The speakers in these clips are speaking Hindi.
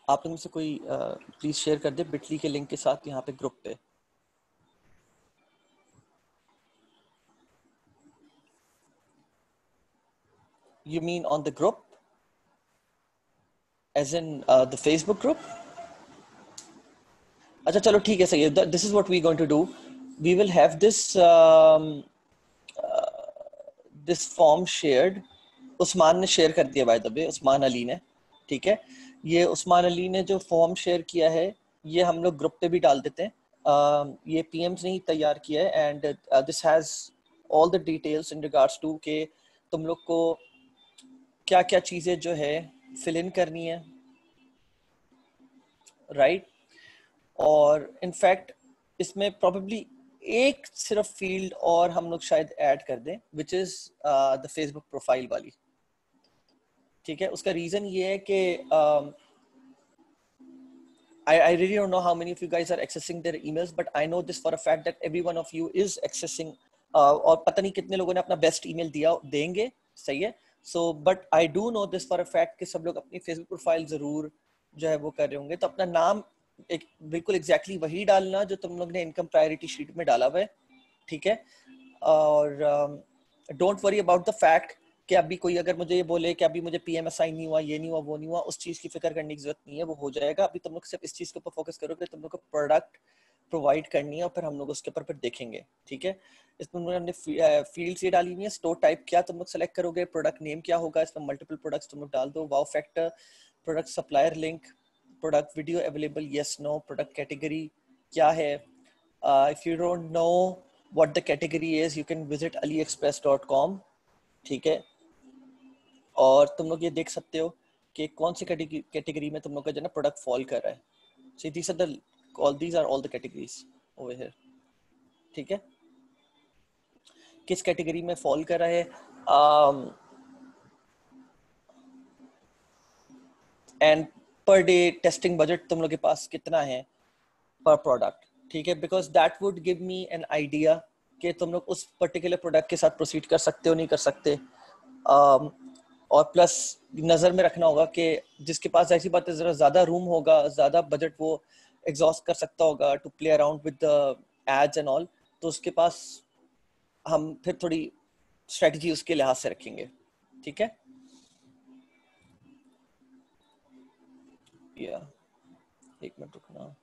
आप लोग में से कोई प्लीज शेयर कर दे बिटली के लिंक के साथ यहाँ पे ग्रुप पे। You mean on the group? As in the Facebook group? अच्छा चलो ठीक है, सही है। This is what we're going to do. We will have this form shared. Usman ने शेयर कर दिया, by the way, Usman Ali ने, ठीक है। ये उस्मान अली ने जो फॉर्म शेयर किया है ये हम लोग ग्रुप पे भी डाल देते हैं। ये पीएम्स ने ही तैयार किया है and this has all the details in regards to के तुम लोग को क्या क्या चीज़ें जो है फिल इन करनी है, राइट। और इनफैक्ट इसमें प्रोबेबली एक सिर्फ फील्ड और हम लोग शायद ऐड कर दें, which is the Facebook profile वाली, ठीक है। उसका रीज़न ये है कि I really don't know how many of you guys are accessing their emails, but I know this for a fact that every one of you is accessing और पता नहीं कितने लोगों ने अपना बेस्ट ईमेल दिया देंगे, सही है। So but I do know this for a fact कि सब लोग अपनी फेसबुक प्रोफाइल जरूर जो है वो कर रहे होंगे। तो अपना नाम एक बिल्कुल एग्जैक्टली वही डालना जो तुम लोग ने इनकम प्रायोरिटी शीट में डाला हुआ है, ठीक है। और don't worry about the fact कि अभी कोई अगर मुझे ये बोले कि अभी मुझे पीएम असाइन नहीं हुआ, ये नहीं हुआ, वो नहीं हुआ, उस चीज की फिक्र करने की जरूरत नहीं है, वो हो जाएगा। अभी तुम लोग सिर्फ इस चीज के ऊपर फोकस करो कि तुम लोग को प्रोडक्ट प्रोवाइड करनी है और फिर हम लोग उसके ऊपर फिर देखेंगे, ठीक है। इसमें हमने फील्ड्स ये डाली हुई है। स्टोर टाइप क्या तुम लोग सेलेक्ट करोगे, प्रोडक्ट नेम क्या होगा, इसमें मल्टीपल प्रोडक्ट्स तुम लोग डाल दो, wow factor, product supplier link, product video available, yes no, product category क्या है। If you don't know what the category is, you can visit aliexpress.com, ठीक है। और तुम लोग ये देख सकते हो कि कौन सी कैटेगरी में तुम लोग का जो है प्रोडक्ट फॉल कर रहा है। So these are all the categories over here, ठीक है। किस कैटेगरी में फॉल कर रहा है and per day testing budget तुम लोग के पास कितना है पर प्रोडक्ट, ठीक है। Because that would give me an idea कि तुम लोग उस पर्टिकुलर प्रोडक्ट के साथ प्रोसीड कर सकते हो नहीं कर सकते। और प्लस नज़र में रखना होगा कि जिसके पास ऐसी बात है ज़रा ज़्यादा रूम होगा, ज़्यादा बजट वो एग्जॉस्ट कर सकता होगा to play around with the ads and all, तो उसके पास हम फिर थोड़ी स्ट्रेटजी उसके लिहाज से रखेंगे, ठीक है। या एक मिनट रुकना।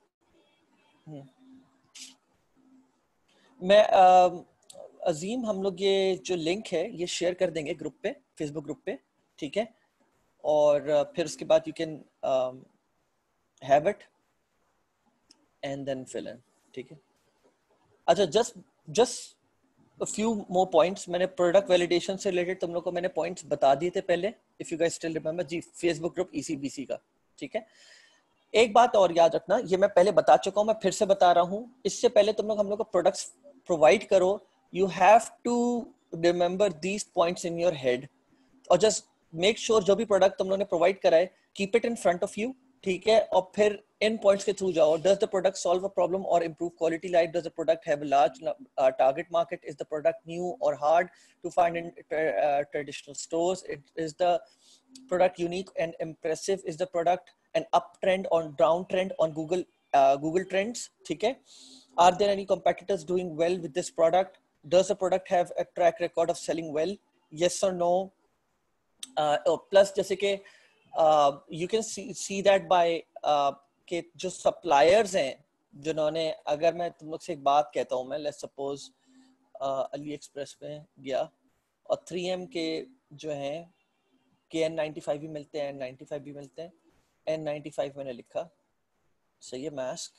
मैं अजीम, हम लोग ये जो लिंक है ये शेयर कर देंगे ग्रुप पे, फेसबुक ग्रुप पे, ठीक है। और फिर उसके बाद you can have it and then fill in, ठीक है। अच्छा, just a few more points। मैंने प्रोडक्ट वैलिडेशन से रिलेटेड तुम लोग को मैंने पॉइंट्स बता दिए थे पहले, if you guys still remember जी, फेसबुक ग्रुप ईसीबीसी का, ठीक है। एक बात और याद रखना, ये मैं पहले बता चुका हूं, मैं फिर से बता रहा हूं, इससे पहले तुम लोग हम लोग को प्रोडक्ट्स प्रोवाइड करो, you have to remember these points in your head. और जस्ट मेक श्योर जो भी प्रोडक्ट तुम लोग ने प्रोवाइड करा है keep it in front of you, ठीक है। और फिर इन पॉइंट्स के थ्रू जाओ। Does the product solve a problem और improve quality life, does the product have a large target market, is the product new और hard to find in traditional stores, is the product unique and impressive, is the product an uptrend or downtrend on Google Trends, ठीक है। Are there any competitors doing well with this product? Does the product have a track record of selling well? Yes or no? Plus जैसे कि you can see that by कि जो suppliers हैं जिन्होंने, अगर मैं तुम लोग से एक बात कहता हूँ, मैं let's suppose अली एक्सप्रेस में गया और 3M के जो हैं के N95 भी मिलते हैं, N95 भी मिलते हैं, N95 मैंने लिखा, सही है, मास्क।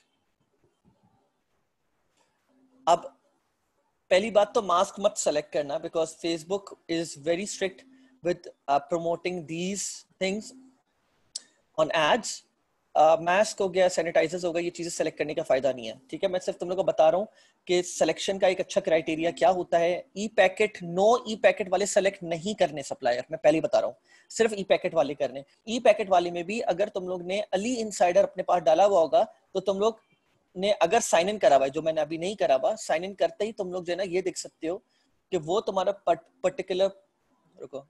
अब पहली बात तो मास्क मत सेलेक्ट करना because Facebook is very strict with promoting these things on ads. Mask हो गया, सैनिटाइजर्स हो गया, ये चीजें सेलेक्ट करने का फायदा नहीं है, ठीक है। मैं सिर्फ तुम लोग को बता रहा हूँ कि सिलेक्शन का एक अच्छा क्राइटेरिया क्या होता है। EPacket, no ePacket वाले सेलेक्ट नहीं करने सप्लायर, मैं पहले बता रहा हूँ, सिर्फ ई पैकेट वाले करने। ई पैकेट वाले में भी अगर तुम लोग ने अली इनसाइडर अपने पास डाला हुआ होगा तो तुम लोग ने अगर साइन इन करा हुआ है, जो मैंने अभी नहीं करा हुआ, साइन इन करते ही तुम लोग जो है ना ये देख सकते हो कि वो तुम्हारा पर्टिकुलर, रुको,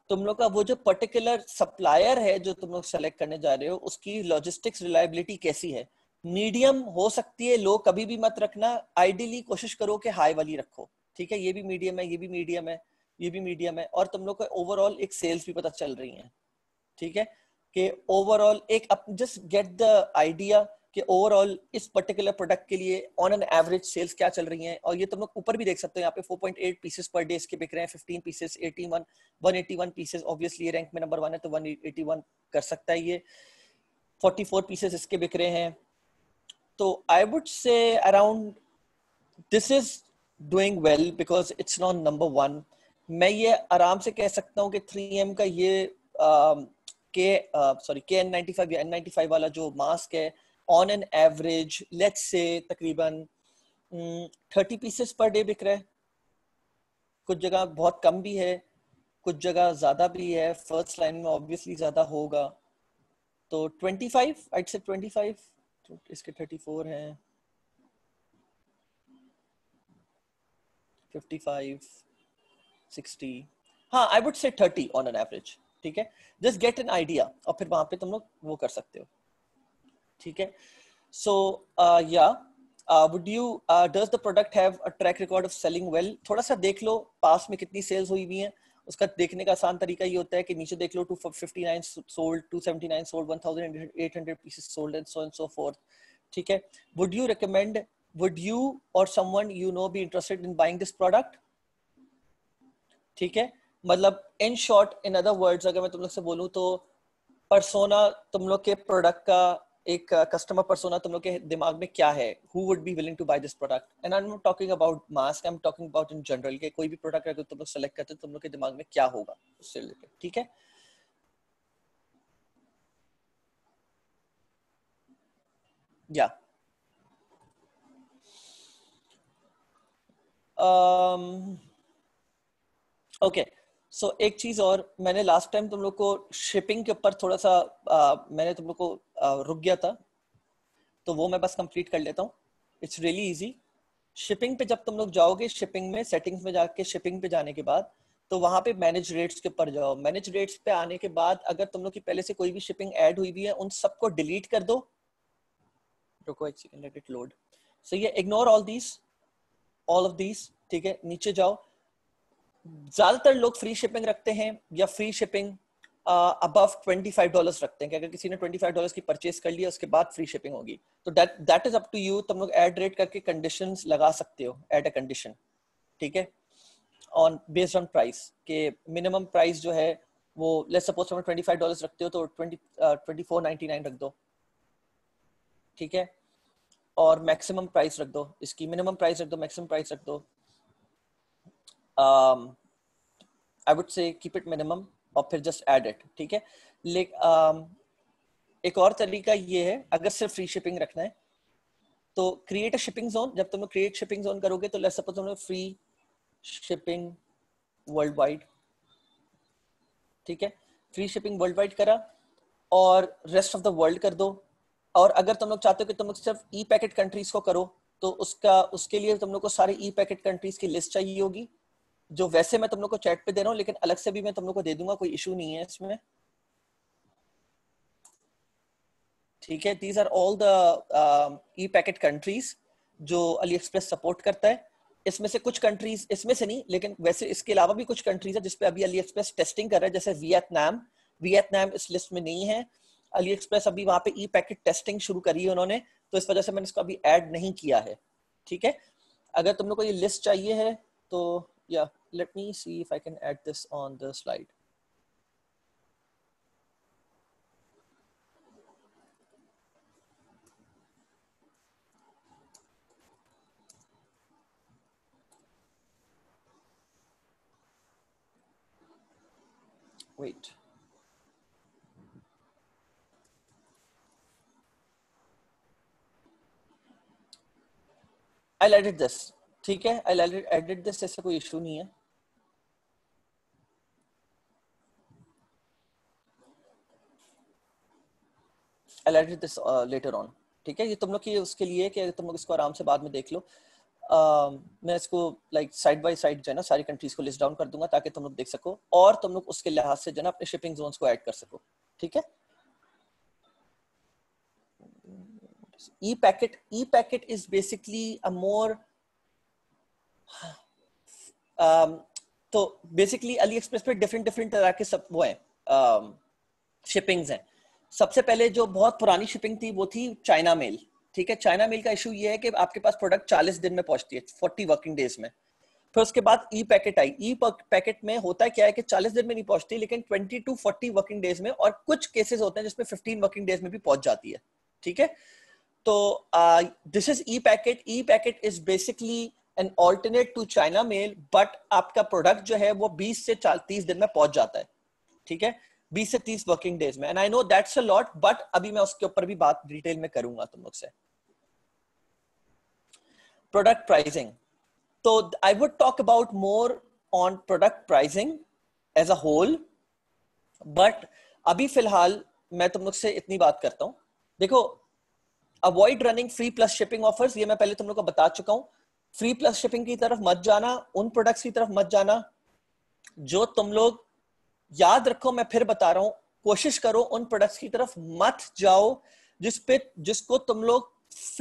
तुम लोग का वो जो पर्टिकुलर सप्लायर है जो तुम लोग सेलेक्ट करने जा रहे हो उसकी लॉजिस्टिक्स रिलायबिलिटी कैसी है। मीडियम हो सकती है, लो कभी भी मत रखना, आइडियली कोशिश करो कि हाई वाली रखो, ठीक है। ये भी मीडियम है, ये भी मीडियम है, ये भी मीडियम है, और तुम लोग को ओवरऑल एक सेल्स भी पता चल रही है, ठीक है, कि ओवरऑल एक जस्ट गेट द आइडिया कि ओवरऑल इस पर्टिकुलर प्रोडक्ट के लिए ऑन एन एवरेज सेल्स क्या चल रही हैं। और ये तुम लोग ऊपर भी देख सकते हो, यहाँ पे 4.8 पीसेस पर डे इसके बिक रहे हैं, 15 पीसेस 181 पीसेस, ऑब्वियसली ये रैंक में नंबर 1 है तो 181 कर सकता है ये। 44 पीसेस इसके बिक रहे हैं, तो I would say around this is doing well because it's not number 1। मैं ये आराम से कह सकता हूँ कि 3M का ये KN95 या N95 वाला जो मास्क है, on an average let's say तकरीबन 30 पीसेस पर डे बिक रहा है। कुछ जगह बहुत कम भी है, कुछ जगह ज्यादा भी है, फर्स्ट लाइन में ऑब्वियसली ज्यादा होगा, तो 25 आई से 25, इसके 34 हैं, 55 60, हाँ आई वुड से 30 ऑन एन एवरेज, ठीक है। जस्ट गेट एन आइडिया और फिर वहां पे तुम लोग वो कर सकते हो, ठीक है। सो या would you does the product have a track record of selling well, थोड़ा सा देख लो पास में कितनी सेल्स हुई हुई हैं। उसका देखने का आसान तरीका ये होता है कि नीचे देख लो 259 sold, 279 sold, 1800 pieces sold and so forth, ठीक है। Would you recommend, would you और someone you know be interested in buying this product, ठीक है। मतलब in short, in other words अगर मैं तुम लोग से बोलूं तो पर्सोना तुम लोग के प्रोडक्ट का, एक कस्टमर पर्सोना तुम लोग के दिमाग में क्या है, who would be willing to buy this product, and I am not talking about mask, I am talking about in general के कोई भी प्रोडक्ट अगर तुम लोग सेलेक्ट करते हो तुम लोग के दिमाग में क्या होगा उससे रिलेटेड, ठीक है। या ओके, सो एक चीज और, मैंने लास्ट टाइम तुम लोग को शिपिंग के ऊपर थोड़ा सा मैंने तुम लोग को रुक गया था, तो वो मैं बस कंप्लीट कर लेता हूँ। It's really easy. शिपिंग पे जब तुम लोग जाओगे, शिपिंग में सेटिंग्स में जाके शिपिंग पे जाने के बाद तो वहां पे मैनेज रेट्स के ऊपर जाओ। मैनेज रेट्स पे आने के बाद अगर तुम लोग की पहले से कोई भी शिपिंग ऐड हुई भी है उन सबको डिलीट कर दो। रुको एक second, let it load. So ये ignore all these, all of these, ठीक है। नीचे जाओ, ज्यादातर लोग फ्री शिपिंग रखते हैं या फ्री शिपिंग अबव $25 रखते हैं कि अगर किसी ने $25 की परचेस कर लिया उसके बाद फ्री शिपिंग होगी, तो that is up to you. तुम लोग ऐड रेट करके कंडीशंस लगा सकते हो, ऐड अ कंडीशन, ठीक है, ऑन बेस्ड ऑन प्राइस के मिनिमम प्राइस जो है वो, लेट्स सपोज तुम $25 रखते हो तो 24.99 रख दो, ठीक है। और मैक्सिमम प्राइस रख दो, इसकी मिनिमम प्राइस रख दो, मैक्सिमम प्राइस रख दो, I would say keep it minimum और फिर जस्ट ऐड इट, ठीक है। एक और तरीका ये है, अगर सिर्फ फ्री शिपिंग रखना है तो क्रिएट अ शिपिंग जोन। जब तुम क्रिएट शिपिंग जोन करोगे तो लेट्स सपोज तुमने फ्री शिपिंग वर्ल्ड वाइड, ठीक है, फ्री शिपिंग वर्ल्ड वाइड करा और रेस्ट ऑफ द वर्ल्ड कर दो। और अगर तुम लोग चाहते हो कि तुम लोग सिर्फ ई पैकेट कंट्रीज को करो तो उसके लिए तुम लोग को सारे ई पैकेट कंट्रीज की लिस्ट चाहिए होगी, जो वैसे मैं तुम लोग को चैट पे दे रहा हूँ, लेकिन अलग से भी मैं तुम लोग को दे दूंगा, कोई इशू नहीं है इसमें, ठीक है। These are all the ePacket countries जो अली एक्सप्रेस सपोर्ट करता है। इसमें से कुछ कंट्रीज, इसमें से नहीं लेकिन वैसे इसके अलावा भी कुछ कंट्रीज है जिसपे अभी अली एक्सप्रेस टेस्टिंग कर रहा है, जैसे वियतनाम। वियतनाम इस लिस्ट में नहीं है, अली एक्सप्रेस अभी वहां पे ई पैकेट टेस्टिंग शुरू करी है उन्होंने, तो इस वजह से मैंने इसको अभी ऐड नहीं किया है, ठीक है। अगर तुम लोग को ये लिस्ट चाहिए है तो या let me see if I can add this on the slide. Wait, I edit this, ठीक है, आई एडिट दिस, ऐसे कोई इशू नहीं है। I edit this later on, ठीक है। ये तुम लोग की उसके लिए कि तुम लोग इसको आराम से बाद में देख लो। मैं इसको लाइक साइड बाय साइड जो है ना सारी कंट्रीज को लिस्ट डाउन कर दूंगा ताकि तुम लोग देख सको और तुम लोग उसके लिहाज से जो है ना अपने शिपिंग जोन्स को ऐड कर सको, ठीक है। e-packet is basically a more तो बेसिकली अली एक्सप्रेस पे डिफरेंट डिफरेंट तरह के सब वो हैं शिपिंग्स हैं। सबसे पहले जो बहुत पुरानी शिपिंग थी वो थी चाइना मेल, ठीक है। चाइना मेल का इशू ये है कि आपके पास प्रोडक्ट 40 दिन में पहुंचती है, 40 वर्किंग डेज में। फिर उसके बाद ई पैकेट आई। ई पैकेट में होता क्या है कि 40 दिन में नहीं पहुंचती लेकिन 20 to 40 वर्किंग डेज में, और कुछ केसेस होते हैं जिसमें 15 वर्किंग डेज में भी पहुंच जाती है, ठीक है। तो this is ePacket. EPacket is basically an alternate to China mail, but आपका प्रोडक्ट जो है वो 20 से 30 दिन में पहुंच जाता है, ठीक है, 20 से 30 वर्किंग डेज में। And I know that's a lot, but अभी मैं उसके ऊपर भी बात डिटेल में करूंगा तुम लोग से। प्रोडक्ट प्राइसिंग, तो I would talk about more on product pricing as a whole, but अभी फिलहाल मैं तुम लोग से इतनी बात करता हूं। देखो, avoid running free plus shipping offers, ये मैं पहले तुम लोग को बता चुका हूं। फ्री प्लस शिपिंग की तरफ मत जाना, उन प्रोडक्ट्स की तरफ मत जाना जो तुम लोग, याद रखो मैं फिर बता रहा हूं, कोशिश करो उन प्रोडक्ट्स की तरफ मत जाओ जिसको तुम लोग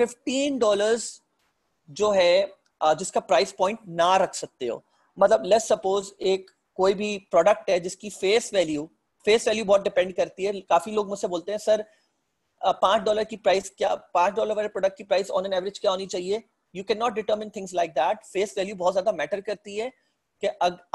$15 जो है जिसका प्राइस पॉइंट ना रख सकते हो। मतलब लेट्स सपोज एक कोई भी प्रोडक्ट है जिसकी फेस वैल्यू बहुत डिपेंड करती है। काफी लोग मुझसे बोलते हैं सर $5 की प्राइस क्या, $5 वाले प्रोडक्ट की प्राइस ऑन एन एवरेज क्या होनी चाहिए। You can not determine things like that. Face value बहुत ज्यादा मैटर करती है कि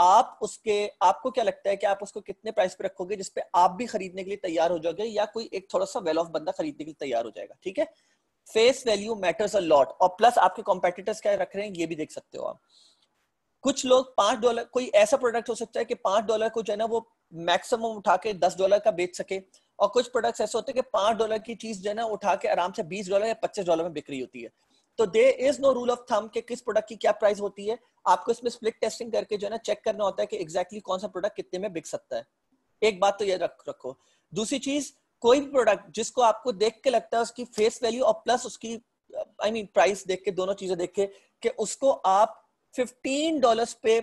आपको क्या लगता है कि आप उसको कितने प्राइस पे रखोगे जिसपे आप भी खरीदने के लिए तैयार हो जाओगे या कोई एक थोड़ा सा वेल ऑफ बंदा खरीदने के लिए तैयार हो जाएगा, ठीक है। Face value matters a lot, और प्लस आपके कॉम्पिटिटर्स क्या रख रहे हैं ये भी देख सकते हो आप। कुछ लोग $5, कोई ऐसा प्रोडक्ट हो सकता है कि $5 को जो है ना वो मैक्सिमम उठा के $10 का बेच सके, और कुछ प्रोडक्ट्स ऐसे होते हैं कि $5 की चीज जो है ना उठा के आराम से $20 या $25 में बिक रही होती है। तो there is no rule of thumb कि किस प्रोडक्ट की क्या प्राइस होती है। आपको इसमें स्प्लिट टेस्टिंग करके जो है ना चेक करना होता है कि एग्जैक्टली कौन सा प्रोडक्ट कितने में बिक सकता है। एक बात तो ये रखो। दूसरी चीज, कोई भी प्रोडक्ट जिसको आपको देख के लगता है उसकी फेस वैल्यू और प्लस उसकी प्राइस देख के, दोनों चीजें देख के कि उसको आप $15 पे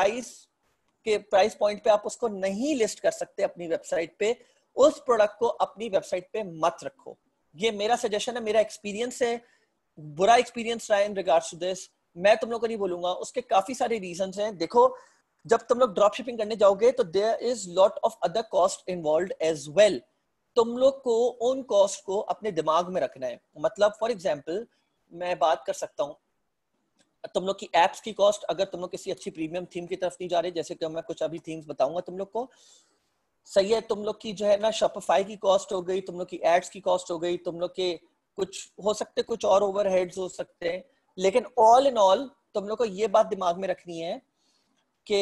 प्राइस पॉइंट पे आप उसको नहीं लिस्ट कर सकते अपनी वेबसाइट पे, उस प्रोडक्ट को अपनी वेबसाइट पे मत रखो। ये मेरा सजेशन है, मेरा एक्सपीरियंस है, बुरा एक्सपीरियंस रहा है इन रिगार्ड्स टू दिस। मैं तुम लोग को नहीं बोलूंगा, उसके काफी सारे रीजंस हैं। देखो, जब तुम लोग ड्रॉप शिपिंग करने जाओगे तो there is lot of other cost involve as well. तुम लोग को उन कॉस्ट को अपने दिमाग में रखना है। मतलब फॉर एग्जांपल मैं बात कर सकता हूँ, तुम लोग की एप्स की कॉस्ट, अगर तुम लोग किसी अच्छी प्रीमियम थीम की तरफ नहीं जा रहे, जैसे कि मैं कुछ अभी थीम्स बताऊंगा तुम लोग को, सही है। तुम लोग की जो है ना शॉपिफाई की कॉस्ट हो गई, तुम लोग की एड्स की कॉस्ट हो गई, तुम लोग के कुछ हो सकते, कुछ और ओवरहेड्स हो सकते हैं, लेकिन ऑल इन ऑल तुम लोग को ये बात दिमाग में रखनी है कि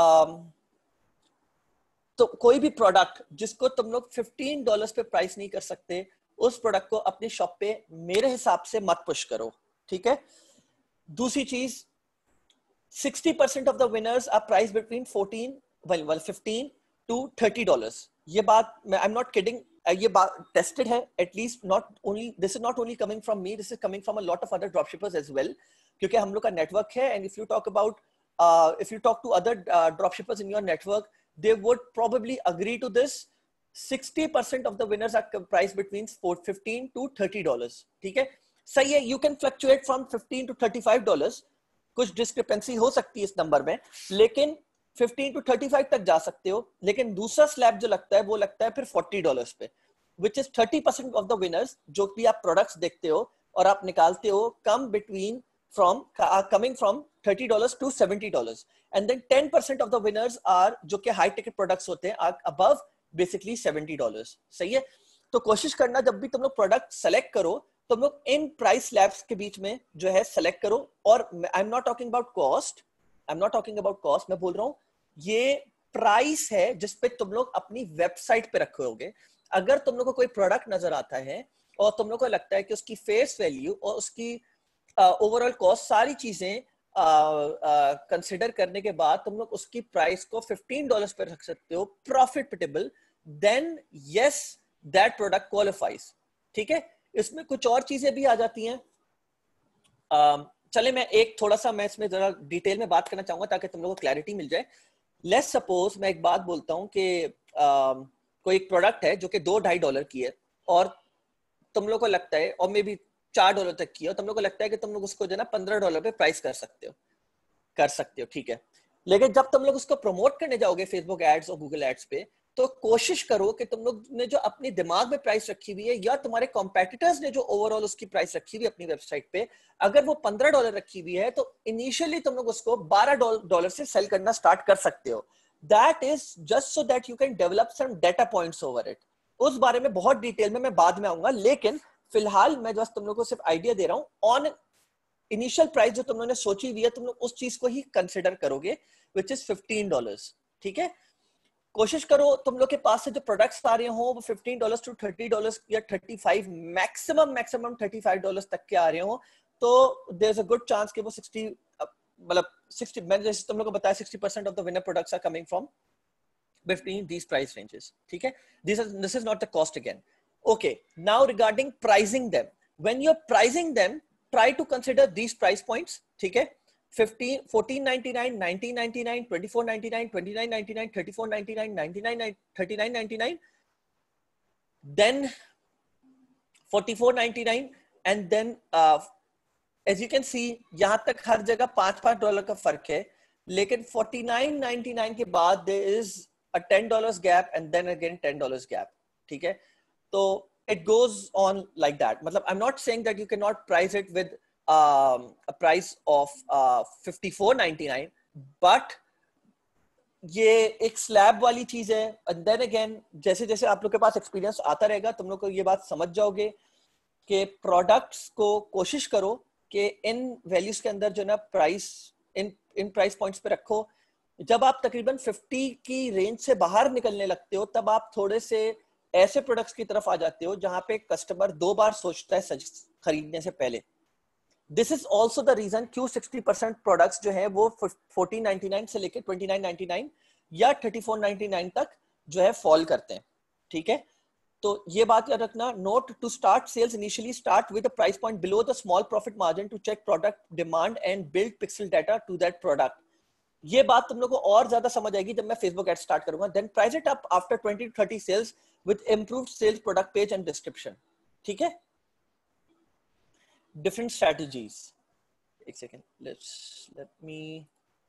तो कोई भी प्रोडक्ट जिसको तुम लोग $15 पे प्राइस नहीं कर सकते, उस प्रोडक्ट को अपने शॉप पे मेरे हिसाब से मत पुश करो, ठीक है। दूसरी चीज, 60% of the winners are price between 15 to $30। ये बात मैं आई एम नॉट किडिंग, ये बात टेस्टेड है। At least not only this is not only coming from me, this is coming from a lot of other dropshippers as well, क्योंकि हम लोग का नेटवर्क है। And if you talk about if you talk to other dropshippers in your network, they would probably agree to this। 60% of the winners are priced between $15 to $30, ठीक है। सही है, you can fluctuate from $15 to $35, कुछ डिस्क्रिपेंसी हो सकती है इस नंबर में, लेकिन 15 to 35 तक जा सकते हो। लेकिन दूसरा स्लैब जो लगता है वो लगता है फिर $40 पे, which is 30% of the winners, जो भी आप प्रोडक्ट्स देखते हो और आप निकालते हो, कम between coming from $30 to $70, and then 10% of the winners are, जो कि हाई टिकट प्रोडक्ट्स होते हैं, are above basically $70। सही है। तो कोशिश करना जब भी तुम लोग प्रोडक्ट सेलेक्ट करो, तुम लोग इन प्राइस स्लैब्स के बीच में जो है सेलेक्ट करो। और I am not talking about cost, मैं बोल रहा हूँ ये प्राइस है जिसपे तुम लोग अपनी वेबसाइट पे रखोगे। अगर तुम लोग को कोई प्रोडक्ट नजर आता है और तुम लोग को लगता है कि उसकी फेस वैल्यू और उसकी ओवरऑल कॉस्ट, सारी चीजें कंसिडर करने के बाद तुम लोग उसकी प्राइस को $15 पे रख सकते हो, profitable, then yes that product qualifies, ठीक है। इसमें कुछ और चीजें भी आ जाती हैं। चले मैं एक थोड़ा सा मैं इसमें जरा डिटेल में बात करना चाहूंगा ताकि तुम लोगों को क्लैरिटी मिल जाए। लेट्स सपोज मैं एक बात बोलता हूँ कि कोई एक प्रोडक्ट है जो कि $2-2.5 की है और तुम लोग को लगता है, और मे बी $4 तक की है, और तुम लोग को लगता है कि तुम लोग उसको जो है ना $15 पे प्राइस कर सकते हो, ठीक है। लेकिन जब तुम लोग उसको प्रमोट करने जाओगे फेसबुक एड्स और गूगल एड्स पे, तो कोशिश करो कि तुम लोग ने जो अपने दिमाग में प्राइस रखी हुई है या तुम्हारे कॉम्पिटिटर्स ने जो ओवरऑल उसकी प्राइस रखी हुई है अपनी वेबसाइट पे, अगर वो $15 रखी हुई है तो इनिशियली तुम लोग उसको $12 से सेल करना स्टार्ट कर सकते हो। That is just so that you can develop some data points over it. उस बारे में बहुत डिटेल में मैं बाद में आऊंगा, लेकिन फिलहाल मैं जस्ट तुम लोग को सिर्फ आइडिया दे रहा हूं। ऑन इनिशियल प्राइस जो तुम लोगों ने सोची हुई है, तुम लोग उस चीज को ही कंसिडर करोगे, विच इज $15, ठीक है। कोशिश करो तुम लोग के पास से जो प्रोडक्ट्स आ रहे हो वो $15 to $30 या 35, मैक्सिमम $35 तक के आ रहे हो, तो there is a good chance कि वो 60 मतलब 60, मैंने जैसे तुम लोग को बताया 60% of the winner products are coming from between these price ranges, ठीक है। This is not the cost again. Okay, now regarding pricing them, when you're pricing them, try to consider these price points, ठीक है। 15, $14.99, $19.99, $24.99, $29.99, $34.99, $99, $39.99, then $44.99, and then as you can see यहां तक हर जगह $5 का फर्क है, लेकिन $49.99 के बाद there is a $10 gap and then again $10 gap, ठीक है। तो it goes on like that. मतलब I'm not saying that you cannot price it with a price of $54.99, but ये एक स्लैब वाली चीज है। and then again जैसे जैसे आप लोग के पास एक्सपीरियंस आता रहेगा, तुम लोग को ये बात समझ जाओगे कि प्रोडक्ट्स को कोशिश करो कि इन वैल्यूज के अंदर जो ना प्राइस इन प्राइस पॉइंट्स पे रखो। जब आप तकरीबन 50 की रेंज से बाहर निकलने लगते हो, तब आप थोड़े से ऐसे प्रोडक्ट्स की तरफ आ जाते हो जहां पे कस्टमर 2 बार सोचता है खरीदने से पहले। This is also the reason क्यों 60% प्रोडक्ट्स जो है वो 1499 से लेकर 2999 या 3499 तक जो है फॉल करते हैं, ठीक है। तो ये बात याद रखना। Note to start sales initially start with a price point below the small profit margin to check product demand and build pixel data to that product. ये बात तुम लोग को और ज्यादा समझ आएगी जब मैं फेसबुक एड स्टार्ट करूंगा। Then price it up after 20 to 30 sales with improved sales product page and description, ठीक है। डिफरेंट स्ट्रेटजीज, एक second, let me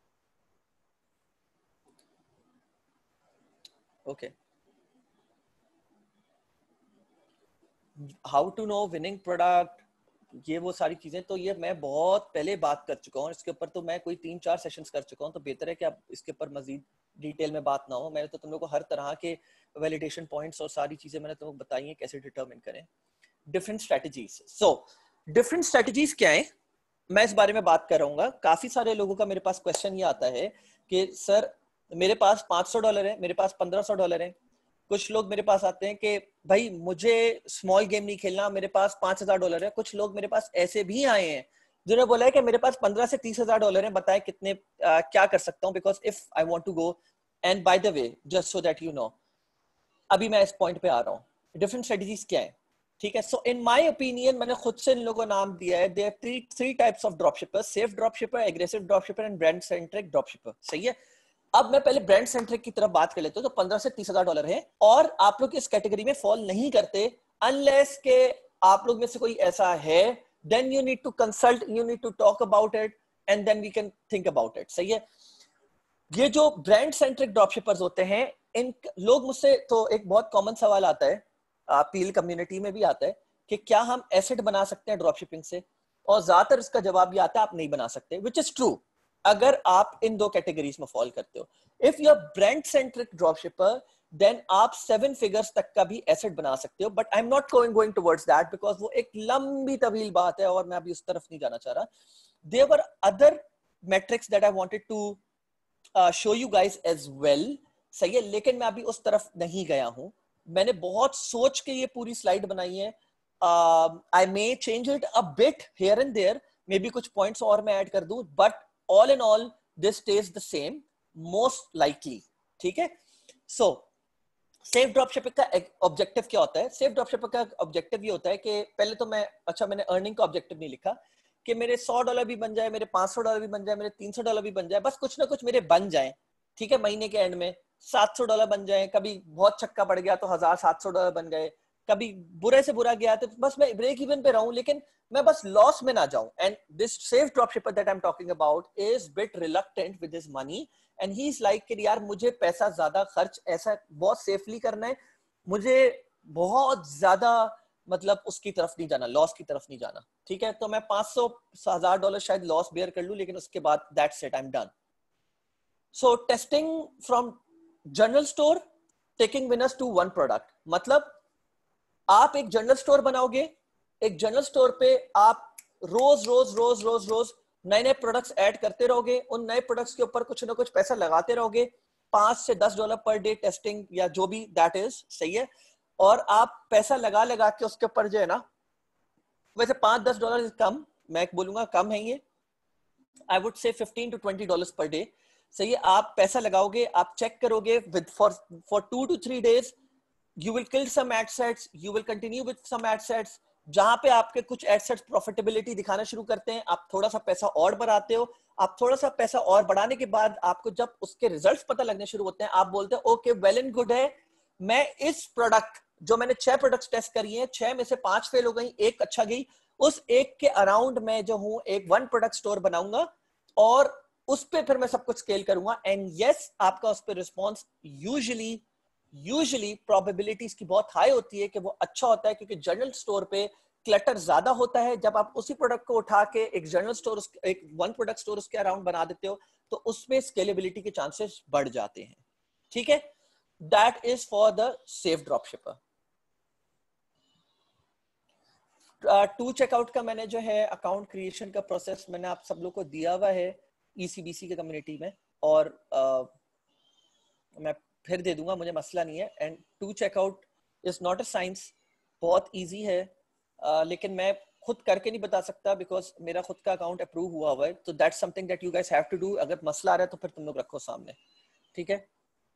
okay. How to know winning product, ये वो सारी चीजें तो ये मैं बहुत पहले बात कर चुका हूँ इसके ऊपर, तो मैं कोई 3-4 सेशंस कर चुका हूँ, तो बेहतर है कि आप इसके ऊपर मजीद डिटेल में बात ना हो। मैंने तो तुम लोग को हर तरह के वैलिडेशन पॉइंट्स और सारी चीजें मैंने तुमको बताई हैं कैसे डिटरमिन करें। Different strategies, so different strategies क्या है, मैं इस बारे में बात कर रहा हूँ। काफी सारे लोगों का मेरे पास क्वेश्चन ये आता है कि सर मेरे पास $500 है, मेरे पास $1500 है। कुछ लोग मेरे पास आते हैं कि भाई मुझे स्मॉल गेम नहीं खेलना, मेरे पास $5000 है। कुछ लोग मेरे पास ऐसे भी आए हैं जिन्होंने बोला है कि मेरे पास 15 से 30,000 है, बताए कितने क्या कर सकता हूँ, because if I want to go. And by the way just so that you know, अभी मैं इस पॉइंट पे आ रहा हूँ, डिफरेंट स्ट्रेटजीज क्या है, ठीक है। सो इन माय ओपिनियन मैंने खुद से इन लोगों को नाम दिया है, there are three types of dropshipper: safe dropshipper, aggressive dropshipper and brand centric dropshipper, सही है। अब मैं पहले ब्रांड सेंट्रिक की तरफ बात कर लेता हूं। तो 15 से 30,000 है, और आप लोग इस कैटेगरी में फॉल नहीं करते अनलेस के आप लोग में से कोई ऐसा है, then you need to consult, you need to talk about it and then we can think about it, सही है। ये जो ब्रांड सेंट्रिक ड्रॉपशिपर्स होते हैं, इन लोग मुझसे तो एक बहुत कॉमन सवाल आता है, पीएल कम्युनिटी में भी आता है कि क्या हम एसेट बना सकते हैं ड्रॉपशिपिंग से, और ज्यादातर इसका जवाब ये आता है आप नहीं बना सकते, विच इज ट्रू अगर आप इन दो कैटेगरीज में फॉल करते हो। If you are brand centric dropshipper then आप 7 फिगर्स तक का भी एसेट बना सकते हो, but I am not going towards that because वो एक लंबी तवील बात है और मैं अभी उस तरफ नहीं जाना चाह रहा। There were other metrics that I wanted to show you guys as well, सही है, लेकिन मैं अभी उस तरफ नहीं गया हूं। मैंने बहुत सोच के ये पूरी स्लाइड बनाई है। I may change it a bit here and there, maybe कुछ पॉइंट्स और मैं ऐड कर दूं, but all in all this stage the same most likely, ठीक है। सो सेफ ड्रॉपशिपिंग का ऑब्जेक्टिव क्या होता है? सेफ ड्रॉपशिपिंग का ऑब्जेक्टिव ये होता है कि पहले तो मैंने अर्निंग का ऑब्जेक्टिव नहीं लिखा, कि मेरे $100 भी बन जाए, मेरे $500 भी बन जाए, मेरे $300 भी बन जाए, बस कुछ ना कुछ मेरे बन जाए, ठीक है। महीने के एंड में $700 बन जाए, कभी बहुत छक्का पड़ गया तो $1700 बन गए, कभी बुरे से बुरा गया तो बस मैं ब्रेक इवन पे रहूं, लेकिन मैं बस लॉस में ना जाऊं। And this safe dropshipper that I am talking about is bit reluctant with his money, and he is like कि यार मुझे पैसा ज्यादा खर्च ऐसा बहुत सेफली करना है, मुझे बहुत ज्यादा मतलब उसकी तरफ नहीं जाना, लॉस की तरफ नहीं जाना, ठीक है। तो मैं $500,000 शायद लॉस बेयर कर लूं, लेकिन उसके बाद that's it, I am done. So testing from general store, taking winners to one product, मतलब आप एक जनरल स्टोर बनाओगे, एक जनरल स्टोर पे आप रोज रोज रोज रोज रोज नए नए प्रोडक्ट्स ऐड करते रहोगे, उन नए प्रोडक्ट्स के ऊपर कुछ ना कुछ पैसा लगाते रहोगे, $5 से $10 पर डे टेस्टिंग या जो भी दैट इज, सही है। और आप पैसा लगा लगा के उसके ऊपर जो है ना, वैसे $5-10 कम, मैं बोलूंगा कम है ये, आई वुड से $15 to $20 पर डे, सही है। आप पैसा लगाओगे, आप चेक करोगे with for 2 to 3 days, you will kill some ad sets, you will continue with some ad sets, जहां पे आपके कुछ ad sets profitability दिखाना शुरू करते हैं, आप थोड़ा सा पैसा और बढ़ाते हो, आप थोड़ा सा पैसा और बढ़ाने के बाद आपको जब उसके रिजल्ट्स पता लगने शुरू होते हैं, आप बोलते हैं ओके वेल एंड गुड है, मैं इस प्रोडक्ट जो मैंने 6 प्रोडक्ट्स टेस्ट करी हैं, 6 में से 5 फेल हो गई, एक अच्छा गई, उस एक के अराउंड मैं जो हूं एक 1 प्रोडक्ट स्टोर बनाऊंगा और उस पे फिर मैं सब कुछ स्केल करूंगा। एंड यस, आपका उस पर रिस्पॉन्स यूजुअली प्रोबेबिलिटीज की बहुत हाई होती है कि वो अच्छा होता है, क्योंकि जनरल स्टोर पे क्लटर ज्यादा होता है। जब आप उसी प्रोडक्ट को उठा के एक जनरल स्टोर, एक 1 प्रोडक्ट स्टोर उसके अराउंड बना देते हो, तो उसमें स्केलेबिलिटी के चांसेस बढ़ जाते हैं, ठीक है। That is for the safe dropshipper. Two checkout का मैंने जो है अकाउंट क्रिएशन का प्रोसेस मैंने आप सब लोग को दिया हुआ है ECBC के कम्युनिटी में, और मैं फिर दे दूंगा, मुझे मसला नहीं है। And two checkout is not a science, बहुत इजी है, लेकिन मैं खुद करके नहीं बता सकता बिकॉज मेरा खुद का अकाउंट अप्रूव हुआ है, तो that's something that you guys have to do. अगर मसला आ रहा है तो फिर तुम लोग रखो सामने, ठीक है।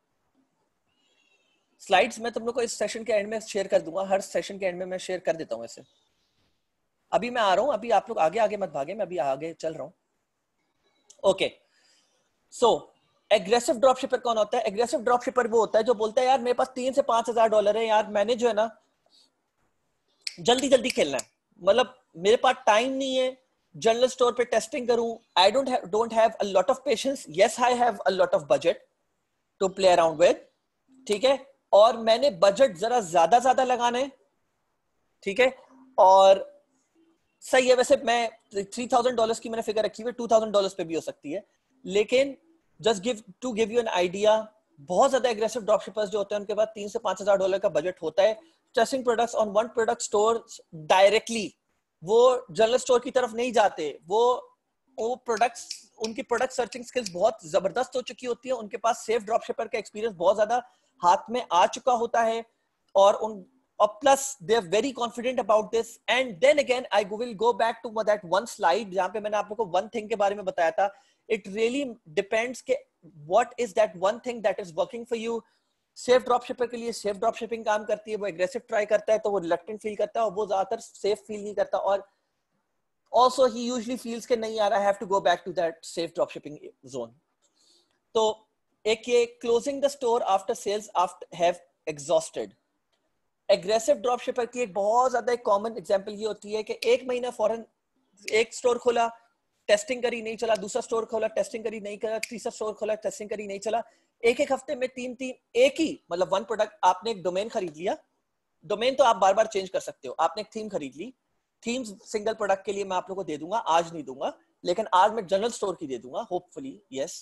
स्लाइड्स मैं तुम लोग को इस सेशन के एंड में शेयर कर दूंगा, हर सेशन के एंड में मैं शेयर कर देता हूँ ऐसे। अभी मैं आ रहा हूँ, अभी आप लोग आगे आगे मत भागे, मैं अभी आगे चल रहा हूँ। ओके, सो एग्रेसिव ड्रॉपशिपर कौन होता है? एग्रेसिव ड्रॉपशिपर वो होता है जो बोलता है यार मेरे पास $3,000 से $5,000 है, यार मैंने जो है ना जल्दी जल्दी खेलना है, मतलब मेरे पास टाइम नहीं है जनरल स्टोर पे टेस्टिंग करूं, I don't have a lot of patience, yes I have a lot of budget to play around with, ठीक है, और मैंने बजट जरा ज्यादा लगाना है, ठीक है। और सही है, वैसे मैं $3,000 की मैंने फिगर रखी हुई, $2,000 पे भी हो सकती है, लेकिन just give you an idea, बहुत ज्यादा एग्रेसिव ड्रॉपशिपर्स जो होते हैं उनके पास $3,000 से $5,000 का बजट होता है testing products on 1 product store directly. वो जनरल स्टोर की तरफ नहीं जाते, वो प्रोडक्ट्स, उनकी प्रोडक्ट सर्चिंग स्किल्स बहुत जबरदस्त हो चुकी होती है, उनके पास सेफ ड्रॉपशिपर का एक्सपीरियंस बहुत ज्यादा हाथ में आ चुका होता है, और plus they are very confident about this। and then again I will go back to that one slide जहां पे मैंने आप लोगों को one thing के बारे में बताया था। it really depends के what is that one thing that is working for you। Safe dropshipper के लिए सेफ ड्रॉपशिपिंग काम करती है, वो एग्रेसिव ट्राई करता है तो वो रिलक्टेंट फील करता है, और वो ज्यादातर सेफ फील नहीं करता, और also he usually feels के नहीं यार I have to go back to that safe dropshipping zone। तो एक ये closing the store after sales after have exhausted। Aggressive dropshipper की एक बहुत ज्यादा एक कॉमन एग्जांपल ये होती है कि एक महीना फौरन एक स्टोर खोला, टेस्टिंग करी नहीं चला, दूसरा स्टोर खोला, टेस्टिंग करी नहीं चला, तीसरा स्टोर खोला, टेस्टिंग करी नहीं चला, एक हफ्ते में तीन एक ही, मतलब 1 प्रोडक्ट, आपने एक डोमेन खरीद लिया, डोमेन तो आप बार बार चेंज कर सकते हो, आपने एक थीम खरीद ली, थीम सिंगल प्रोडक्ट के लिए मैं आप लोगों को दे दूंगा, आज नहीं दूंगा, लेकिन आज मैं जनरल स्टोर की दे दूंगा होपफुली, यस।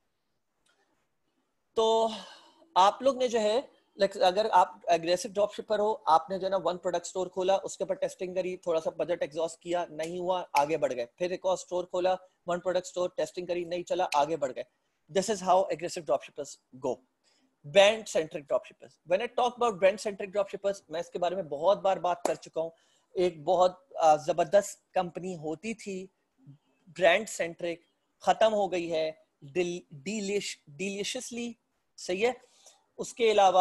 तो आप लोग ने जो है अगर आप एग्रेसिव ड्रॉपशिपर हो, आपने जो ना 1 प्रोडक्ट स्टोर खोला, उसके ऊपर टेस्टिंग करी, थोड़ा सा बजट एग्जॉस्ट किया, नहीं हुआ, आगे बढ़ गए, फिर एक और स्टोर खोला, 1 प्रोडक्ट स्टोर, टेस्टिंग करी, नहीं चला, आगे बढ़ गए। This is how aggressive dropshippers go. Brand centric dropshippers, when I talk about brand centric dropshippers, मैं इसके बारे में बहुत बार बात कर चुका हूँ। एक बहुत जबरदस्त कंपनी होती थी ब्रांड सेंट्रिक, खत्म हो गई है, डिलीशियसली, सही है। उसके अलावा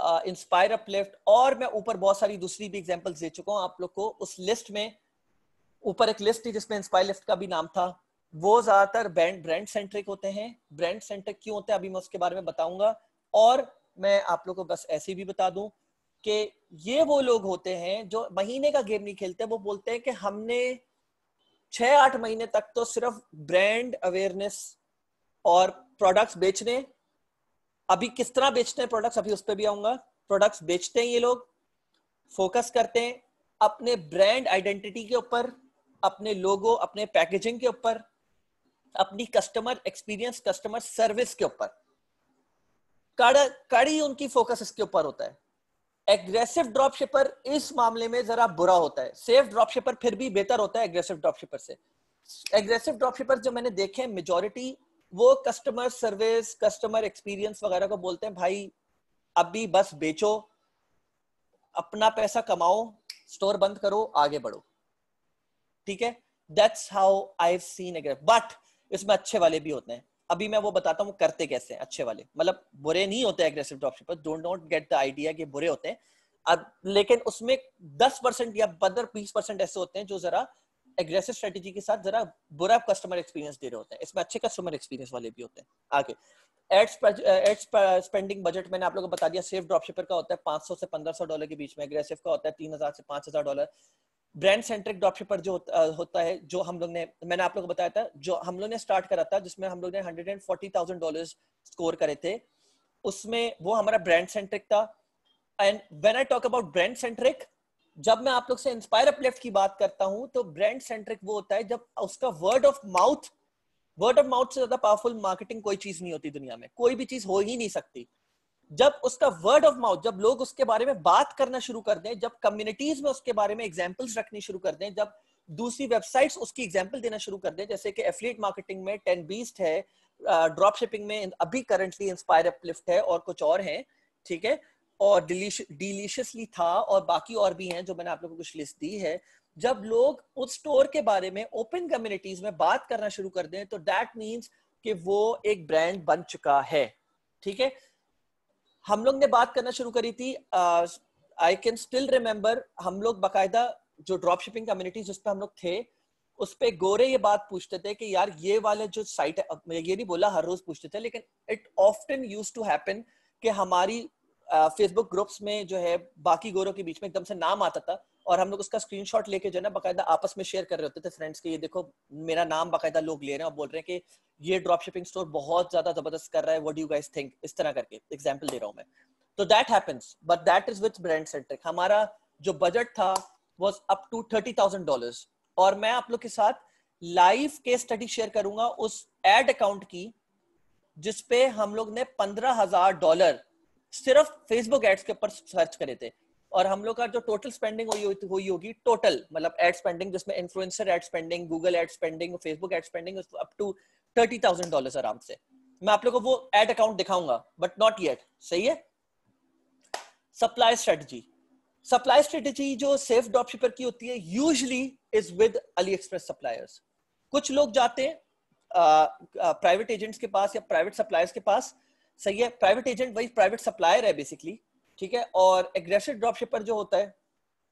इंस्पायर अपलिफ्ट, और मैं ऊपर बहुत सारी दूसरी भी एग्जांपल्स दे चुका हूं आप लोग को, उस लिस्ट में ऊपर एक लिस्ट थी जिसमें इंस्पायर लिस्ट का भी नाम था, वो ज्यादातर ब्रांड सेंट्रिक होते हैं। ब्रांड सेंट्रिक क्यों होते हैं अभी मैं उसके बारे में बताऊंगा। और मैं आप लोगों को बस ऐसे भी बता दूं कि ये वो लोग होते हैं जो महीने का गेम नहीं खेलते, वो बोलते हैं कि हमने 6-8 महीने तक तो सिर्फ ब्रांड अवेयरनेस और प्रोडक्ट्स बेचने। अभी किस तरह बेचते हैं प्रोडक्ट्स, अभी उस पर भी आऊंगा। प्रोडक्ट्स बेचते हैं ये लोग, फोकस करते हैं अपने ब्रांड आइडेंटिटी के ऊपर, अपने लोगो, अपने पैकेजिंग के ऊपर, अपनी कस्टमर एक्सपीरियंस, कस्टमर सर्विस के ऊपर। कड़ी उनकी फोकस इसके ऊपर होता है। एग्रेसिव ड्रॉपशिपर इस मामले में जरा बुरा होता है, सेफ ड्रॉपशिपर फिर भी बेहतर होता है एग्रेसिव ड्रॉपशिपर से। एग्रेसिव ड्रॉपशिपर जो मैंने देखे मेजॉरिटी, वो कस्टमर सर्विस, कस्टमर एक्सपीरियंस वगैरह को बोलते हैं भाई अभी बस बेचो, अपना पैसा कमाओ, स्टोर बंद करो, आगे बढ़ो। ठीक है, that's how I have seen aggressive. But इसमें अच्छे वाले भी होते हैं, अभी मैं वो बताता हूँ करते कैसे हैं अच्छे वाले। मतलब बुरे नहीं होते aggressive dropshipper, don't not get the idea कि बुरे होते हैं। अब लेकिन उसमें 10% या 20% ऐसे होते हैं जो जरा एग्रेसिव स्ट्रेटेजी के साथ जरा बुरा कस्टमर एक्सपीरियंस दे रहे होते हैं। इसमें अच्छे कस्टमर एक्सपीरियंस वाले भी होते हैं। आगे एड्स स्पेंडिंग बजट मैंने आप लोगों को बता दिया। सेफ ड्रॉपशिपर का होता है $500 से $1500 के बीच में, एग्रेसिव का होता है $3000 से $5000। ब्रांड सेंट्रिक ड्रॉपशिपर जो होता है, जो हम लोग ने, मैंने आप लोगों को बताया था, जो हम लोग ने स्टार्ट करा था जिसमें हम लोग ने $140,000 स्कोर करे थे, उसमें वो हमारा ब्रांड सेंट्रिक था। And when I talk about brand centric, जब मैं आप लोग से इंस्पायर अपलिफ्ट की बात करता हूं तो ब्रांड सेंट्रिक वो होता है जब उसका वर्ड ऑफ माउथ से ज्यादा पावरफुल मार्केटिंग कोई चीज नहीं होती दुनिया में, कोई भी चीज हो ही नहीं सकती। जब उसका वर्ड ऑफ माउथ, जब लोग उसके बारे में बात करना शुरू कर दें, जब कम्युनिटीज में उसके बारे में एग्जांपल्स रखनी शुरू कर दें, जब दूसरी वेबसाइट्स उसकी एग्जांपल देना शुरू कर दें, जैसे कि एफिलिएट मार्केटिंग में 10 बीस्ट है, ड्रॉप शिपिंग में अभी करंटली इंस्पायर अपलिफ्ट है और कुछ और हैं, ठीक है, और डिलीशियसली था और बाकी और भी हैं जो मैंने आप लोगों को कुछ लिस्ट दी है। जब लोग उस स्टोर के बारे में ओपन कम्युनिटीज में बात करना शुरू कर दें तो दैट मीन्स कि वो एक ब्रांड बन चुका है। ठीक है, हम लोग ने बात करना शुरू करी थी, आई कैन स्टिल रिमेम्बर, हम लोग बाकायदा जो ड्रॉप शिपिंग कम्युनिटी जिस पे हम लोग थे, उस पे गोरे ये बात पूछते थे कि यार ये वाले जो साइट है, मैं ये नहीं बोला हर रोज पूछते थे, लेकिन it often used to happen कि हमारी फेसबुक ग्रुप्स में जो है बाकी गोरों के बीच में एकदम से नाम आता था और हम लोग उसका स्क्रीनशॉट लेके जो है ना बाकायदा आपस में शेयर कर रहे होते थे फ्रेंड्स के, ये देखो मेरा नाम बाकायदा लोग ले रहे हैं और बोल रहे हैं कि ये ड्रॉप शिपिंग स्टोर बहुत ज्यादा जबरदस्त कर रहा है, what do you guys think, इस तरह करके एग्जांपल दे रहा हूं मैं। तो that happens, but that is with brand centric. हमारा जो बजट था वाज अप टू $30,000 और मैं आप लोग के साथ लाइव केस स्टडी शेयर करूंगा उस एड अकाउंट की जिसपे हम लोग ने $15,000 सिर्फ फेसबुक एड्स के ऊपर सर्च करे थे और हम लोग का जो टोटल स्पेंडिंग हुई होगी टोटल, मतलब एड स्पेंडिंग जिसमें influencer ad spending, Google ad spending, Facebook ad spending up to $30,000 आराम से। मैं आप लोगों को वो एड अकाउंट दिखाऊंगा बट नॉट येट। सही है। सप्लाई स्ट्रेटजी, सप्लाई स्ट्रेटजी जो सेफ ड्रॉपशिपर की होती है usually is with AliExpress suppliers. कुछ लोग जाते हैं प्राइवेट एजेंट्स के पास या प्राइवेट सप्लायर्स के पास। सही है, प्राइवेट एजेंट वही प्राइवेट सप्लायर है बेसिकली। ठीक है, और एग्रेसिव ड्रॉपशिपर जो होता है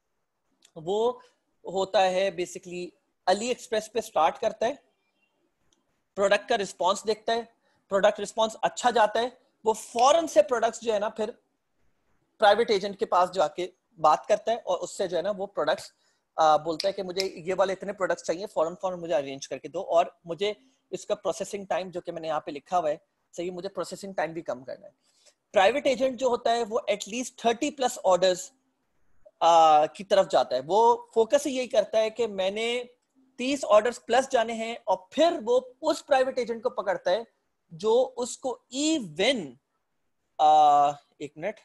वो होता है बेसिकली अली एक्सप्रेस पे स्टार्ट करता है, प्रोडक्ट का रिस्पांस देखता है, प्रोडक्ट रिस्पांस अच्छा जाता है, वो फौरन से प्रोडक्ट्स जो है ना फिर प्राइवेट एजेंट के पास जाके बात करता है और उससे जो है ना वो प्रोडक्ट्स बोलता है कि मुझे ये वाले इतने प्रोडक्ट्स चाहिए, फौरन फौरन मुझे अरेंज करके दो और मुझे इसका प्रोसेसिंग टाइम जो कि मैंने यहाँ पे लिखा हुआ है, सही, मुझे प्रोसेसिंग टाइम भी कम करना है। प्राइवेट एजेंट जो होता है वो एटलीस्ट 30+ ऑर्डर्स की तरफ जाता है। वो फोकस ही यही करता है कि मैंने 30 ऑर्डर्स प्लस जाने हैं और फिर वो उस प्राइवेट एजेंट को पकड़ता है जो उसको इवन एक मिनट,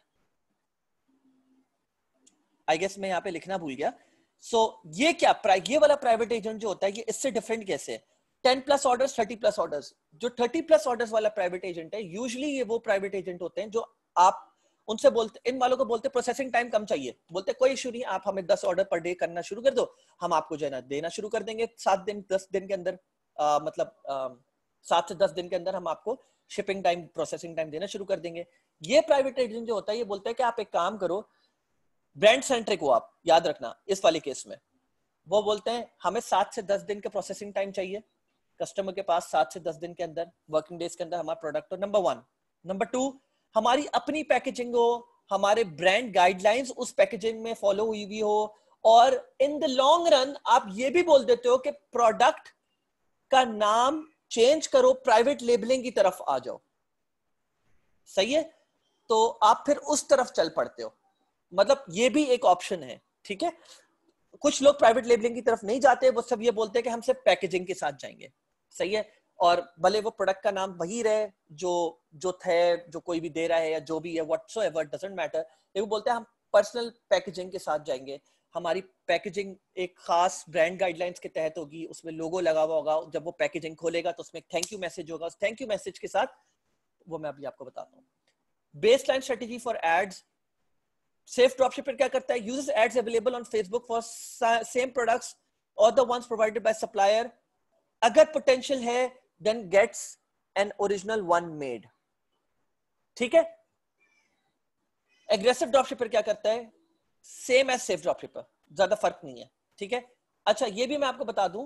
आई गेस मैं यहाँ पे लिखना भूल गया। ये क्या ये वाला प्राइवेट एजेंट जो होता है ये इससे डिफरेंट कैसे है? 10+ ऑर्डर्स, 30+ ऑर्डर्स। जो 30+ ऑर्डर्स वाला प्राइवेट एजेंट है यूजुअली ये वो प्राइवेट एजेंट होते हैं जो आप उनसे बोलते, इन वालों को बोलते प्रोसेसिंग टाइम कम चाहिए, बोलते कोई इशू नहीं, आप हमें 10 ऑर्डर पर डे करना शुरू कर दो, हम आपको जो है ना देना शुरू कर देंगे 7 दिन 10 दिन के अंदर, मतलब 7 से 10 दिन के अंदर हम आपको शिपिंग टाइम, प्रोसेसिंग टाइम देना शुरू कर देंगे। ये प्राइवेट एजेंट जो होता है ये बोलता है कि आप एक काम करो, ब्रांड सेंट्रिक हो आप, याद रखना इस वाले केस में, वो बोलते हैं हमें 7 से 10 दिन का प्रोसेसिंग टाइम चाहिए, कस्टमर के पास 7 से 10 दिन के अंदर, वर्किंग डेज के अंदर हमारा प्रोडक्ट हो, नंबर 1। नंबर 2, हमारी अपनी पैकेजिंग हो, हमारे ब्रांड गाइडलाइंस उस पैकेजिंग में फॉलो हुई भी हो, और इन द लॉन्ग रन आप ये भी बोल देते हो कि प्रोडक्ट का नाम चेंज करो, प्राइवेट लेबलिंग की तरफ आ जाओ, सही है, तो आप फिर उस तरफ चल पड़ते हो, मतलब ये भी एक ऑप्शन है, ठीक है। कुछ लोग प्राइवेट लेबलिंग की तरफ नहीं जाते, वो सब ये बोलते हैं कि हम सिर्फ पैकेजिंग के साथ जाएंगे, सही है, और भले वो प्रोडक्ट का नाम वही रहे जो थे, जो कोई भी दे रहा है या जो भी है, व्हाटसोएवर, डजंट मैटर, लेकिन वो बोलते हैं हम पर्सनल पैकेजिंग के साथ जाएंगे, हमारी पैकेजिंग एक खास ब्रांड गाइडलाइंस के तहत होगी, उसमें लोगो लगा हुआ होगा, जब वो पैकेजिंग खोलेगा तो उसमें थैंक यू मैसेज होगा, उस थैंक यू मैसेज के साथ, वो मैं अभी आपको बताता हूँ। Baseline strategy for ads, safe dropshipper क्या करता है, uses ads available on Facebook for same products और the ones provided by supplier, अगर पोटेंशियल है then gets an original one made, ठीक है। एग्रेसिव ड्रॉपशिपर क्या करता है, सेम एज सेफ ड्रॉपशिपर, ज्यादा फर्क नहीं है, ठीक है। अच्छा ये भी मैं आपको बता दूं,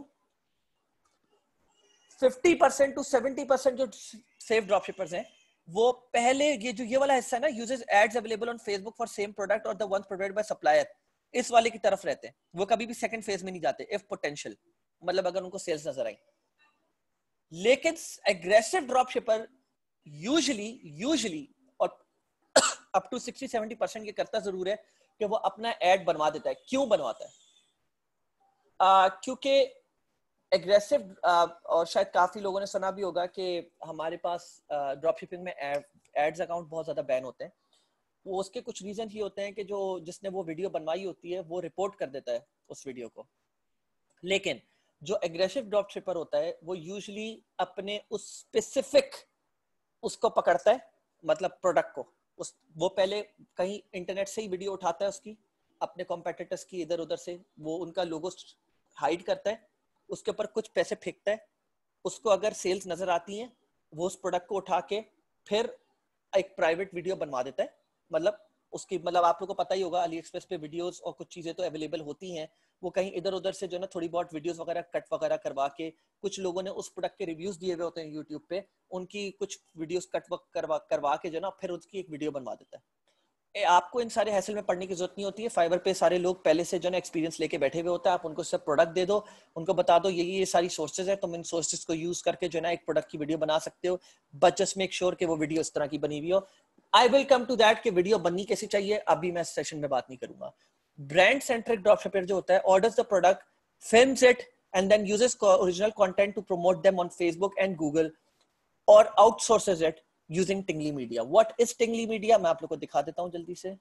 50% to 70% जो सेफ ड्रॉपशिपर्स हैं, वो पहले ये वाला हिस्सा है ना, uses ads available on Facebook for same product और the ones provided by supplier, इस वाले की तरफ रहते हैं, वो कभी भी सेकंड फेज में नहीं जाते, इफ पोटेंशियल, मतलब अगर उनको सेल्स नजर आई। लेकिन एग्रेसिव ड्रॉपशिपर यूजुअली और अप टू 60-70% ये करता जरूर है कि वो अपना एड बनवा देता है। क्यों बनवाता है? क्योंकि एग्रेसिव, और शायद काफी लोगों ने सुना भी होगा कि हमारे पास ड्रॉप शिपिंग में एड्स अकाउंट बहुत ज्यादा बैन होते हैं, वो उसके कुछ रीजन ही होते हैं कि जिसने वो वीडियो बनवाई होती है वो रिपोर्ट कर देता है उस वीडियो को, लेकिन जो एग्रेसिव ड्रॉप शिपर होता है वो यूजुअली अपने उस स्पेसिफिक उसको पकड़ता है, मतलब प्रोडक्ट को, वो पहले कहीं इंटरनेट से ही वीडियो उठाता है उसकी, अपने कॉम्पिटिटर्स की इधर उधर से, वो उनका लोगो हाइड करता है, उसके ऊपर कुछ पैसे फेंकता है, उसको अगर सेल्स नजर आती हैं वो उस प्रोडक्ट को उठा के फिर एक प्राइवेट वीडियो बनवा देता है, मतलब उसकी, मतलब आप लोगों को पता ही होगा अली एक्सप्रेस पे वीडियोस और कुछ चीजें तो अवेलेबल होती हैं, वो कहीं इधर उधर से जो ना थोड़ी बहुत वीडियोस वगैरह कट वगैरह करवा के, कुछ लोगों ने उस प्रोडक्ट के रिव्यूज दिए हुए होते हैं यूट्यूब पे, उनकी कुछ वीडियोस कट करवा के जो ना फिर उसकी एक वीडियो बनवा देता है। आपको इन सारे हैसल में पढ़ने की जरूरत नहीं होती है, फाइवर पे सारे लोग पहले से जो ना एक्सपीरियंस लेके बैठे हुए होता है, आप उनको सब प्रोडक्ट दे दो, उनको बता दो ये सारी सोर्सेज है, तुम इन सोर्सेज को यूज करके जो ना एक प्रोडक्ट की वीडियो बना सकते हो, बट जस्ट मेक श्योर कि वो वीडियो इस तरह की बनी हुई हो। I will come to that कि वीडियो बननी कैसी चाहिए, अभी मैं सेशन में बात नहीं करूंगा। ब्रांड सेंट्रिक ड्रॉपशिपर जो होता है, orders the product, films it and then uses original content to promote them on Facebook and Google और outsources it using Tingly Media. What is Tingly Media, मैं आप लोगों को दिखा देता हूं जल्दी से।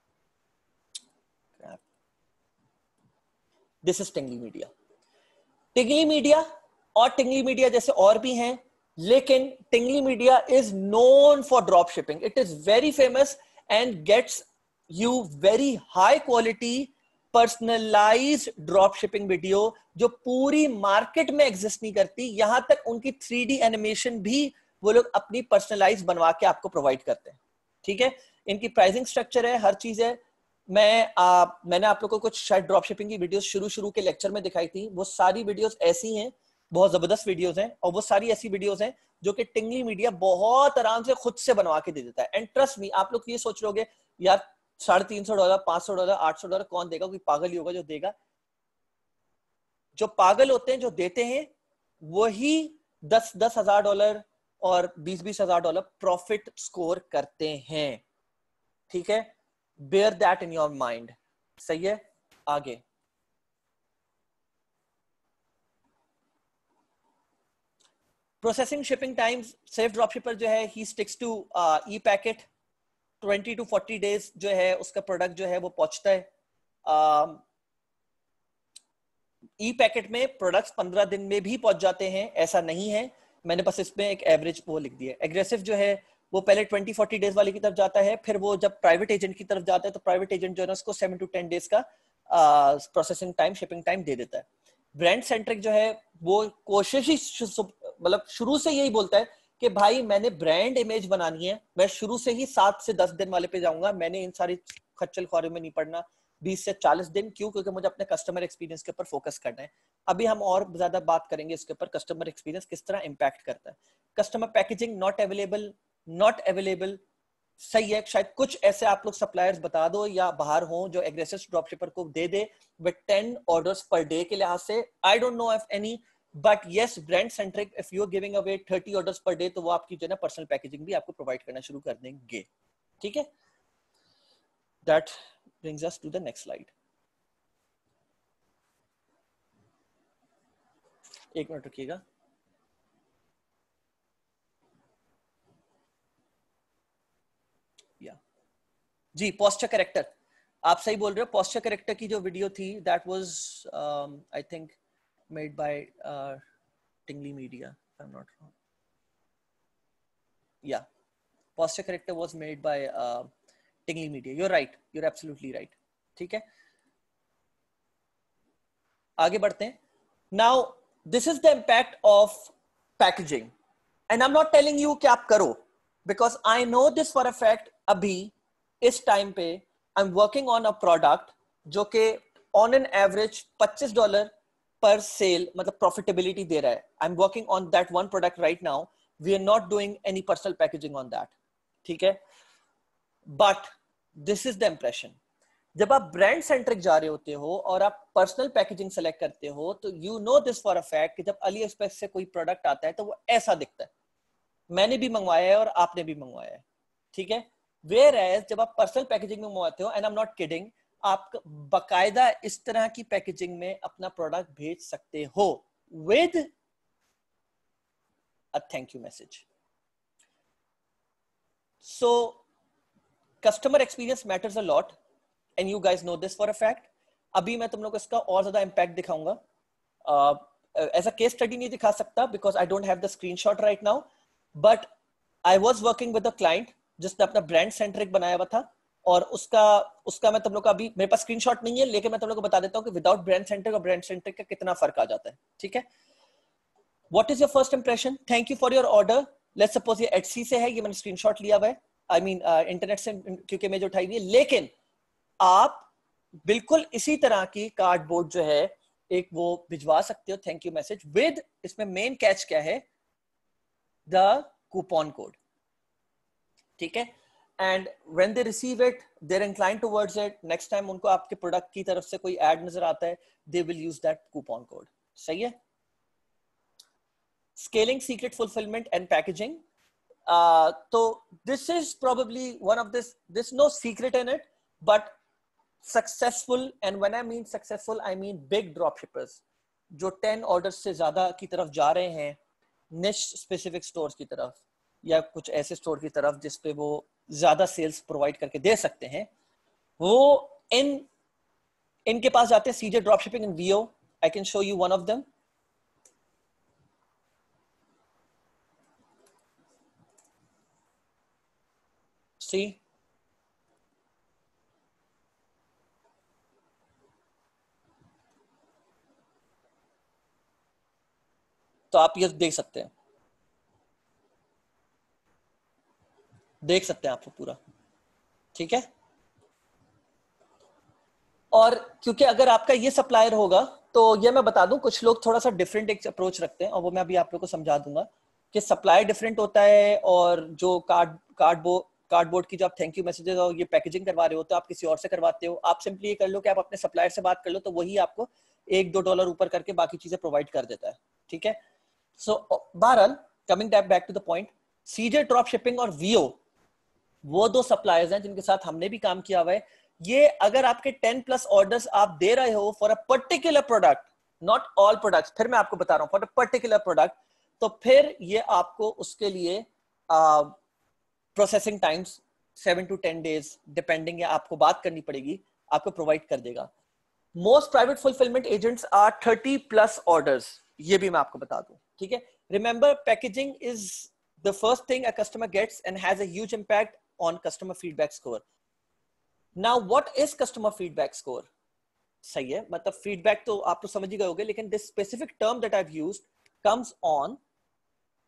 This is Tingly Media. Tingly Media और टिंगली मीडिया जैसे और भी हैं, लेकिन Tingly Media is known for drop shipping, it is very famous and gets you very high quality personalised drop shipping video जो पूरी मार्केट में एग्जिस्ट नहीं करती, यहां तक उनकी 3D एनिमेशन भी वो लोग अपनी पर्सनलाइज बनवा के आपको प्रोवाइड करते हैं, ठीक है। इनकी प्राइसिंग स्ट्रक्चर है, हर चीज है। मैंने आप लोगों को कुछ शायद ड्रॉप शिपिंग की वीडियोस शुरू के लेक्चर में दिखाई थी, वो सारी वीडियोस ऐसी हैं, बहुत जबरदस्त वीडियोस हैं, और वो सारी ऐसी वीडियोस हैं जो कि टिंगली मीडिया बहुत आराम से खुद से बनवा के दे देता है। एंड ट्रस्ट मी, आप लोग ये सोच रहोगे यार $350, $500, $800 कौन देगा, कोई पागल ही होगा जो देगा। जो पागल होते हैं जो देते हैं वही $10,000 और $20,000 प्रॉफिट स्कोर करते हैं, ठीक है। Bear that in your mind, सही है। आगे processing shipping times, safe dropshipper जो है he sticks to ePacket, 20 to 40 days जो है उसका प्रोडक्ट जो है वो पहुंचता है। ई पैकेट में प्रोडक्ट्स 15 दिन में भी पहुंच जाते हैं, ऐसा नहीं है, मैंने बस इसमें एक एवरेज वो लिख दिया। एग्रेसिव जो है वो पहले 20-40 डेज वाले की तरफ जाता है, फिर वो जब प्राइवेट एजेंट की तरफ जाता है तो प्राइवेट एजेंट जो है उसको 7 to 10 डेज का प्रोसेसिंग टाइम, शिपिंग टाइम दे देता है। ब्रांड सेंट्रिक जो है वो कोशिश ही मतलब शुरू से यही बोलता है कि भाई मैंने ब्रांड इमेज बनानी है, मैं शुरू से ही 7 से 10 दिन वाले पे जाऊंगा, मैंने इन सारी खच्चल ख्वारी में नहीं पड़ना, 20 से 40 दिन। क्यों? क्योंकि मुझे अपने कस्टमर एक्सपीरियंस के ऊपर फोकस करना है। अभी हम और ज्यादा बात करेंगे इसके ऊपर, कस्टमर एक्सपीरियंस किस तरह इंपैक्ट करता है। Customer packaging not available, not available, सही है। शायद कुछ ऐसे आप लोग सप्लायर्स बता दो या बाहर हो जो एग्रेसिव ड्रॉपशिपर को दे दे विद 10 ऑर्डर्स पर डे के लिहाज से, I don't know if any, but yes brand centric if you are giving away 30 orders per day, तो वो आपकी जो है ना पर्सनल पैकेजिंग भी आपको प्रोवाइड करना शुरू कर देंगे। ठीक है, that brings us to the next slide. एक मिनट रुकिएगा। या जी, पोस्चर करेक्टर, आप सही बोल रहे हो। पोस्चर करेक्टर की जो वीडियो थी that was I think made by Tingly Media, if I am not wrong. या posture corrector was made by Tingly Media. You're right. You're absolutely right. ठीक है, आगे बढ़ते हैं। Now, this is the impact of packaging, and I'm not telling you कि आप करो, because I know this for a fact. अभी इस टाइम पे I'm working on a product जो कि on an average $25 per sale मतलब profitability दे रहा है। I'm working on that one product right now. We are not doing any personal packaging on that. ठीक है, but this is the impression. जब आप ब्रांड सेंट्रिक जा रहे होते हो और आप पर्सनल पैकेजिंग सेलेक्ट करते हो, तो you know this for a fact कि जब अली एक्सप्रेस से कोई प्रोडक्ट आता है तो वो ऐसा दिखता है। मैंने भी मंगवाया है और आपने भी मंगवाया है। ठीक है, वेयर एज जब आप पर्सनल पैकेजिंग में मंगवाते हो, and I am not kidding, आप बकायदा इस तरह की पैकेजिंग में अपना प्रोडक्ट भेज सकते हो with a thank you message. So customer experience matters a lot and you guys know this for a fact. अभी मैं तुम लोग को इसका और ज्यादा impact दिखाऊंगा। ऐसा केस स्टडी नहीं दिखा सकता because I don't have the screenshot right now, but I was working with a client जिसने अपना brand centric बनाया हुआ था, और उसका मैं तुम लोग का अभी मेरे पास स्क्रीनशॉट नहीं है, लेकिन मैं तुम लोग को बता देता हूँ कि विदाउट ब्रांड सेंट्रिक और ब्रांड सेंट्रिक का कितना फर्क आ जाता है। ठीक है, What is your first impression? Thank you for your order. Let's suppose ये Etsy से है, ये मैंने स्क्रीनशॉट लिया हुआ है, I mean इंटरनेट से क्योंकि मैं जो उठाई हुई है, लेकिन आप बिल्कुल इसी तरह की कार्डबोर्ड जो है एक वो भिजवा सकते हो थैंक यू मैसेज विद, इसमें मेन कैच क्या है, द कूपन कोड। ठीक है, and when they receive it they are inclined towards it. Next time उनको आपके प्रोडक्ट की तरफ से कोई एड नजर आता है, they will use that coupon code. सही है। Scaling secret fulfillment and packaging. So this is probably one of this. There's no secret in it, but successful. And when I mean successful, I mean big dropshippers जो 10 orders से ज़्यादा की तरफ जा रहे हैं, niche specific stores की तरफ या कुछ ऐसे store की तरफ जिस पे वो ज़्यादा sales provide करके दे सकते हैं, वो इनके पास जाते हैं। CJ Dropshipping and VO. I can show you one of them. See, तो आप ये देख सकते हैं, आपको पूरा। ठीक है, और क्योंकि अगर आपका ये सप्लायर होगा तो ये मैं बता दूं, कुछ लोग थोड़ा सा डिफरेंट एक अप्रोच रखते हैं और वो मैं अभी आप लोग को समझा दूंगा कि सप्लायर डिफरेंट होता है, और जो कार्डबोर्ड की जो आप थैंक यू मैसेजेस और ये पैकेजिंग करवा रहे हो तो आप किसी और से करवाते हो। आप सिंपली ये कर लो कि आप अपने सप्लायर से बात कर लो, तो वही आपको $1-2 ऊपर करके बाकी चीजें प्रोवाइड कर देता है। ठीक है, सो बहरहाल coming back to the point, CJ drop shipping और वीओ वो दो सप्लायर्स हैं जिनके साथ हमने भी काम किया हुआ है। ये अगर आपके 10+ ऑर्डर्स आप दे रहे हो for a particular product, not all products, फिर मैं आपको बता रहा हूं फॉर अ पर्टिकुलर प्रोडक्ट, तो फिर ये आपको उसके लिए processing times 7 to 10 days depending, या आपको बात करनी पड़ेगी, आपको प्रोवाइड कर देगा। Most private fulfilment agents are 30+ orders, ये भी मैं आपको बता दूं। ठीक है, remember packaging is the first thing a customer gets and has a huge impact on customer feedback score. Now what is customer feedback score? सही है, मतलब feedback तो आप तो समझ ही गए होंगे, लेकिन this specific term that I've used comes on,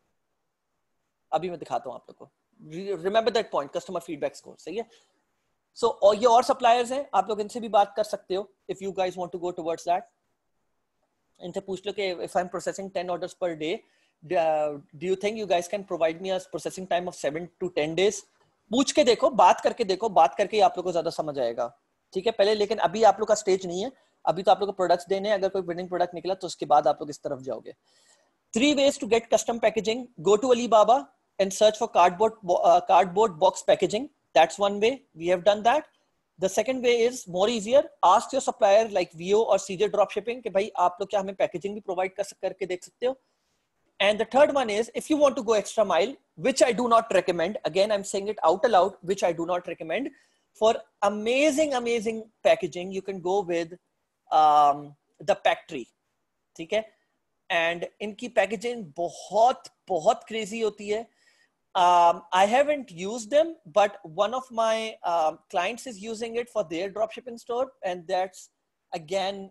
अभी मैं दिखाता हूं आप लोगों को। Remember that point, customer feedback score. सही है, सो और ये और सप्लायर्स हैं, आप लोग इनसे भी बात कर सकते हो if you guys want to go towards that. इनसे पूछ लो कि if I am processing 10 orders per day, do you think you guys can provide me a processing time of 7 to 10 days? पूछ के देखो, बात करके देखो, बात करके ही आप लोग को ज्यादा समझ आएगा, ठीक है? पहले लेकिन अभी आप लोग का स्टेज नहीं है, अभी तो आप लोग को प्रोडक्ट्स देने हैं, अगर कोई विनिंग प्रोडक्ट निकला तो उसके बाद आप लोग इस तरफ जाओगे। 3 ways to get custom packaging. Go to Alibaba and search for cardboard box packaging. That's one way. We have done that. The second way is more easier. Ask your supplier like VO or CJ Dropshipping कि भाई आप लोग क्या हमें packaging भी provide करके देख सकते हो? And the third one is if you want to go extra mile, which I do not recommend. Again, I'm saying it out aloud, which I do not recommend. For amazing packaging, you can go with the Packtree. ठीक है? एंड इनकी पैकेजिंग बहुत बहुत क्रेजी होती है। I haven't used them, but one of my clients is using it for their dropshipping store, and that's again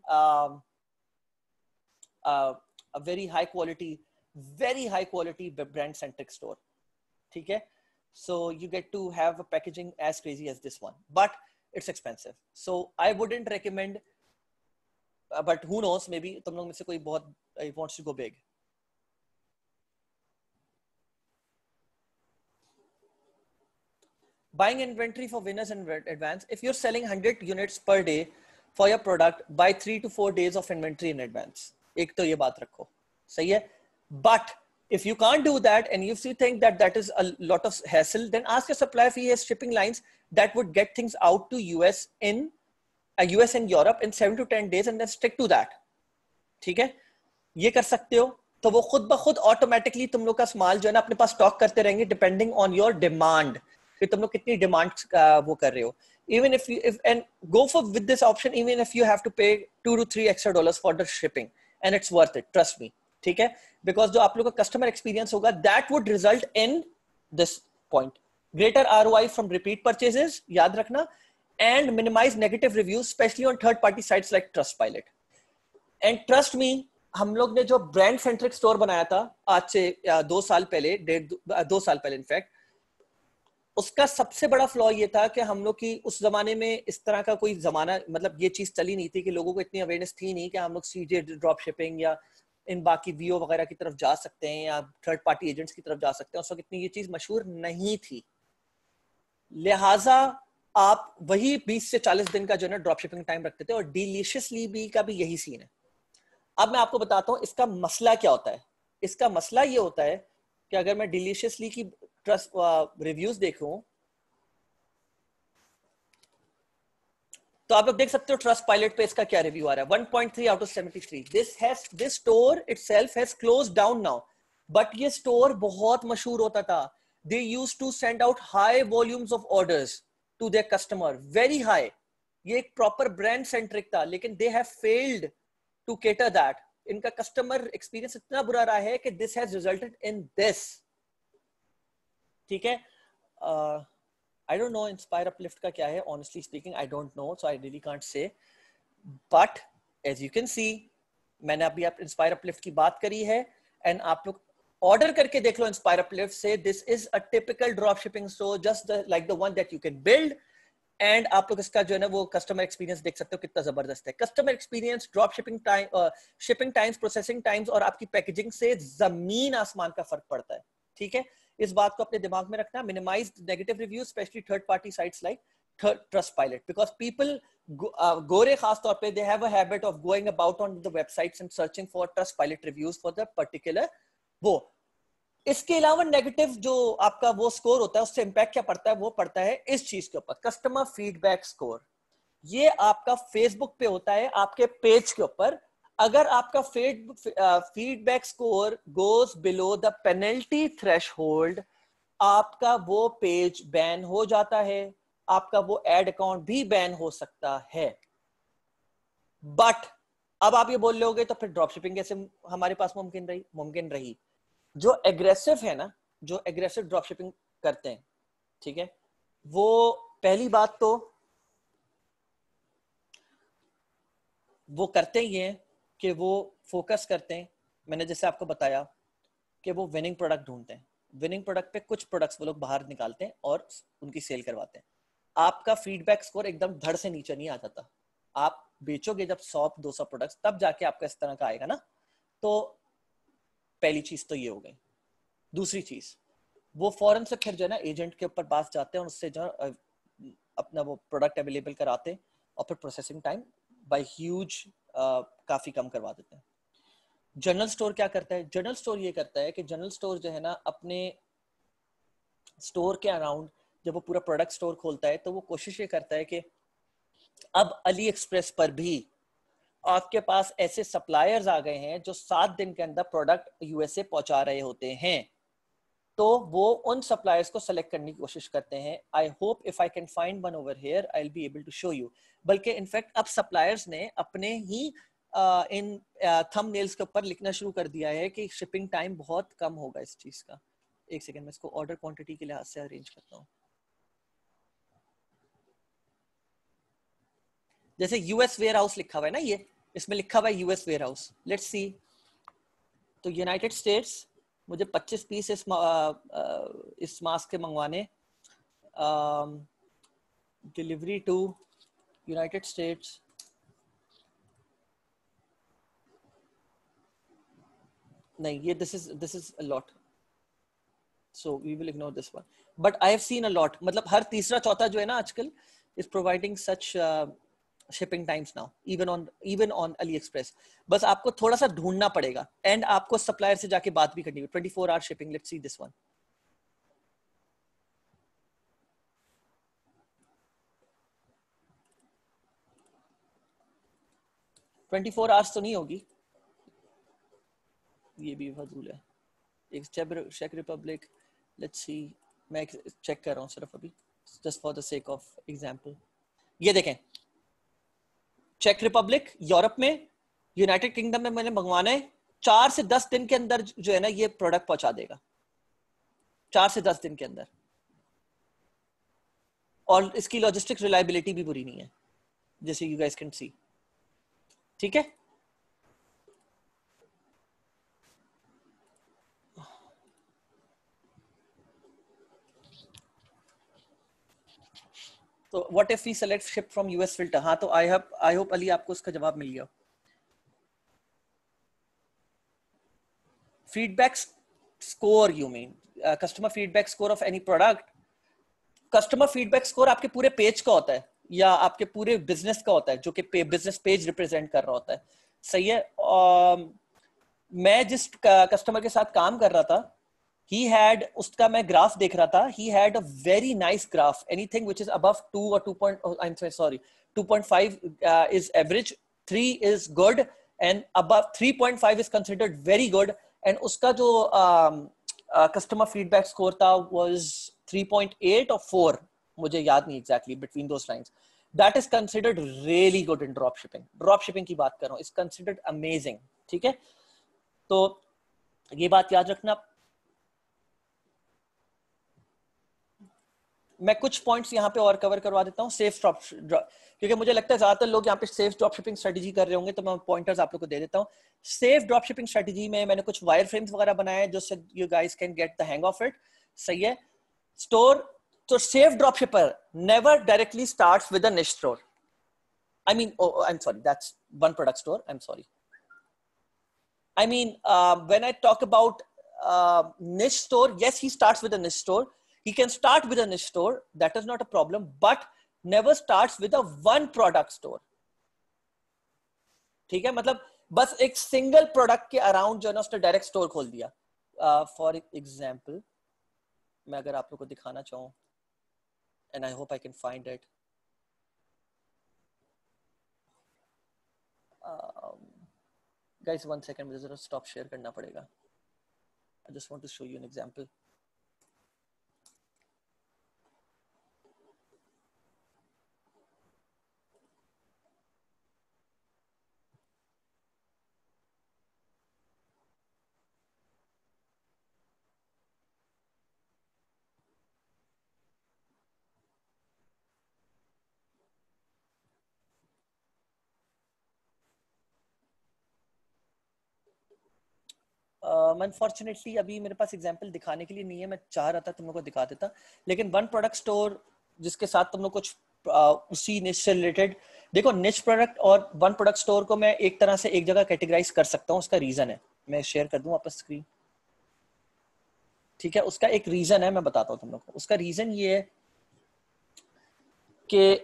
a very high quality brand centric store. ठीक है? So you get to have a packaging as crazy as this one, but it's expensive. So I wouldn't recommend. But who knows, maybe तुम लोग में से कोई बहुत wants to go big. Buying inventory for winners in advance. If you're selling 100 units per day for your product, buy 3 to 4 days of inventory in advance. एक तो ये बात रखो, सही है? But if you can't do that and if you think that that is a lot of hassle, then ask your supplier if he has shipping lines that would get things out to US and Europe in 7 to 10 days and then stick to that. ठीक है? ये कर सकते हो, तो वो खुद ब खुद ऑटोमेटिकली तुम लोग का माल जो है ना अपने पास स्टॉक करते रहेंगे डिपेंडिंग ऑन योर डिमांड, कि तुम लोग कितनी डिमांड वो कर रहे हो। even if and go for with this option even if you have to pay $2 to $3 extra for the shipping, and it's worth it, trust me, ठीक है? because जो आप लोग का कस्टमर एक्सपीरियंस होगा that would result in this point, greater ROI from repeat purchases, याद रखना, and minimize negative reviews especially on third party sites like Trustpilot. And trust me, हम लोग ने जो ब्रांड सेंट्रिक स्टोर बनाया था आज से 2 साल पहले, 2 साल पहले इनफैक्ट, उसका सबसे बड़ा फ्लॉ ये था कि हम लोग की उस जमाने में इस तरह का कोई जमाना, मतलब ये चीज चली नहीं थी कि लोगों को इतनी अवेयरनेस थी नहीं कि हम लोग सीजे ड्रॉप शिपिंग या इन बाकी वीओ वगैरह की तरफ जा सकते हैं या थर्ड पार्टी एजेंट्स की तरफ जा सकते हैं। उस वक्त इतनी ये चीज मशहूर नहीं थी, लिहाजा आप वही 20 से 40 दिन का जो है ना ड्रॉप शिपिंग टाइम रखते थे, और डिलीशियसली बी का भी यही सीन है। अब मैं आपको बताता हूं इसका मसला क्या होता है। इसका मसला ये होता है कि अगर मैं डिलीशियसली की ट्रस्ट रिव्यूज देखूं तो आप लोग देख सकते हो ट्रस्ट पायलट पे इसका क्या रिव्यू आ रहा है, 1.3 out of 73. This store itself has closed down now, but ये स्टोर बहुत मशहूर होता था। They used to send out high volumes of orders to their customer, very high. ये एक प्रॉपर ब्रांड सेंट्रिक था, लेकिन they have failed to cater that. इनका कस्टमर एक्सपीरियंस इतना बुरा रहा है कि this has resulted in this. ठीक है? I don't know Inspire Uplift का क्या है, honestly speaking I don't know, so I really can't say, but as you can see मैंने अभी आप Inspire Uplift की बात करी है, and आप लोग ऑर्डर करके देख लो Inspire Uplift से, this is a typical drop shipping store just like the one that you can build, and आप लोग इसका जो है ना वो कस्टमर एक्सपीरियंस देख सकते हो कितना जबरदस्त है। Customer experience, drop shipping time, shipping times, processing times और आपकी पैकेजिंग से जमीन आसमान का फर्क पड़ता है। ठीक है, इस बात को अपने दिमाग में रखना। Minimise negative reviews specially third party sites like Trustpilot, because people गोरे खास तौर पे they have a habit of going about on the websites and searching for Trustpilot reviews for the particular वो। इसके अलावा नेगेटिव जो आपका वो स्कोर होता है उससे इंपैक्ट क्या पड़ता है, वो पड़ता है इस चीज के ऊपर, कस्टमर फीडबैक स्कोर। ये आपका फेसबुक पे होता है आपके पेज के ऊपर। अगर आपका feedback score goes below the penalty threshold, आपका वो पेज बैन हो जाता है, आपका वो एड अकाउंट भी बैन हो सकता है। बट अब आप ये बोल लोगे तो फिर ड्रॉप शिपिंग कैसे हमारे पास मुमकिन रही। जो एग्रेसिव है ना, जो एग्रेसिव ड्रॉप शिपिंग करते हैं, ठीक है, वो पहली बात तो वो करते ही हैं कि वो फोकस करते हैं, मैंने जैसे आपको बताया कि वो विनिंग प्रोडक्ट ढूंढते हैं। विनिंग प्रोडक्ट पे कुछ प्रोडक्ट्स वो लोग बाहर निकालते हैं और उनकी सेल करवाते हैं। आपका फीडबैक स्कोर एकदम धड़ से नीचे नहीं आ जाता। आप बेचोगे जब 100-200 प्रोडक्ट्स, तब जाके आपका इस तरह का आएगा ना। तो पहली चीज तो ये हो गई। दूसरी चीज, वो फौरन से फिर जो है ना एजेंट के ऊपर पास जाते हैं और उससे जो अपना वो प्रोडक्ट अवेलेबल कराते हैं और फिर प्रोसेसिंग टाइम बाय ह्यूज काफी कम करवा देते हैं। जनरल स्टोर क्या करता है? जनरल स्टोर ये करता है कि जनरल स्टोर जो है ना अपने स्टोर के अराउंड जब वो पूरा प्रोडक्ट स्टोर खोलता है तो वो कोशिश ये करता है कि अब अली एक्सप्रेस पर भी आपके पास ऐसे सप्लायर्स आ गए हैं जो 7 दिन के अंदर प्रोडक्ट यूएसए पहुंचा रहे होते हैं, तो वो उन सप्लायर्स को सेलेक्ट करने की कोशिश करते हैं। I hope if I can find one over here I will be able to show you. बल्कि इनफैक्ट अब सप्लायर्स ने अपने ही इन थंबनेल्स के ऊपर लिखना शुरू कर दिया है कि शिपिंग टाइम बहुत कम होगा इस चीज का। एक सेकेंड, मैं इसको ऑर्डर क्वांटिटी के लिहाज से अरेंज करता हूँ। जैसे यूएस वेयर हाउस लिखा हुआ है ना, ये इसमें लिखा हुआ है US warehouse. Let's see. तो यूनाइटेड स्टेट्स, मुझे 25 पीस इस मास्क के मंगवाने, डिलीवरी टू यूनाइटेड स्टेट्स, नहीं ये this is a lot, so we will ignore this one. But I have seen a lot, मतलब हर तीसरा चौथा जो है ना आजकल is providing such shipping times now, even on AliExpress. बस आपको थोड़ा सा ढूंढना पड़ेगा एंड आपको सप्लायर से जाके बात भी करनी है। 24 hour shipping, let's see this one. 24 hours तो नहीं होगी, ये भी फजूल है। एक चेक रिपब्लिक, लेट्स सी, मैं चेक कर रहा हूँ सिर्फ अभी just for the sake of example. ये देखें, चेक रिपब्लिक यूरोप में, यूनाइटेड किंगडम में मैंने मंगवाना है, 4 से 10 दिन के अंदर जो है ना ये प्रोडक्ट पहुंचा देगा, 4 से 10 दिन के अंदर। और इसकी लॉजिस्टिक रिलायबिलिटी भी बुरी नहीं है, जैसे यू गाइस कैन सी। ठीक है, तो what if we select ship from US filter? हाँ, तो आई होप अली आपको उसका जवाब मिल गया। Feedback score, you mean customer feedback score of any product? Customer feedback score आपके पूरे पेज का होता है या आपके पूरे बिजनेस का होता है, जो कि बिजनेस पेज रिप्रेजेंट कर रहा होता है। सही है। मैं जिस कस्टमर के साथ काम कर रहा था, he had, उसका मैं ग्राफ देख रहा था, he had a very nice graph, anything which is above 2 or 2 point, oh, I'm sorry 2.5 is average, 3 is good and above 3.5 is considered very good, and उसका जो customer feedback score था was 3.8 or 4, मुझे याद नहीं exactly, between those lines. That is considered really good in drop shipping. Drop shipping की बात कर रहा हूँ, is considered amazing. ठीक है, तो ये बात याद रखना। मैं कुछ पॉइंट्स यहाँ पे और कवर करवा देता हूँ सेफ ड्रॉप, क्योंकि मुझे लगता है ज्यादातर लोग यहाँ पे सेफ ड्रॉप शिपिंग स्ट्रेटजी कर रहे होंगे, तो मैं पॉइंटर्स आप लोग को दे देता हूँ। सेफ ड्रॉप शिपिंग स्ट्रेटजी में मैंने कुछ वायर फ्रेम्स वगैरह बनाए हैं जिससे you guys can get the hang of it. सही है। स्टोर, तो safe drop shipper never directly starts with a niche store. I mean, oh, I'm sorry, that's one product store. I'm sorry. I mean, when I talk about niche store, yes, he starts with a niche store. He can start with a niche store. That is not a problem, but never starts with a one product store. ठीक है, मतलब बस एक सिंगल प्रोडक्ट के अराउंड जो है ना उसने डायरेक्ट स्टोर खोल दिया। फॉर एग्जाम्पल, मैं अगर आप लोग को दिखाना चाहूँ, and I hope I can find it. Guys 1 second, मुझे जरा स्टॉप शेयर करना पड़ेगा। I just want to show you an example. Unfortunately अभी मेरे पास एग्जांपल दिखाने के लिए नहीं है, मैं चाह रहा था तुम लोगों को दिखा देता, लेकिन वन प्रोडक्ट स्टोर जिसके साथ तुम लोग कुछ उसी निश से रिलेटेड, देखो निच प्रोडक्ट और वन प्रोडक्ट स्टोर को मैं एक तरह से एक जगह कैटेगराइज कर सकता हूँ। उसका रीजन है, मैं शेयर कर दूं आपस स्क्रीन, ठीक है। उसका एक रीजन है, मैं बताता हूँ तुम लोग को। उसका रीजन ये है कि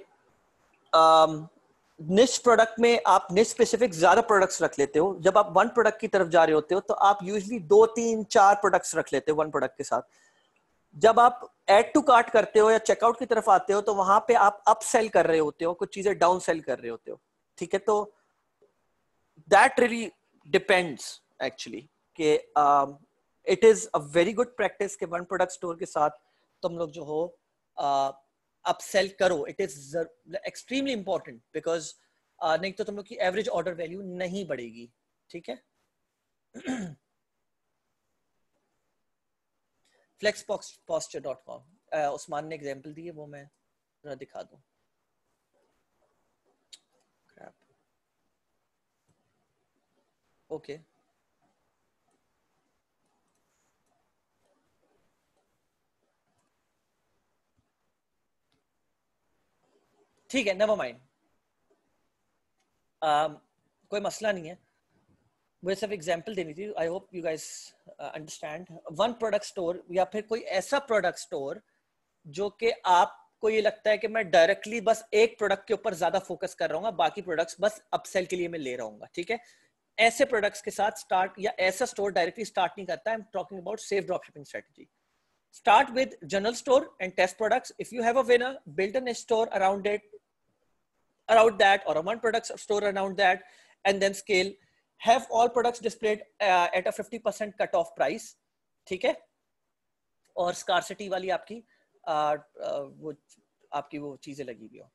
निश प्रोडक्ट में आप निश स्पेसिफिक ज्यादा प्रोडक्ट्स रख लेते हो। जब आप वन प्रोडक्ट की तरफ जा रहे होते हो तो आप यूजुअली 2 3 4 प्रोडक्ट्स रख लेते हो वन प्रोडक्ट के साथ। जब आप ऐड टू कार्ट करते हो या चेकआउट की तरफ आते हो तो वहां पे आप अप सेल कर रहे होते हो, कुछ चीजें डाउन सेल कर रहे होते हो, ठीक है। तो दैट रियली डिपेंड्स एक्चुअली कि it is a very good practice कि वन प्रोडक्ट स्टोर के साथ तुम लोग जो हो अप सेल करो। It is extremely important because नहीं तो तुम लोग की एवरेज ऑर्डर वैल्यू नहीं बढ़ेगी, ठीक है। flexposture.com उस्मान ने एग्जांपल दी है, वो मैं जरा दिखा दूं। ओके ठीक है, नेवर माइंड, कोई मसला नहीं है। मुझे सिर्फ एग्जांपल देनी थी। I hope you guys understand. One product store या फिर कोई ऐसा प्रोडक्ट स्टोर जो कि आपको ये लगता है कि मैं डायरेक्टली बस एक प्रोडक्ट के ऊपर ज्यादा फोकस कर रहा हूँ, बाकी प्रोडक्ट्स बस अपसेल के लिए मैं ले रहा हूँ, ठीक है। ऐसे प्रोडक्ट्स के साथ स्टार्ट, या ऐसा स्टोर डायरेक्टली स्टार्ट नहीं करता। I am talking about safe dropshipping strategy. Start with general store and test products. If you have a winner, build a niche store around it, around that, or a one product store around that, and then scale. Have all products displayed at a 50% cut off price, ठीक है। और scarcity वाली आपकी वो आपकी वो चीजें लगी हुई हो,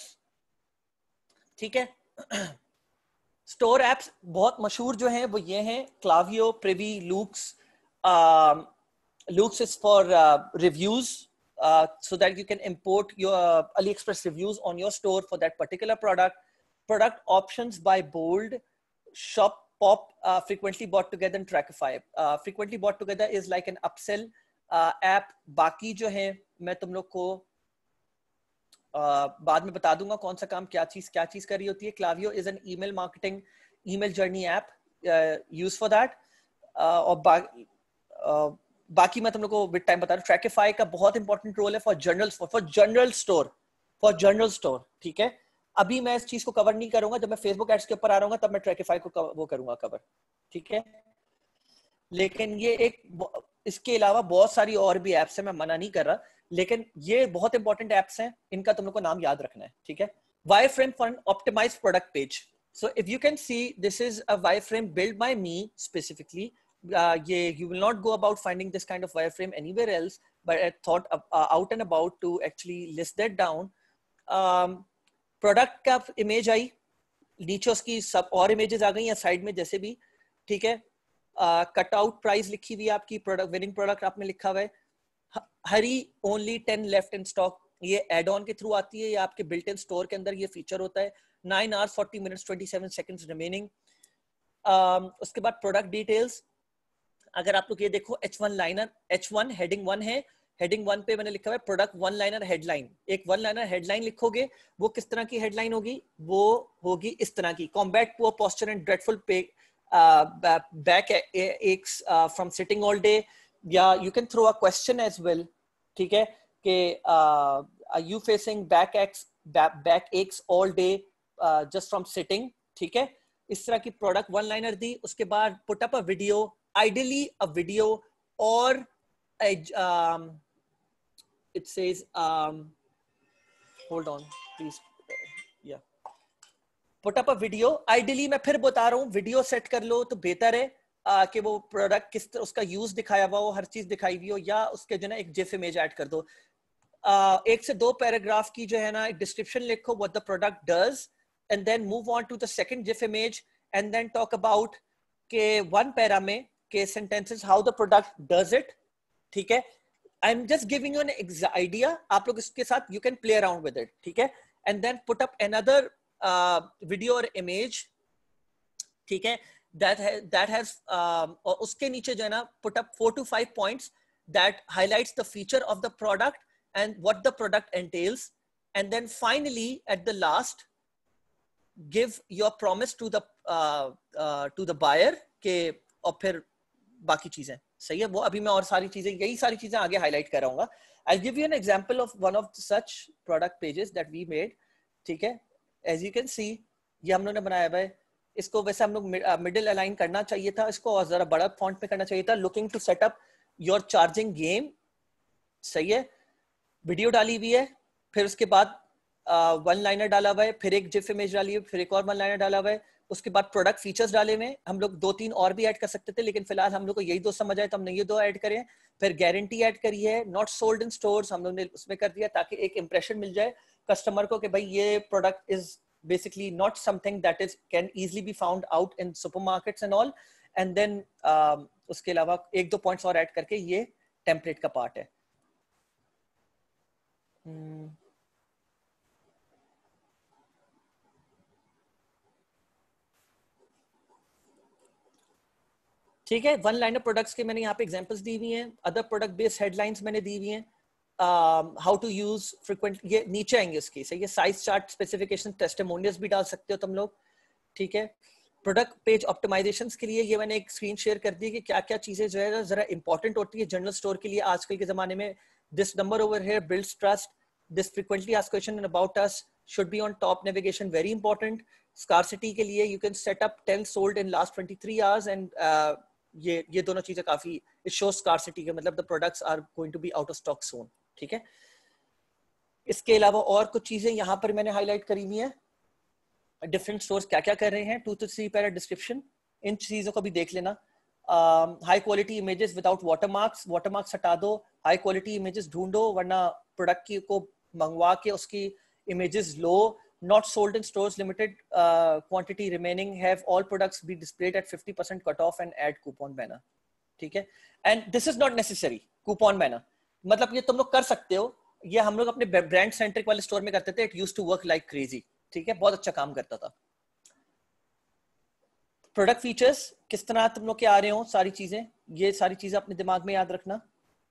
ठीक है। स्टोर एप्स बहुत मशहूर जो हैं वो ये हैं Klaviyo, Privy, Looks. Looks is for reviews, so that you can import your AliExpress reviews on your store for that particular product. Product options by Bold, Shop, Pop, frequently bought together, and Trackify. Frequently bought together is like an upsell app. बाकी जो है मैं तुम लोग को बाद में बता दूंगा कौन सा काम क्या चीज कर रही होती है। Klaviyo is an email marketing, email journey app used for that. और बाकी मैं तुम लोग को विद टाइम बता रहा हूँ। ट्रैकिफाई का बहुत इंपॉर्टेंट रोल है फॉर जनरल स्टोर, ठीक है। अभी मैं इस चीज को कवर नहीं करूंगा, जब मैं फेसबुक एड्स के ऊपर आ रहा हूँ तब मैं ट्रैकिफाई को वो करूंगा कवर, ठीक है। लेकिन ये एक, इसके अलावा बहुत सारी और भी एप्स है, मैं मना नहीं कर रहा, लेकिन ये बहुत इंपॉर्टेंट एप्स हैं, इनका तुम लोग को नाम याद रखना है, ठीक है। Wireframe for optimised product page. So if you can see, this is a wireframe built by me specifically. You will not go about finding this kind of wireframe anywhere else, but I thought out and about to actually list that down. Product का image आई, नीचे उसकी सब और images आ गई या साइड में जैसे भी, ठीक है। कट आउट प्राइस लिखी हुई है आपकी, प्रोडक्ट विनिंग प्रोडक्ट आपने लिखा हुआ है। Hurry only 10 left in stock, ये एड ऑन के थ्रू आती है, ये आपके बिल्ट इन स्टोर के अंदर ये फीचर होता है। 9 hours 40 minutes 27 seconds remaining. उसके बाद प्रोडक्ट डिटेल्स, अगर आप लोग ये देखो H1 लाइनर, H1 हेडिंग 1 है, हेडिंग 1 पे मैंने लिखा हुआ है प्रोडक्ट वन लाइनर हेडलाइन। एक वन लाइनर हेडलाइन लिखोगे, वो किस तरह की हेडलाइन होगी, वो होगी इस तरह की, combat poor posture and dreadful back aches from sitting all day, या you can throw a question as well, ठीक है, कि are you facing back aches all day just from sitting, ठीक है। इस तरह की प्रोडक्ट वन लाइनर दी। उसके बाद put up a video, ideally a video, और it says hold on please, yeah, put up a video. Ideally मैं फिर बता रहा हूँ, वीडियो सेट कर लो तो बेहतर है, कि वो प्रोडक्ट किस तरह उसका यूज दिखाया हुआ हो, हर चीज दिखाई हुई हो, या उसके जो ना एक जिफ इमेज ऐड कर दो। 1 से 2 पैराग्राफ की जो है ना एक डिस्क्रिप्शन लिखो, what the product does, and then move on to the second GIF image, and then talk about के one पैरा में के sentences how the product does it, ठीक है। I'm just giving you an idea, आप लोग इसके साथ you can play around with it, ठीक है। and then put up another video or image, ठीक है, that has और उसके नीचे जो है ना put up 4 to 5 points that highlights the feature of the product and what the product entails, and then finally at the last give your promise to the buyer के, और फिर बाकी चीजें सही है। वो अभी मैं और सारी चीजें, यही सारी चीजें आगे हाईलाइट कर रहा हूँ। I'll give you an example of one of such product pages that we made, ठीक है। As you can see, ये हम लोग ने बनाया है। इसको वैसे हम लोग मिडिल अलाइन करना चाहिए था, इसको और जरा बड़ा फॉन्ट में करना चाहिए था। Looking to set up your charging game, सही है। वीडियो डाली हुई है, फिर उसके बाद वन लाइनर डाला हुआ है, फिर एक जिफ इमेज डाली है, फिर एक और वन लाइनर डाला हुआ है। उसके बाद प्रोडक्ट फीचर्स डाले हुए। हम लोग 2-3 और भी ऐड कर सकते थे, लेकिन फिलहाल हम लोग को यही दो समझ आए तो हमने ये दो ऐड करे। फिर गारंटी ऐड करी है, नॉट सोल्ड इन स्टोर्स हम लोग ने उसमें कर दिया, ताकि एक इंप्रेशन मिल जाए कस्टमर को कि भाई ये product is basically not something that is can easily be found out in supermarkets and all. And then उसके अलावा 1-2 पॉइंट्स और ऐड करके ये टेम्पलेट का पार्ट है। ठीक है, वन लाइनर प्रोडक्ट्स के मैंने यहाँ पे एग्जांपल्स दी हुई हैं। अदर प्रोडक्ट बेस्ड हेडलाइंस मैंने दी हुई हैं। हाउ टू यूज फ्रीक्वेंट, ये नीचे आएंगे उसकी, सही है। साइज चार्ट, स्पेसिफिकेशन, टेस्टिमोनियल्स भी डाल सकते हो तुम लोग, ठीक है। प्रोडक्ट पेज ऑप्टिमाइजेशन के लिए ये मैंने एक स्क्रीन शेयर कर दी कि क्या क्या चीजें जो है जरा इंपॉर्टेंट होती है जनरल स्टोर के लिए आजकल के जमाने में। This number over here builds trust, this frequently asked question about us should be on top navigation, very important. Scarcity के लिए you can set up 10 sold in last 23 hours, and ये दोनों चीजें काफी, इट शोज स्कार्सिटी के मतलब the products are going to be out of stock soon, ठीक है। इसके अलावा और कुछ चीजें यहाँ पर मैंने हाईलाइट करी हुई है। डिफरेंट स्टोर्स क्या क्या कर रहे हैं, 2 to 3 पैरा डिस्क्रिप्शन, इन चीजों को भी देख लेना। High quality images without watermarks, watermarks हटा दो, हाई क्वालिटी इमेजेस ढूंढो, वरना प्रोडक्ट की को मंगवा के उसकी इमेजेस लो। Not sold in stores, limited quantity remaining, have all products be displayed at 50% cut off and add coupon banner, ठीक है। And this is not necessary, coupon banner मतलब ये तुम लोग कर सकते हो, ये हम लोग अपने ब्रांड सेंट्रिक वाले स्टोर में करते थे। It used to work like crazy, ठीक है, बहुत अच्छा काम करता था। प्रोडक्ट फीचर्स किस तरह तुम लोग के आ रहे हो, सारी चीजें, ये सारी चीजें अपने दिमाग में याद रखना,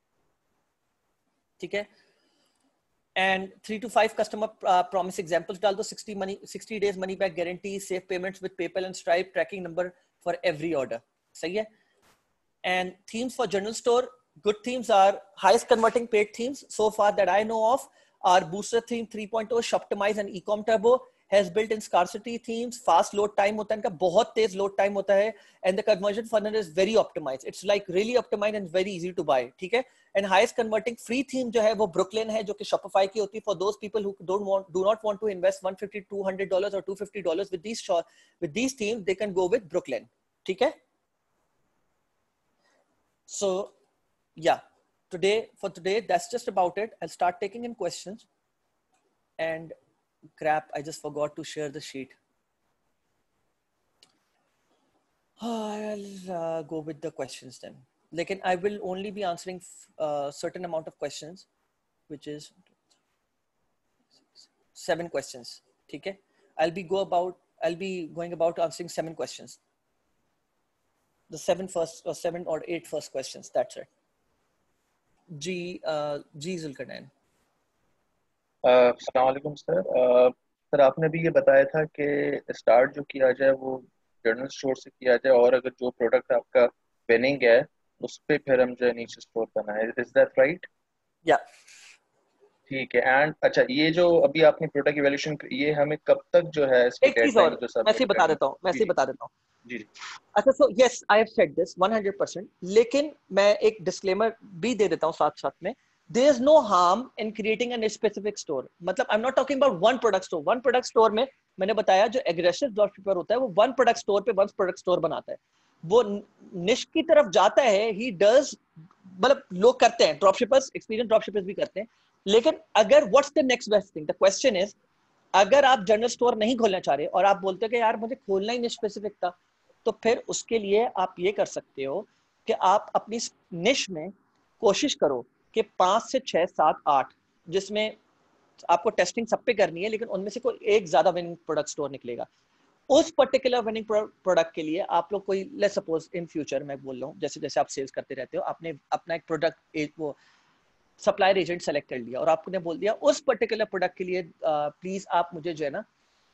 ठीक है। And 3 to 5 customer promise examples डाल दो। 60 days money back guarantee, safe payments with PayPal and Stripe, tracking number for every order, सही है। And themes for general store, good themes are highest converting paid themes so far that I know of are Booster theme 3.0, Shoptimize and Ecom Turbo, has built in scarcity themes, fast load time होता है इनका, बहुत तेज load time होता है, and the conversion funnel is very optimized. It's like really optimized and very easy to buy, ठीक है। And highest converting free theme जो है वो Brooklyn है, जो कि Shopify की होती है for those people who do not want to invest $150, $200 or $250 with these themes, they can go with Brooklyn, ठीक है। So yeah, for today that's just about it. I'll start taking in questions. And crap, I just forgot to share the sheet. I'll go with the questions then. Like, I will only be answering certain amount of questions, which is 7 questions. Okay, I'll be going about answering 7 questions. The 7 or 8 first questions. That's it. G Zulkarnain. अस्सलाम वालेकुम सर। सर आपने भी ये बताया था कि स्टार्ट जो किया जाए वो जनरल स्टोर से किया जाए, और अगर जो प्रोडक्ट आपका विनिंग है उस पे फिर हम जो है नीचे स्टोर करना है। Is that right? या ठीक है। एंड अच्छा, ये जो अभी आपने प्रोडक्ट इवैल्यूएशन, ये हमें कब तक जो है इसकी एक चीज डेडलाइन और जो मैं से सबमिट बता करनी? देता हूँ, जी जी। अच्छा, so yes I have said this 100%, लेकिन मैं एक डिस्क्लेमर भी दे देता हूँ साथ साथ में। There is no harm in creating an specific store. मतलब I am not talking about one product store में मैंने बताया जो एग्रेसिव ड्रॉपशिपर होता है वो वन प्रोडक्ट स्टोर बनाता है, वो निश की तरफ जाता है। ही डज, मतलब लोग करते हैं, ड्रॉपशिपर्स, एक्सपीरियंस ड्रॉपशिपर्स भी करते हैं। लेकिन अगर what's the next best thing, the question is, अगर आप जनरल स्टोर नहीं खोलना चाह रहे और आप बोलते हो कि यार मुझे खोलना ही निश स्पेसिफिक था, तो फिर उसके लिए आप ये कर सकते हो कि आप अपनी निश में कोशिश करो कि 5 से 6, 7, 8, जिसमें आपको टेस्टिंग सब पे करनी है, लेकिन उनमें से कोई एक ज्यादा विनिंग प्रोडक्ट स्टोर निकलेगा। उस पर्टिकुलर विनिंग प्रोडक्ट के लिए आप लोग कोई, लेट्स सपोज इन फ्यूचर मैं बोल रहा हूँ, जैसे जैसे आप सेल्स करते रहते हो, आपने अपना एक प्रोडक्ट, एक वो सप्लायर एजेंट सेलेक्ट कर लिया और आपने बोल दिया उस पर्टिकुलर प्रोडक्ट के लिए प्लीज आप मुझे जो है ना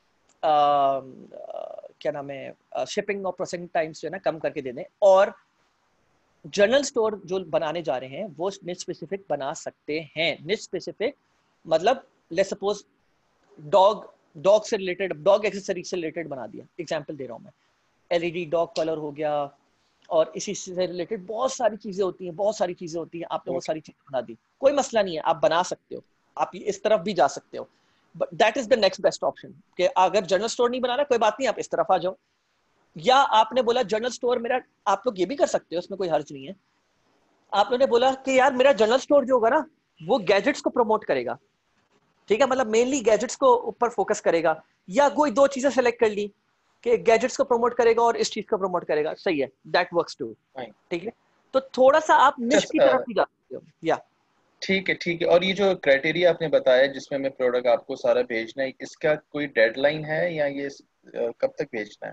क्या नाम है शिपिंग और प्रोसेसिंग टाइम्स जो है ना कम करके दे दें, और जनरल स्टोर जो बनाने जा रहे हैं वो निच स्पेसिफिक बना सकते हैं। निच स्पेसिफिक मतलब लेट्स सपोज डॉग से रिलेटेड, डॉग एक्सेसरी से रिलेटेड बना दिया, एग्जांपल दे रहा हूं मैं, एलईडी डॉग कलर हो गया, और इसी से रिलेटेड बहुत सारी चीजें होती हैं, बहुत सारी चीजें होती हैं, आपने वो सारी चीजें बना दी, कोई मसला नहीं है, आप बना सकते हो, आप इस तरफ भी जा सकते हो, but that is the next best option कि अगर जनरल स्टोर नहीं बनाना कोई बात नहीं, आप इस तरफ आ जाओ। या आपने बोला जनरल स्टोर मेरा, आप लोग ये भी कर सकते हो, उसमें कोई हर्ज नहीं है, आप लोगों ने बोला कि यार मेरा जनरल स्टोर जो होगा ना वो गैजेट्स को प्रमोट करेगा, ठीक है, मतलब मेनली गैजेट्स को ऊपर फोकस करेगा, या कोई दो चीजें सेलेक्ट कर ली कि गैजेट्स को प्रमोट करेगा और इस चीज को प्रमोट करेगा, सही है, दैट वर्क्स टू, ठीक है, तो थोड़ा सा आप निश की तरफ भी जा सकते हो। या ठीक है, ठीक है। और ये जो क्राइटेरिया आपने बताया जिसमें मैं प्रोडक्ट आपको सारा भेजना है, इसका कोई डेडलाइन है या ये कब तक भेजना है?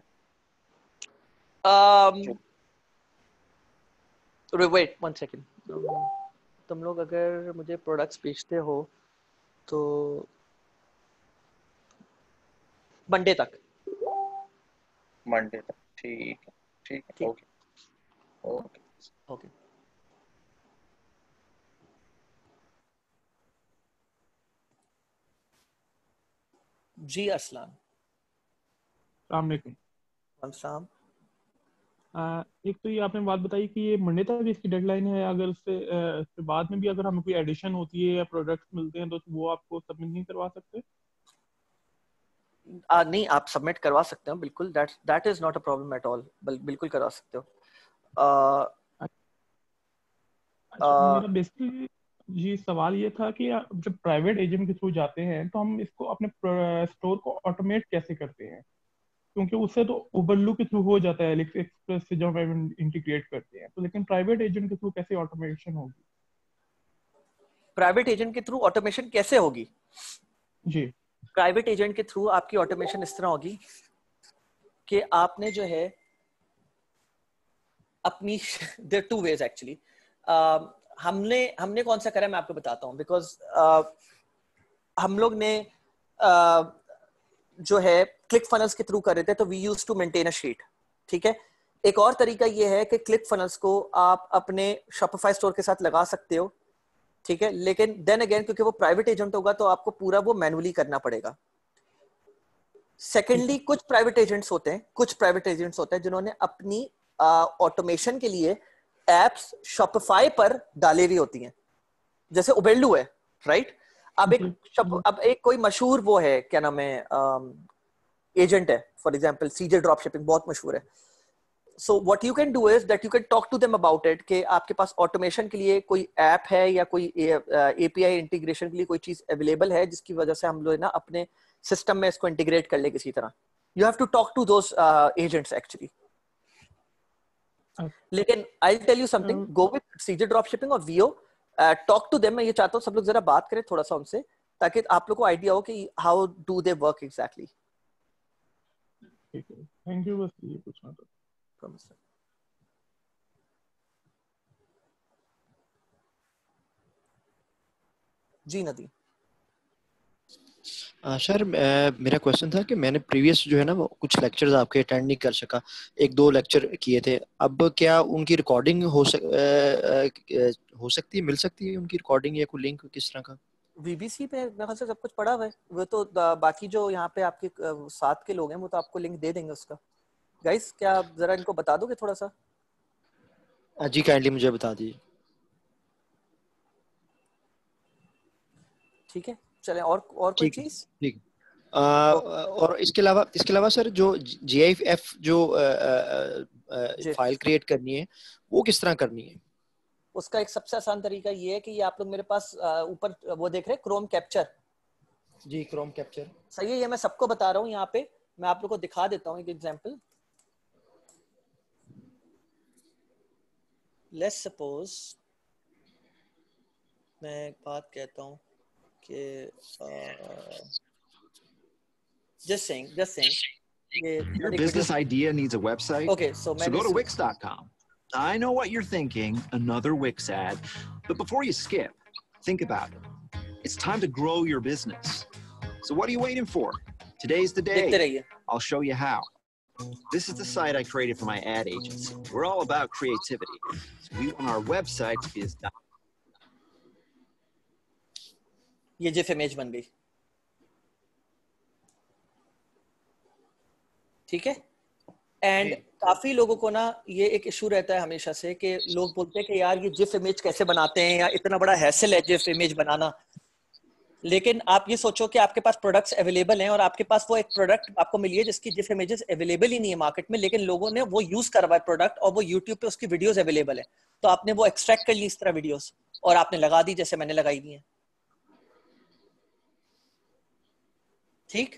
वेट वन सेकेंड, तुम लोग अगर मुझे प्रोडक्ट्स बेचते हो तो मंडे तक, मंडे तक, ठीक है, ठीक है, ओके ओके ओके। जी अरसलान। अस्सलाम वालेकुम। शाम। एक तो ये आपने बात बताई कि ये मंडे तक इसकी डेडलाइन है, अगर उससे बाद में भी अगर हमें कोई एडिशन होती है या प्रोडक्ट्स मिलते हैं तो वो आपको सबमिट नहीं करवा सकते? नहीं, आप सबमिट करवा सकते हो बिल्कुल, that is not a problem at all, बिल्कुल करवा सकते हो। मेरा बेसिकली जी सवाल ये था कि जब प्राइवेट एजेंट के थ्रू जाते हैं तो हम इसको अपने स्टोर को ऑटोमेट कैसे करते हैं, क्योंकि उससे तो उबरलू के थ्रू हो जाता है, एलेक्स एक्सप्रेस से जब हम इंटीग्रेट करते हैं तो, लेकिन प्राइवेट एजेंट के थ्रू कैसे ऑटोमेशन होगी? प्राइवेट एजेंट के थ्रू ऑटोमेशन कैसे होगी? जी, प्राइवेट एजेंट के थ्रू आपकी ऑटोमेशन इस तरह होगी कि आपने जो है अपनी देयर टू वेज एक्चुअली, हमने कौन सा करा मैं आपको बताता हूँ, बिकॉज हम लोग ने जो है क्लिक फनल्स के थ्रू कर रहे थे, तो we use to maintain a sheet, ठीक है। एक और तरीका ये है कि क्लिक फनल्स को आप अपने शॉपिफाई स्टोर के साथ लगा सकते हो, ठीक है, लेकिन देन अगेन क्योंकि वो प्राइवेट एजेंट होगा तो आपको पूरा वो मैनुअली करना पड़ेगा। सेकेंडली कुछ प्राइवेट एजेंट्स होते हैं जिन्होंने अपनी ऑटोमेशन के लिए एप्स शॉपिफाई पर डाले हुई होती हैं, जैसे उबेरलू है, राइट। अब एक कोई मशहूर वो है, क्या नाम है, एजेंट है, for example CJ drop shipping बहुत मशहूर है। So what you can do is that you can talk to them about it कि आपके पास ऑटोमेशन के लिए कोई ऐप है या कोई एपीआई इंटीग्रेशन के लिए कोई चीज अवेलेबल है जिसकी वजह से हम लोग ना अपने सिस्टम में इसको इंटीग्रेट कर ले किसी तरह। You have to talk to those agents actually. लेकिन I tell you something, go with CJ drop shipping और वीओ, टॉक टू देम। मैं ये चाहता हूँ सब लोग जरा बात करें थोड़ा सा उनसे, ताकि आप लोग को आइडिया हो कि how do they work exactly. ठीक है, थैंक यू, बस ये पूछना था। जी नदी। सर मेरा क्वेश्चन था कि मैंने प्रीवियस जो है ना वो कुछ लेक्चर्स आपके अटेंड नहीं कर सका, एक दो लेक्चर किए थे, अब क्या उनकी रिकॉर्डिंग हो सकती है, मिल सकती है उनकी रिकॉर्डिंग या कोई लिंक किस तरह का? वीबीसी पे मेरे ख्याल से सब कुछ पड़ा हुआ है, वो तो बाकी जो यहाँ पे आपके साथ के लोग हैं वो तो आपको लिंक दे देंगे उसका। गाइस क्या आप जरा इनको बता दोगे थोड़ा सा? जी काइंडली मुझे बता दीजिए। ठीक है, चले और कोई चीज? ठीक। और इसके अलावा सर जो GIF जो फाइल क्रिएट करनी है वो किस तरह करनी है? उसका एक सबसे आसान तरीका ये है कि ये आप लोग मेरे पास ऊपर वो देख रहे हैं क्रोम कैप्चर। जी क्रोम कैप्चर सही है, ये मैं सबको बता रहा हूँ, यहाँ पे मैं आप लोग को दिखा देता हूँ एक एग्जांपल। लेट्स सपोज मैं एक बात कहता हूँ कि just saying your business idea needs a website. Okay, so go to Wix.com. I know what you're thinking, another Wix ad. But before you skip, Think about it. It's time to grow your business. So what are you waiting for? Today's the day. I'll show you how. This is the site I created for my ad agency. We're all about creativity. So we want our website to be as ये GIF image बन गई, ठीक है। एंड काफी लोगों को ना ये एक इशू रहता है हमेशा से कि लोग बोलते हैं कि यार ये GIF इमेज कैसे बनाते हैं, या इतना बड़ा हैसल है GIF इमेज बनाना। लेकिन आप ये सोचो कि आपके पास प्रोडक्ट्स अवेलेबल हैं और आपके पास वो एक प्रोडक्ट आपको मिली है जिसकी GIF इमेजेस अवेलेबल ही नहीं है मार्केट में, लेकिन लोगों ने वो यूज करवा है प्रोडक्ट और वो यूट्यूब पे उसकी वीडियोस अवेलेबल है, तो आपने वो एक्सट्रैक्ट कर ली इस तरह वीडियोस और आपने लगा दी जैसे मैंने लगाई दी है, ठीक।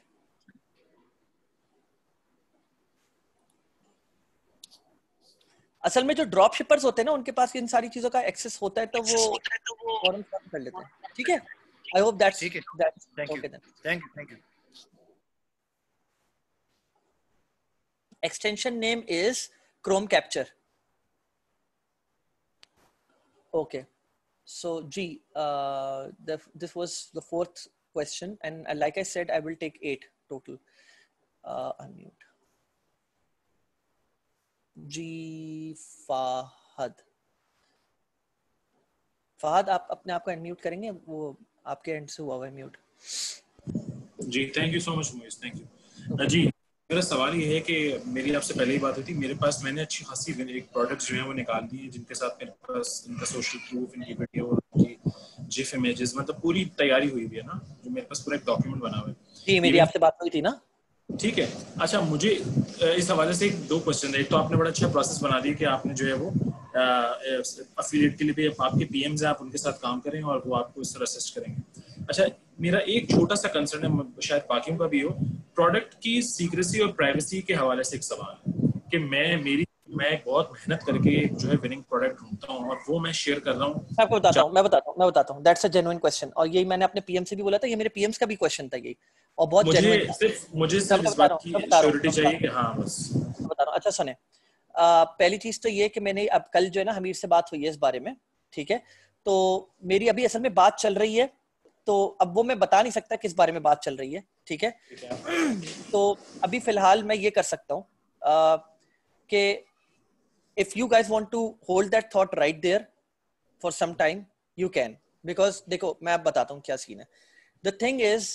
असल में जो ड्रॉप शिपर्स होते हैं ना उनके पास इन सारी चीजों का एक्सेस होता है, तो वो फौरन कर लेते हैं, ठीक है। I hope that's okay then. Thank you. Extension name is Chrome Capture. Okay. So G, this was the 4th question, and like I said, I will take 8 total. Unmute. G Fahad आप अपने आप को अनम्यूट करेंगे, वो आपके एंड से हुआ है म्यूट। जी thank you so much Moiz, thank you. जी मेरा सवाल ये है कि मेरी आपसे पहले ही बात हुई थी, मेरे पास मैंने अच्छी खासी एक प्रोडक्ट्स जो है वो निकाल दिए हैं जिनके साथ मेरे पास इनका सोशल प्रूफ, इनकी वीडियो, इनकी GIF इमेजेस, मतलब पूरी तैयारी हुई हुई है ना, जो मेरे पास पूरा एक डॉक्यूमेंट बना हुआ है। जी मेरी आपसे बात हुई थी ना, ठीक है। अच्छा मुझे इस हवाले से 2 क्वेश्चन है। एक तो आपने बड़ा अच्छा प्रोसेस बना दिया कि आपने जो है वो अफिलिएट के लिए भी आपके PMs हैं, आप उनके साथ काम करें और वो आपको इस तरह असिस्ट करेंगे। अच्छा मेरा एक छोटा सा कंसर्न है, शायद बाकियों का भी हो, प्रोडक्ट की सीक्रेसी और प्राइवेसी के हवाले से एक सवाल है कि मैं बहुत मेहनत करके जो है विनिंग प्रोडक्ट ढूंढता हूँ और वो मैं शेयर कर रहा हूँ। आपको मैं बताता हूँ दैट्स अ जेन्युइन क्वेश्चन, और यही मैंने अपने PM से भी बोला था, ये मेरे PMs का भी क्वेश्चन था यही, और बहुत मुझे सिर्फ इस बात की श्योरिटी चाहिए कि हाँ बस बता रहा हूँ। अच्छा सुने, पहली चीज तो ये कि मैंने अब कल जो है ना हमीर से बात हुई है इस बारे में, ठीक है। तो मेरी अभी असल में बात चल रही है, तो अब वो मैं बता नहीं सकता किस बारे में बात चल रही है, ठीक है। तो अभी फिलहाल मैं ये कर सकता हूँ कि if you guys want to hold that thought right there for some time you can, because देखो मैं अब बताता हूँ क्या सीन है। द थिंग इज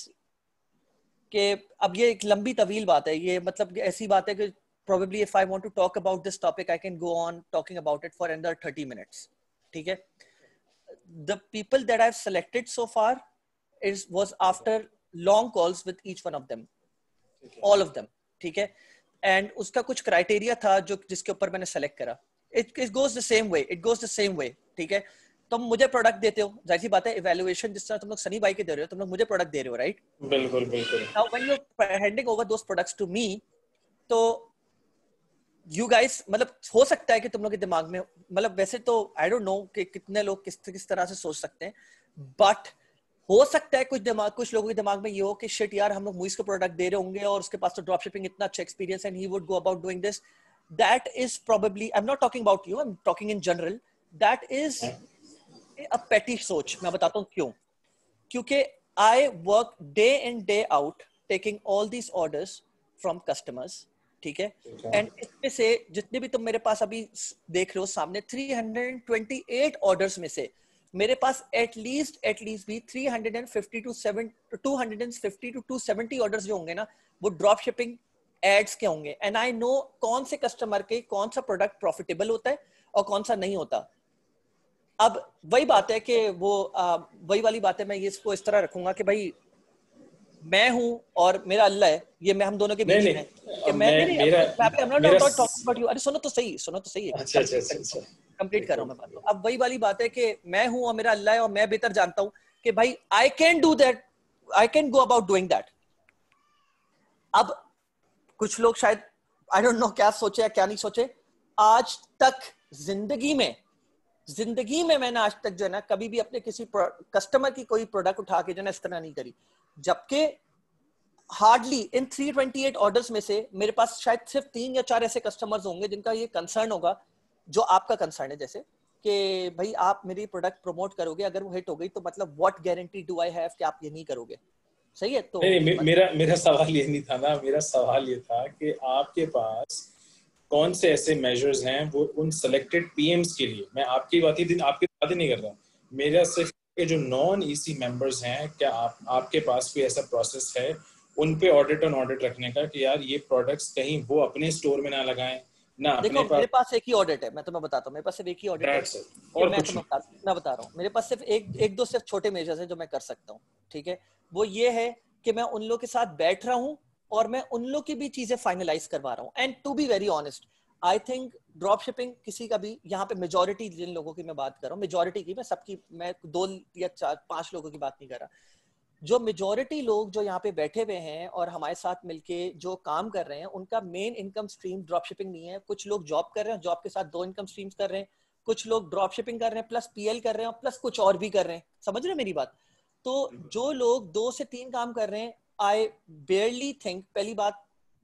कि अब ये एक लंबी तवील बात है, ये मतलब ऐसी बात है कि probably if I want to talk about this topic I can go on talking about it for another 30 minutes, ठीक है। The people that I've selected so far was after long calls with each one of them, all of them, ठीक है। And उसका कुछ criteria था जो जिसके ऊपर मैंने select करा, it goes the same way, ठीक है। तुम मुझे प्रोडक्ट देते हो, जाहिर सी बात है इवैल्यूएशन जिस तरह तुम लोग सनी भाई के दे रहे हो, तुम लोग मुझे प्रोडक्ट दे रहे हो, राइट? बिल्कुल बिल्कुल। Now when you're handing over those products to me, तो you guys, मतलब हो सकता है कि तुम लोग के दिमाग में, मतलब वैसे तो I don't know कि कितने लोग किस तरह से सोच सकते हैं, बट हो सकता है कुछ लोगों के दिमाग में ये हो कि शिट यार हम लोग मुइस को प्रोडक्ट दे रहे होंगे और उसके पास तो ड्रॉप शिपिंग इतना अच्छा एक्सपीरियंस है, and he would go about doing this. That is probably, I'm not talking about you, I'm talking in general, that is a petty सोच। मैं बताता हूँ क्यों, क्योंकि I work day in day out taking all these orders from customers, ठीक है। एंड इसमें से जितने भी तुम मेरे पास अभी देख रहे हो सामने 328 ऑर्डर्स में से मेरे पास एटलीस्ट भी 350 to 270 ऑर्डर्स जो होंगे ना वो ड्रॉप शिपिंग एड्स के होंगे, एंड आई नो कौन से कस्टमर के कौन सा प्रोडक्ट प्रॉफिटेबल होता है और कौन सा नहीं होता। अब वही बात है कि वही वाली बात है, मैं ये इसको इस तरह रखूंगा कि भाई मैं हूं और मेरा अल्लाह है, ये मैं हम दोनों के बीच में है कि अरे सुनो तो सही है, अच्छा कंप्लीट कर रहा हूं मैं बात। अब वही वाली बात है कि मैं हूं और मेरा अल्लाह है और मैं बेहतर जानता हूं कि भाई I can do that, I can go about doing that. अब कुछ लोग शायद आई डोंट नो क्या सोचे या क्या नहीं सोचे, आज तक जिंदगी में मैंने आज तक जो है ना कभी भी अपने किसी कस्टमर की कोई प्रोडक्ट उठा के जो है इस तरह नहीं करी, जबकि हार्डली इन 328 ऑर्डर्स में से मेरे पास शायद सिर्फ 3 या 4 ऐसे कस्टमर्स होंगे जिनका ये कंसर्न होगा जो आपका कंसर्न है, जैसे कि भाई आप मेरी प्रोडक्ट प्रमोट करोगे, अगर वो हिट हो गई तो मतलब what guarantee do I have कि आप ये नहीं करोगे। सही है। तो नहीं, मेरा सवाल ये नहीं था ना, मेरा सवाल ये था कि आपके पास कौन से ऐसे मेजर्स हैं वो उन सेलेक्टेड पीएम्स के लिए, मैं आपकी बात ही नहीं कर रहा, मेरा सिर्फ के जो नॉन ईसी मेंबर्स हैं, क्या आपके पास कोई ऐसा प्रोसेस है उन पे ऑडिट ऑन ऑडिट रखने का कि यार ये प्रोडक्ट्स कहीं वो अपने स्टोर में ना लगाएं ना देखो अपने मेरे पास एक ही ऑडिट है, मैं तुम्हें बताता हूँ, मेरे पास सिर्फ एक ही ऑडिट है और मैं बता रहा हूँ, मेरे पास सिर्फ एक दो सिर्फ छोटे मेजर्स हैं जो मैं कर सकता हूँ। ठीक है, वो ये है कि मैं उन लोगों के साथ बैठ रहा हूँ और मैं उन लोग की भी चीजें फाइनलाइज करवा रहा हूँ। And to be very honest, I think drop shipping किसी का भी, यहाँ पे मेजोरिटी जिन लोगों की मैं बात कर रहा हूँ, मेजोरिटी की, मैं सबकी, मैं 2 या 4 5 लोगों की बात नहीं कर रहा, जो मेजोरिटी लोग जो यहाँ पे बैठे हुए हैं और हमारे साथ मिलके जो काम कर रहे हैं, उनका main income stream drop shipping नहीं है। कुछ लोग जॉब कर रहे हैं, जॉब के साथ 2 इनकम स्ट्रीम्स कर रहे हैं, कुछ लोग ड्रॉप शिपिंग कर रहे हैं प्लस पीएल कर रहे हैं प्लस कुछ और भी कर रहे हैं। समझ रहे हैं मेरी बात? तो जो लोग 2 से 3 काम कर रहे हैं, आई बेयरली थिंक, पहली बात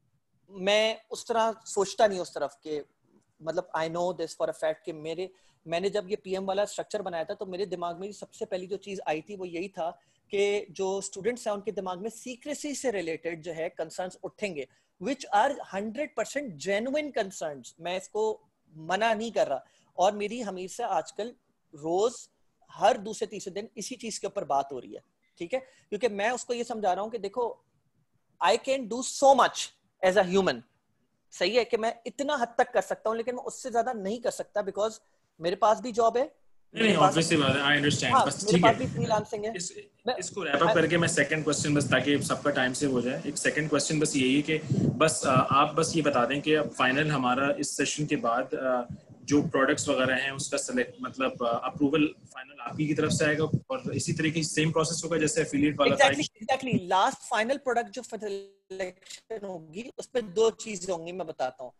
मैं उस तरह सोचता नहीं उस तरफ के, मतलब I know this for a fact कि मैंने जब ये पीएम वाला स्ट्रक्चर बनाया था तो मेरे दिमाग में सबसे पहली जो चीज आई थी वो यही था कि जो स्टूडेंट्स हैं उनके दिमाग में सीक्रेसी से रिलेटेड जो है कंसर्न्स उठेंगे, विच आर 100% जेन्युइन कंसर्न्स, मैं इसको मना नहीं कर रहा। और मेरी हमीर से आजकल रोज हर दूसरे तीसरे दिन इसी चीज के ऊपर बात हो रही है। ठीक है, क्योंकि मैं उसको ये समझा रहा हूँ कि देखो I can do so much as a human, सही है कि मैं इतना हद तक कर सकता हूँ, लेकिन मैं उससे ज्यादा नहीं कर सकता बिकॉज मेरे पास भी जॉब है। नहीं, ऑब्वियसली बात है, आई अंडरस्टैंड। बस ठीक है, इसको रैप अप करके मैं सेकंड क्वेश्चन, बस ताकि सबका टाइम सेव हो जाए, एक सेकंड क्वेश्चन बस यही है कि बस आप बस ये बता दें कि अब फाइनल हमारा इस सेशन के बाद जो प्रोडक्ट्स वगैरह हैं उसका सेलेक्ट मतलब अप्रूवल फाइनल आपकी की तरफ से आएगा और इसी तरीके से सेम प्रोसेस होगा जैसे एफिलिएट वाला था। एग्जैक्टली लास्ट फाइनल प्रोडक्ट जो सिलेक्शन होगी उस पे 2 चीजें होंगी, मैं बताता हूँ।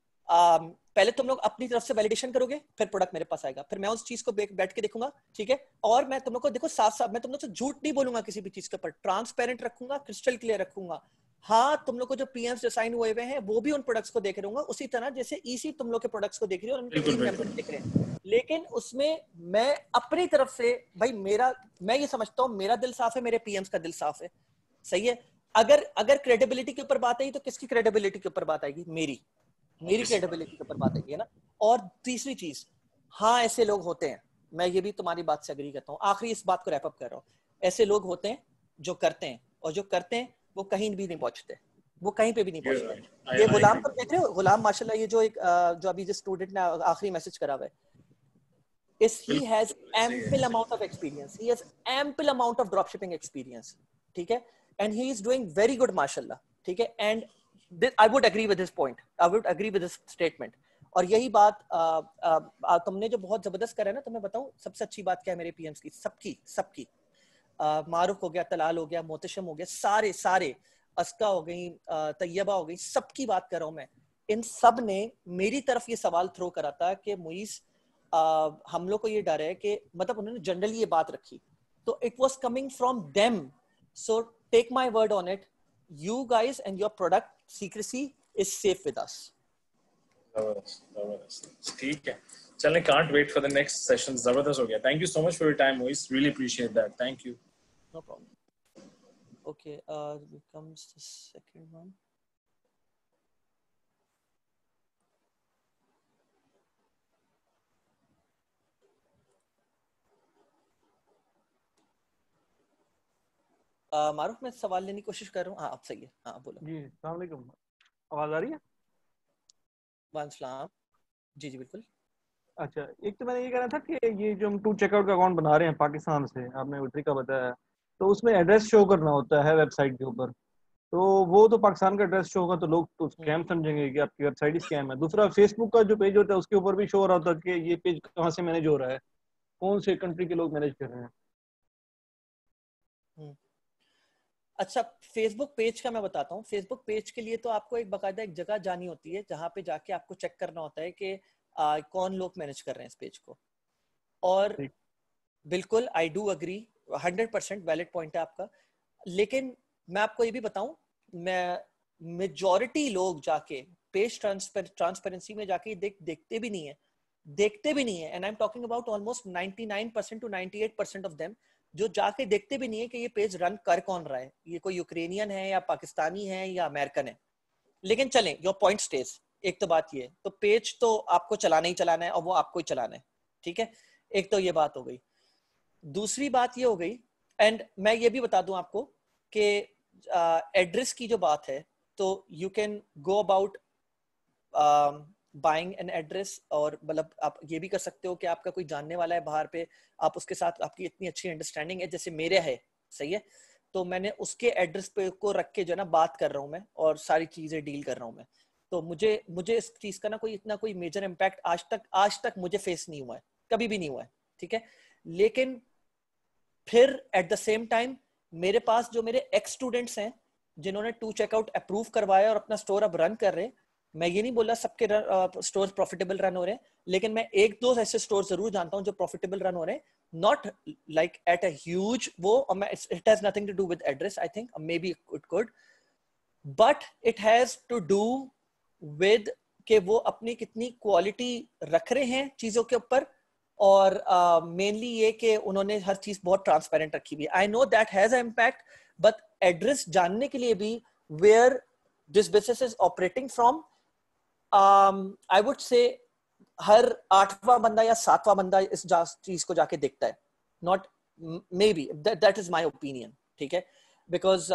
पहले तुम लोग अपनी तरफ से वैलिडेशन करोगे, फिर प्रोडक्ट मेरे पास आएगा, फिर मैं उस चीज को बैठ के देखूंगा। ठीक है, और मैं तुम लोग को देखो साफ साफ, मैं तुम लोग से झूठ नहीं बोलूंगा किसी भी चीज के ऊपर, ट्रांसपेरेंट रखूंगा, क्रिस्टल क्लियर रखूंगा। हाँ, तुम लोग को जो पीएम्स असाइन हुए हुए हैं वो भी उन प्रोडक्ट्स को देख रहूंगा, उसी तरह जैसे ईसी तुम लोग के प्रोडक्ट्स को देख रही है और उनके टीम मेंबर देख रहे हैं। लेकिन उसमें मैं अपनी तरफ से भाई मैं ये समझता हूँ मेरा दिल साफ है, मेरे पीएम्स का दिल साफ है। सही है, अगर क्रेडिबिलिटी के ऊपर बात आई तो किसकी क्रेडिबिलिटी के ऊपर बात आएगी? मेरी क्रेडिबिलिटी के ऊपर बात आएगी, है ना। और तीसरी चीज, हाँ ऐसे लोग होते हैं, मैं ये भी तुम्हारी बात से एग्री करता हूँ, आखिरी इस बात को रैप अप कर रहा हूँ, ऐसे लोग होते हैं जो करते हैं और जो करते हैं वो कहीं भी नहीं पहुंचते, वो कहीं पे भी नहीं पहुंचते। ये गुलाम पर देख रहे हो, गुलाम माशाल्लाह, ये जो अभी जिस स्टूडेंट ने आखिरी मैसेज करा हुआ है, he has ample amount of experience, he has ample amount of dropshipping experience, ठीक है, and he is doing very good माशाल्लाह, ठीक है, and I would agree with his point, I would agree with his statement। और यही बात तुमने जो बहुत जबरदस्त करा है ना, तो मैं बताऊं सबसे अच्छी बात क्या है मेरे पीएम्स की, सबकी मारूफ हो गया, तलाल हो गया, मोहतशम हो गया, सारे अस्का हो गई, तैयबा हो गई, सबकी बात कर रहा हूं मैं। इन सब ने मेरी तरफ ये सवाल थ्रो करा था कि मुईस हम लोग को ये डर है कि, मतलब उन्होंने जनरली ये बात रखी, तो it was coming from them, so take my word on it, you guys and your product secrecy is safe with us. जबरदस्त, ठीक है, चलें, can't wait for the next session, जबरदस्त हो गया। Thank you so much for your time Muiz, really appreciate that, thank you. No problem. Okay, becomes the second one। Maroof, मैं सवाल लेने की कोशिश कर रहा हूँ। हाँ अब सही है, हाँ बोलो। जी अस्सलाम वालेकुम, आवाज आ रही है? वालेकुम, जी बिल्कुल। अच्छा, एक तो मैंने ये कहना था कि ये जो हम टू चेकआउट का अकाउंट बना रहे हैं पाकिस्तान से, आपने वो तरीका बताया, तो उसमें एड्रेस शो करना होता है वेबसाइट के ऊपर, तो वो तो पाकिस्तान का एड्रेस शो होगा तो लोग तो स्कैम समझेंगे कि आपकी वेबसाइट ही स्कैम है। दूसरा, फेसबुक का जो पेज होता है उसके ऊपर भी शो हो रहा होता है कि ये पेज कहाँ से मैनेज हो रहा है, कौन से कंट्री के लोग मैनेज कर रहे हैं। अच्छा, फेसबुक पेज का मैं बताता हूँ। फेसबुक पेज के लिए तो आपको एक बाकायदा एक जगह जानी होती है जहाँ पे जाके आपको चेक करना होता है कि कौन लोग मैनेज कर रहे हैं इस पेज को। और बिल्कुल I do agree, 100% valid point है आपका, लेकिन मैं आपको ये भी बताऊं, मैं मेजॉरिटी लोग जाके पेज ट्रांसपेरेंसी में जाके देखते भी नहीं है देखते भी नहीं है, and I am talking about almost 99% to 98% of them, जो जाके देखते भी नहीं है कि ये पेज रन कर कौन रहा है, ये कोई यूक्रेनियन है या पाकिस्तानी है या अमेरिकन है। लेकिन चलें, योर पॉइंट स्टेज। एक तो बात ये, तो पेज तो आपको चलाना ही चलाना है और वो आपको ही चलाना है, ठीक है। एक तो ये बात हो गई। दूसरी बात ये हो गई, एंड मैं ये भी बता दूं आपको कि एड्रेस की जो बात है, तो you can go about buying an address, और मतलब आप ये भी कर सकते हो कि आपका कोई जानने वाला है बाहर पे, आप उसके साथ आपकी इतनी अच्छी अंडरस्टैंडिंग है जैसे मेरे है, सही है, तो मैंने उसके एड्रेस पे को रख के जो है ना बात कर रहा हूँ मैं, और सारी चीजें डील कर रहा हूँ मैं। तो मुझे इस चीज का ना कोई इतना कोई मेजर इम्पैक्ट आज तक मुझे फेस नहीं हुआ है, कभी भी नहीं हुआ है, ठीक है। लेकिन फिर एट द सेम टाइम मेरे पास जो मेरे एक्स स्टूडेंट्स हैं जिन्होंने 2 चेकआउट अप्रूव करवाया और अपना स्टोर अब रन कर रहे हैं, मैं ये नहीं बोला सबके स्टोर्स प्रॉफिटेबल रन हो रहे हैं, लेकिन मैं एक दो ऐसे स्टोर जरूर जानता हूं जो प्रॉफिटेबल रन हो रहे हैं, not like at a huge वो, it has nothing to do with address, I think maybe it could, but it has to do with कि वो अपनी कितनी क्वालिटी रख रहे हैं चीजों के ऊपर, और मेनली ये कि उन्होंने हर चीज बहुत ट्रांसपेरेंट रखी हुई है। I know that has a impact, but address जानने के लिए भी where this business is operating from, I would say हर 8वां बंदा या 7वां बंदा इस चीज को जाके देखता है, not maybe, that is my opinion, ठीक है। बिकॉज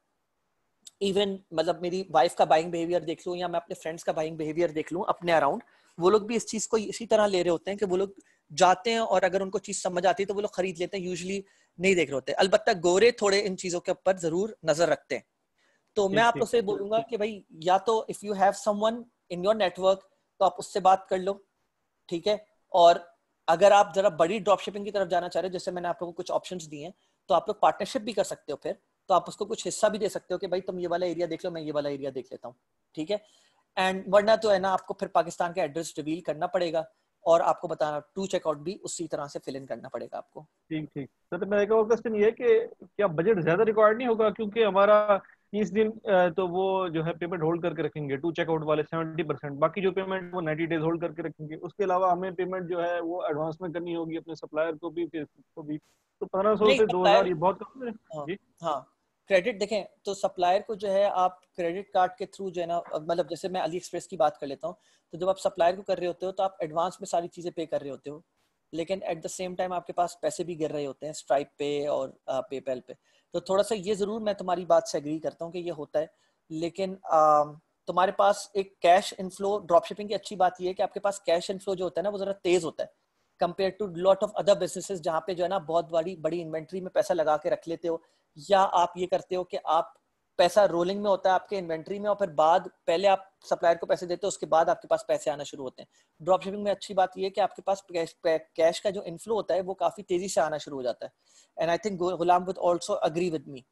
इवन मतलब मेरी वाइफ का बाइंग बिहेवियर देख लूं या मैं अपने फ्रेंड्स का बाइंग बिहेवियर देख लूं अपने अराउंड, वो लोग भी इस चीज को इसी तरह ले रहे होते हैं कि वो लोग जाते हैं और अगर उनको चीज समझ आती है तो वो लोग खरीद लेते हैं, यूजुअली नहीं देख रहे होते। अलबत्ता गोरे थोड़े इन चीजों के ऊपर जरूर नजर रखते हैं। तो मैं आप लोग से बोलूंगा कि भाई या तो if you have someone in your network तो आप उससे बात कर लो, ठीक है। और अगर आप जरा बड़ी ड्रॉप शिपिंग की तरफ जाना चाह रहे हो, जैसे मैंने आप लोगों को कुछ ऑप्शंस दिए हैं, तो आप लोग पार्टनरशिप भी कर सकते हो, फिर तो आप उसको कुछ हिस्सा भी दे सकते हो कि भाई तुम ये वाला एरिया देख लो, मैं ये वाला एरिया देख लेता हूँ, ठीक है। एंड वरना तो है ना आपको फिर पाकिस्तान का एड्रेस रिवील करना पड़ेगा और आपको बताना 2 चेकआउट भी उसी तरह से फिल इन करना पड़ेगा आपको। ठीक ठीक। तो मेरा एक और क्वेश्चन ये है कि क्या बजट ज्यादा रिक्वायर्ड नहीं होगा, क्योंकि हमारा 30 दिन तो वो जो है पेमेंट होल्ड करके रखेंगे 2 चेकआउट वाले 70%, बाकी जो पेमेंट वो 90 डेज होल्ड करके रखेंगे। उसके अलावा हमें पेमेंट जो है वो एडवांस में करनी होगी अपने सप्लायर को भी, फेसबुक को भी। तो 1500 से 2000 ये बहुत कम है। जी हाँ, क्रेडिट देखें तो सप्लायर को जो है आप क्रेडिट कार्ड के थ्रू जो है ना, मतलब जैसे मैं अली एक्सप्रेस की बात कर लेता हूँ, तो जब आप सप्लायर को कर रहे होते हो तो आप एडवांस में सारी चीजें पे कर रहे होते हो, लेकिन एट द सेम टाइम आपके पास पैसे भी गिर रहे होते हैं स्ट्राइप पे और पेपैल पे। तो थोड़ा सा ये जरूर मैं तुम्हारी बात से एग्री करता हूँ कि ये होता है, लेकिन तुम्हारे पास एक कैश इनफ्लो, ड्रॉप शिपिंग की अच्छी बात ये है कि आपके पास कैश इनफ्लो जो होता है ना वो जरा तेज होता है compare to lot of other businesses, जहाँ पे जो है ना बहुत बड़ी इन्वेंट्री में पैसा लगा के रख लेते हो, या आप ये करते हो कि आप पैसा रोलिंग में होता है आपके इन्वेंट्री में, और फिर बाद पहले आप सप्लायर को पैसे देते हो, उसके बाद आपके पास पैसे आना शुरू होते हैं। ड्रॉप शिपिंग में अच्छी बात ये है कि आपके पास कैश का जो इनफ्लो होता है वो काफी तेजी से आना शुरू हो जाता है, and I think Ghulam with also agree with me.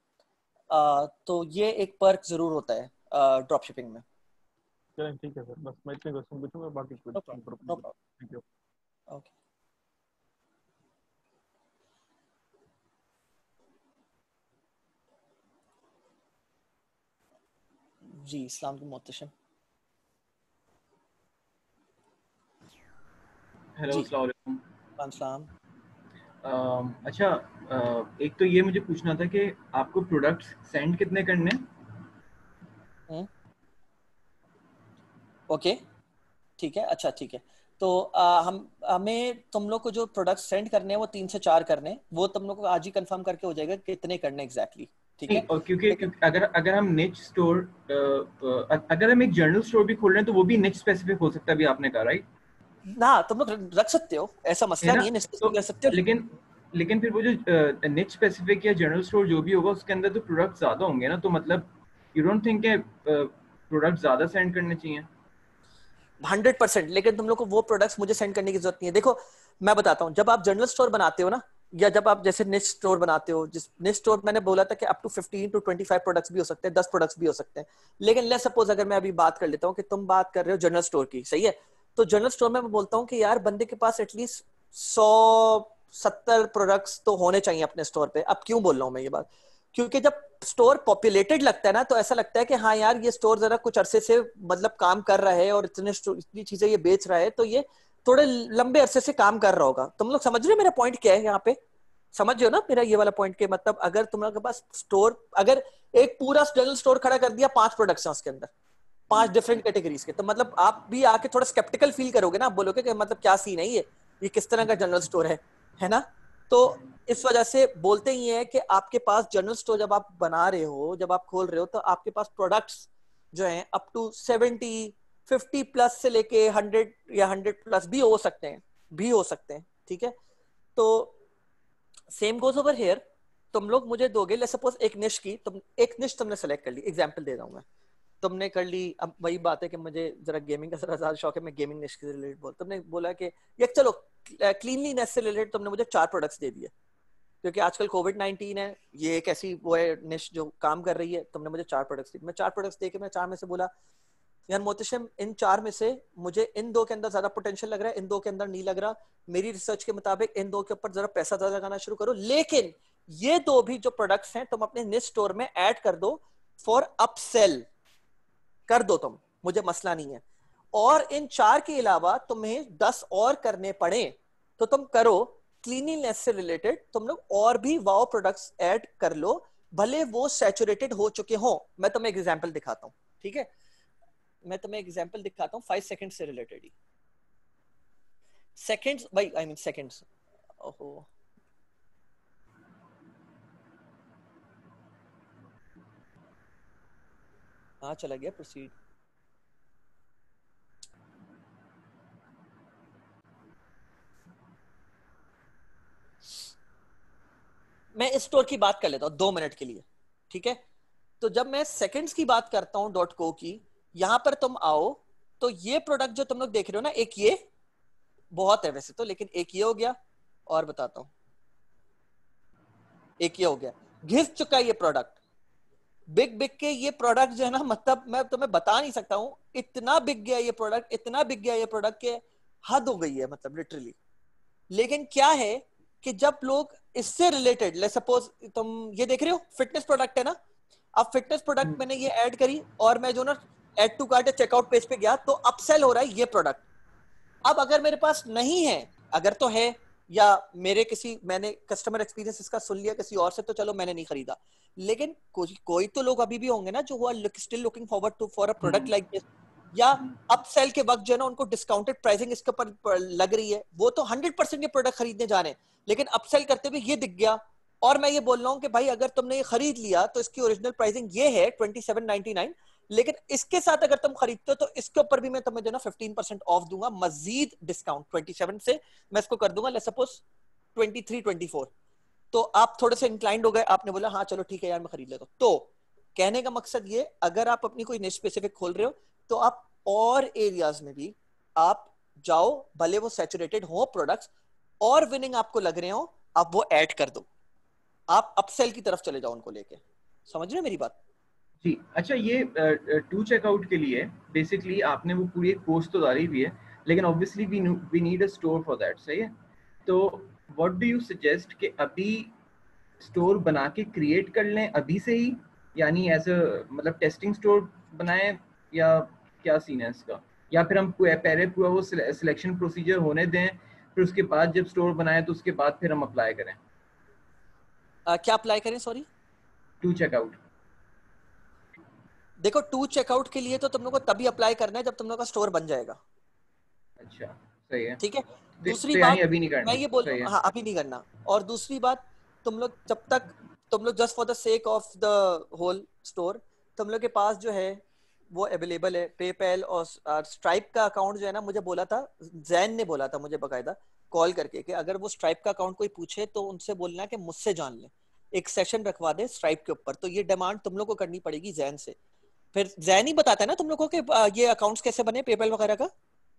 तो ये एक पर्क जरूर होता है ड्रॉप शिपिंग में। चलें ठीक है सर, बस मैं इतने क्वेश्चन पूछूंगा, बाकी no problem. Thank you. Okay जी, अस्सलाम वालेकुम मोहतरम। हेलो अस्सलाम वालेकुम। अस्सलाम। अच्छा, एक तो ये मुझे पूछना था कि आपको प्रोडक्ट्स सेंड कितने करने हैं? ओके ठीक है, अच्छा ठीक है। तो हमें तुम लोग को जो प्रोडक्ट सेंड करने हैं वो 3 से 4 करने हैं, वो तुम लोग को आज ही कंफर्म करके हो जाएगा कितने करने एग्जैक्टली, ठीक है। और क्योंकि अगर हम निच स्टोर, अगर हम एक जनरल स्टोर भी खोल रहे हैं तो वो भी निच स्पेसिफिक हो सकता है, भी आपने कहा राइट ना, तुम लोग रख सकते हो, ऐसा मसला नहीं है, तो, कर सकते हो। लेकिन फिर वो जो निच स्पेसिफिक या जनरल स्टोर जो भी होगा उसके अंदर तो प्रोडक्ट ज्यादा होंगे ना, तो मतलब यू डोंट थिंक के प्रोडक्ट ज्यादा सेंड करने चाहिए? 100%, लेकिन तुम लोग को वो प्रोडक्ट्स मुझे सेंड करने की जरूरत नहीं है। देखो मैं बताता हूँ, जब आप जनरल स्टोर बनाते हो ना, या जब आप जैसे निच स्टोर बनाते हो, जिस निच स्टोर मैंने बोला था कि अप टू 15 to 25 प्रोडक्ट्स भी हो सकते हैं, 10 प्रोडक्ट्स भी हो सकते हैं। लेकिन लेट्स सपोज अगर मैं अभी बात कर लेता हूँ कि तुम बात कर रहे हो जनरल स्टोर की, सही है, तो जनरल स्टोर में मैं बोलता हूँ कि यार बंदे के पास एटलीस्ट 170 प्रोडक्ट्स तो होने चाहिए अपने स्टोर पे। अब क्यों बोल रहा हूँ मैं ये बात, क्योंकि जब स्टोर पॉपुलेटेड लगता है ना तो ऐसा लगता है कि हाँ यार ये स्टोर जरा कुछ अरसे से मतलब काम कर रहा है और इतनी चीजें ये बेच रहा है, तो ये थोड़े लंबे अरसे से काम कर रहा होगा। तुम लोग समझ रहे हो मेरा पॉइंट क्या है यहाँ पे? समझ रहे हो ना मेरा ये वाला पॉइंट के मतलब, अगर तुम लोग के पास स्टोर, अगर एक पूरा जनरल स्टोर खड़ा कर दिया, 5 प्रोडक्ट्स हैं उसके अंदर, 5 डिफरेंट कैटेगरीज के, तो मतलब आप भी आके थोड़ा स्केप्टिकल फील करोगे ना, आप बोलोगे कि मतलब क्या सीन है ये किस तरह का जनरल स्टोर है ना? तो इस वजह से बोलते ही है कि आपके पास जनरल स्टोर जब आप बना रहे हो, जब आप खोल रहे हो, तो आपके पास प्रोडक्ट्स जो हैं अप टू 70, 50 प्लस से लेके 100 या 100 प्लस भी हो सकते हैं, ठीक है? तो सेम गोज ओवर हियर। तुम लोग मुझे दोगे, लेट्स सपोज एक निश तुमने सेलेक्ट कर ली, एग्जांपल दे रहा हूं मैं, तुमने कर ली। अब वही बात है कि मुझे जरा गेमिंग का ज्यादा शौक है, मैं गेमिंग निश से रिलेटेड बोल, तुमने बोला कि ये चलो क्लीनलीनेस से रिलेटेड तुमने मुझे 4 प्रोडक्ट्स दे दिए, क्योंकि आजकल कोविड-19 है, ये एक ऐसी वो है निश जो काम कर रही है। तुमने मुझे 4 प्रोडक्ट्स दी, मैं 4 प्रोडक्ट्स देके मैं 4 में से बोला यार मोहतशिम, इन 4 में से मुझे इन 2 के अंदर ज्यादा पोटेंशियल लग रहा है, इन 2 के अंदर नहीं लग रहा, मेरी रिसर्च के मुताबिक इन 2 के ऊपर जरा पैसा ज्यादा लगाना शुरू करो, लेकिन ये 2 भी जो प्रोडक्ट्स हैं तुम अपने निश स्टोर में ऐड कर दो, फॉर अपसेल कर दो तुम, मुझे मसला नहीं है। और इन 4 के अलावा तुम्हें 10 और करने पड़े तो तुम करो, क्लीनिंगनेस से रिलेटेड तुम लोग और भी वाओ प्रोडक्ट्स ऐड कर लो, भले वो सैचुरेटेड हो चुके हो। मैं तुम्हें एग्जांपल दिखाता हूं, ठीक है? मैं तुम्हें एग्जांपल दिखाता हूं 5 सेकंड से रिलेटेड ही। सेकंड्स भाई, आई मीन सेकंड्स, ओहो हाँ चला गया, प्रोसीड। मैं इस स्टोर की बात कर लेता हूं 2 मिनट के लिए, ठीक है? तो जब मैं सेकंड्स की बात करता हूं .co की, यहां पर तुम आओ तो ये प्रोडक्ट जो तुम लोग देख रहे हो ना, एक ये बहुत है वैसे तो, लेकिन एक ये हो गया, और बताता हूं, एक ये हो गया, घिस चुका ये प्रोडक्ट, बिक के ये प्रोडक्ट जो है ना, मतलब मैं तुम्हें बता नहीं सकता हूं, इतना बिक गया ये प्रोडक्ट, इतना बिक गया ये प्रोडक्ट के हद हो गई है, मतलब लिटरली। लेकिन क्या है कि जब लोग इससे रिलेटेड, लेट्स सपोज तुम ये देख रहे हो फिटनेस प्रोडक्ट है ना, अब फिटनेस प्रोडक्ट मैंने ये ऐड करी और मैं जो ना ऐड टू कार्ट या चेकआउट पेज पे गया तो अपसेल हो रहा है ये प्रोडक्ट। अब अगर मेरे पास नहीं है, अगर तो है, या मैंने कस्टमर एक्सपीरियंस इसका सुन लिया किसी और से, तो चलो मैंने नहीं खरीदा, लेकिन कोई तो लोग अभी भी होंगे ना जो still looking forward to for a product like this, या अपसेल के वक्त जो है ना उनको डिस्काउंटेड प्राइसिंग इसके ऊपर लग रही है, वो तो 100% ये प्रोडक्ट खरीदने जा रहे हैं, लेकिन अपसेल करते हुए ये दिख गया, और मैं ये बोल रहा हूँ कि भाई अगर तुमने ये खरीद लिया तो इसकी ओरिजिनल प्राइसिंग ये है 27.99, लेकिन इसके साथ अगर तुम खरीदते हो तो इसके ऊपर भी मैं तुम्हें जो ना 15% ऑफ दूंगा, मजीद डिस्काउंट 27 से मैं इसको कर दूंगा, लेट्स सपोज 23, 24। तो आप थोड़े से इंक्लाइंड हो गए, आपने बोला हाँ चलो ठीक है यार मैं खरीद लेता हूं। तो कहने का मकसद ये, अगर आप अपनी कोई निश स्पेसिफिक खोल रहे हो तो आप और एरियाज में भी आप जाओ, भले वो सैचुरेटेड हो प्रोडक्ट्स, और विनिंग आपको लग रहे हो, आप वो ऐड कर दो, आप अपसेल की तरफ चले जाओ उनको लेके। समझ रहे हो मेरी बात? जी अच्छा, ये टू चेकआउट के लिए बेसिकली आपने वो पूरी एक पोस्ट तो डाली हुई है, लेकिन obviously we need a store for that, सही है? तो व्हाट डू यू सजेस्ट कि अभी स्टोर बना के क्रिएट कर लें अभी से ही, यानी एज अ मतलब टेस्टिंग स्टोर बनाएं, या क्या सीन है इसका, या फिर हम पहले पूरा वो सिलेक्शन प्रोसीजर होने दें, फिर उसके बाद जब स्टोर बनाए तो उसके बाद फिर हम अप्लाई करें? क्या अप्लाई करें, सॉरी? To checkout. देखो टू चेकआउट के लिए तो तुम लोग को तभी अप्लाई करना है जब तुम लोग का स्टोर बन जाएगा। अच्छा सही है, ठीक है। दूसरी तो बात अभी नहीं करना, मैं ये बोल रहा हूँ, हाँ अभी नहीं करना। और दूसरी बात, तुम लोग जब तक तुम लोग just for the sake of the whole store तुम लोग के पास जो है वो अवेलेबल है पेपैल और स्ट्राइप का अकाउंट जो है ना, मुझे बोला था जैन ने बोला था मुझे बकायदा कॉल करके कि अगर वो स्ट्राइप का अकाउंट कोई पूछे तो उनसे बोलना कि मुझसे जान ले, एक सेशन रखवा दे स्ट्राइप के ऊपर। तो ये डिमांड तुम लोग को करनी पड़ेगी जैन से। फिर जैन ही बताता है ना तुम लोगों के ये अकाउंट्स कैसे बने पेपैल वगैरह का,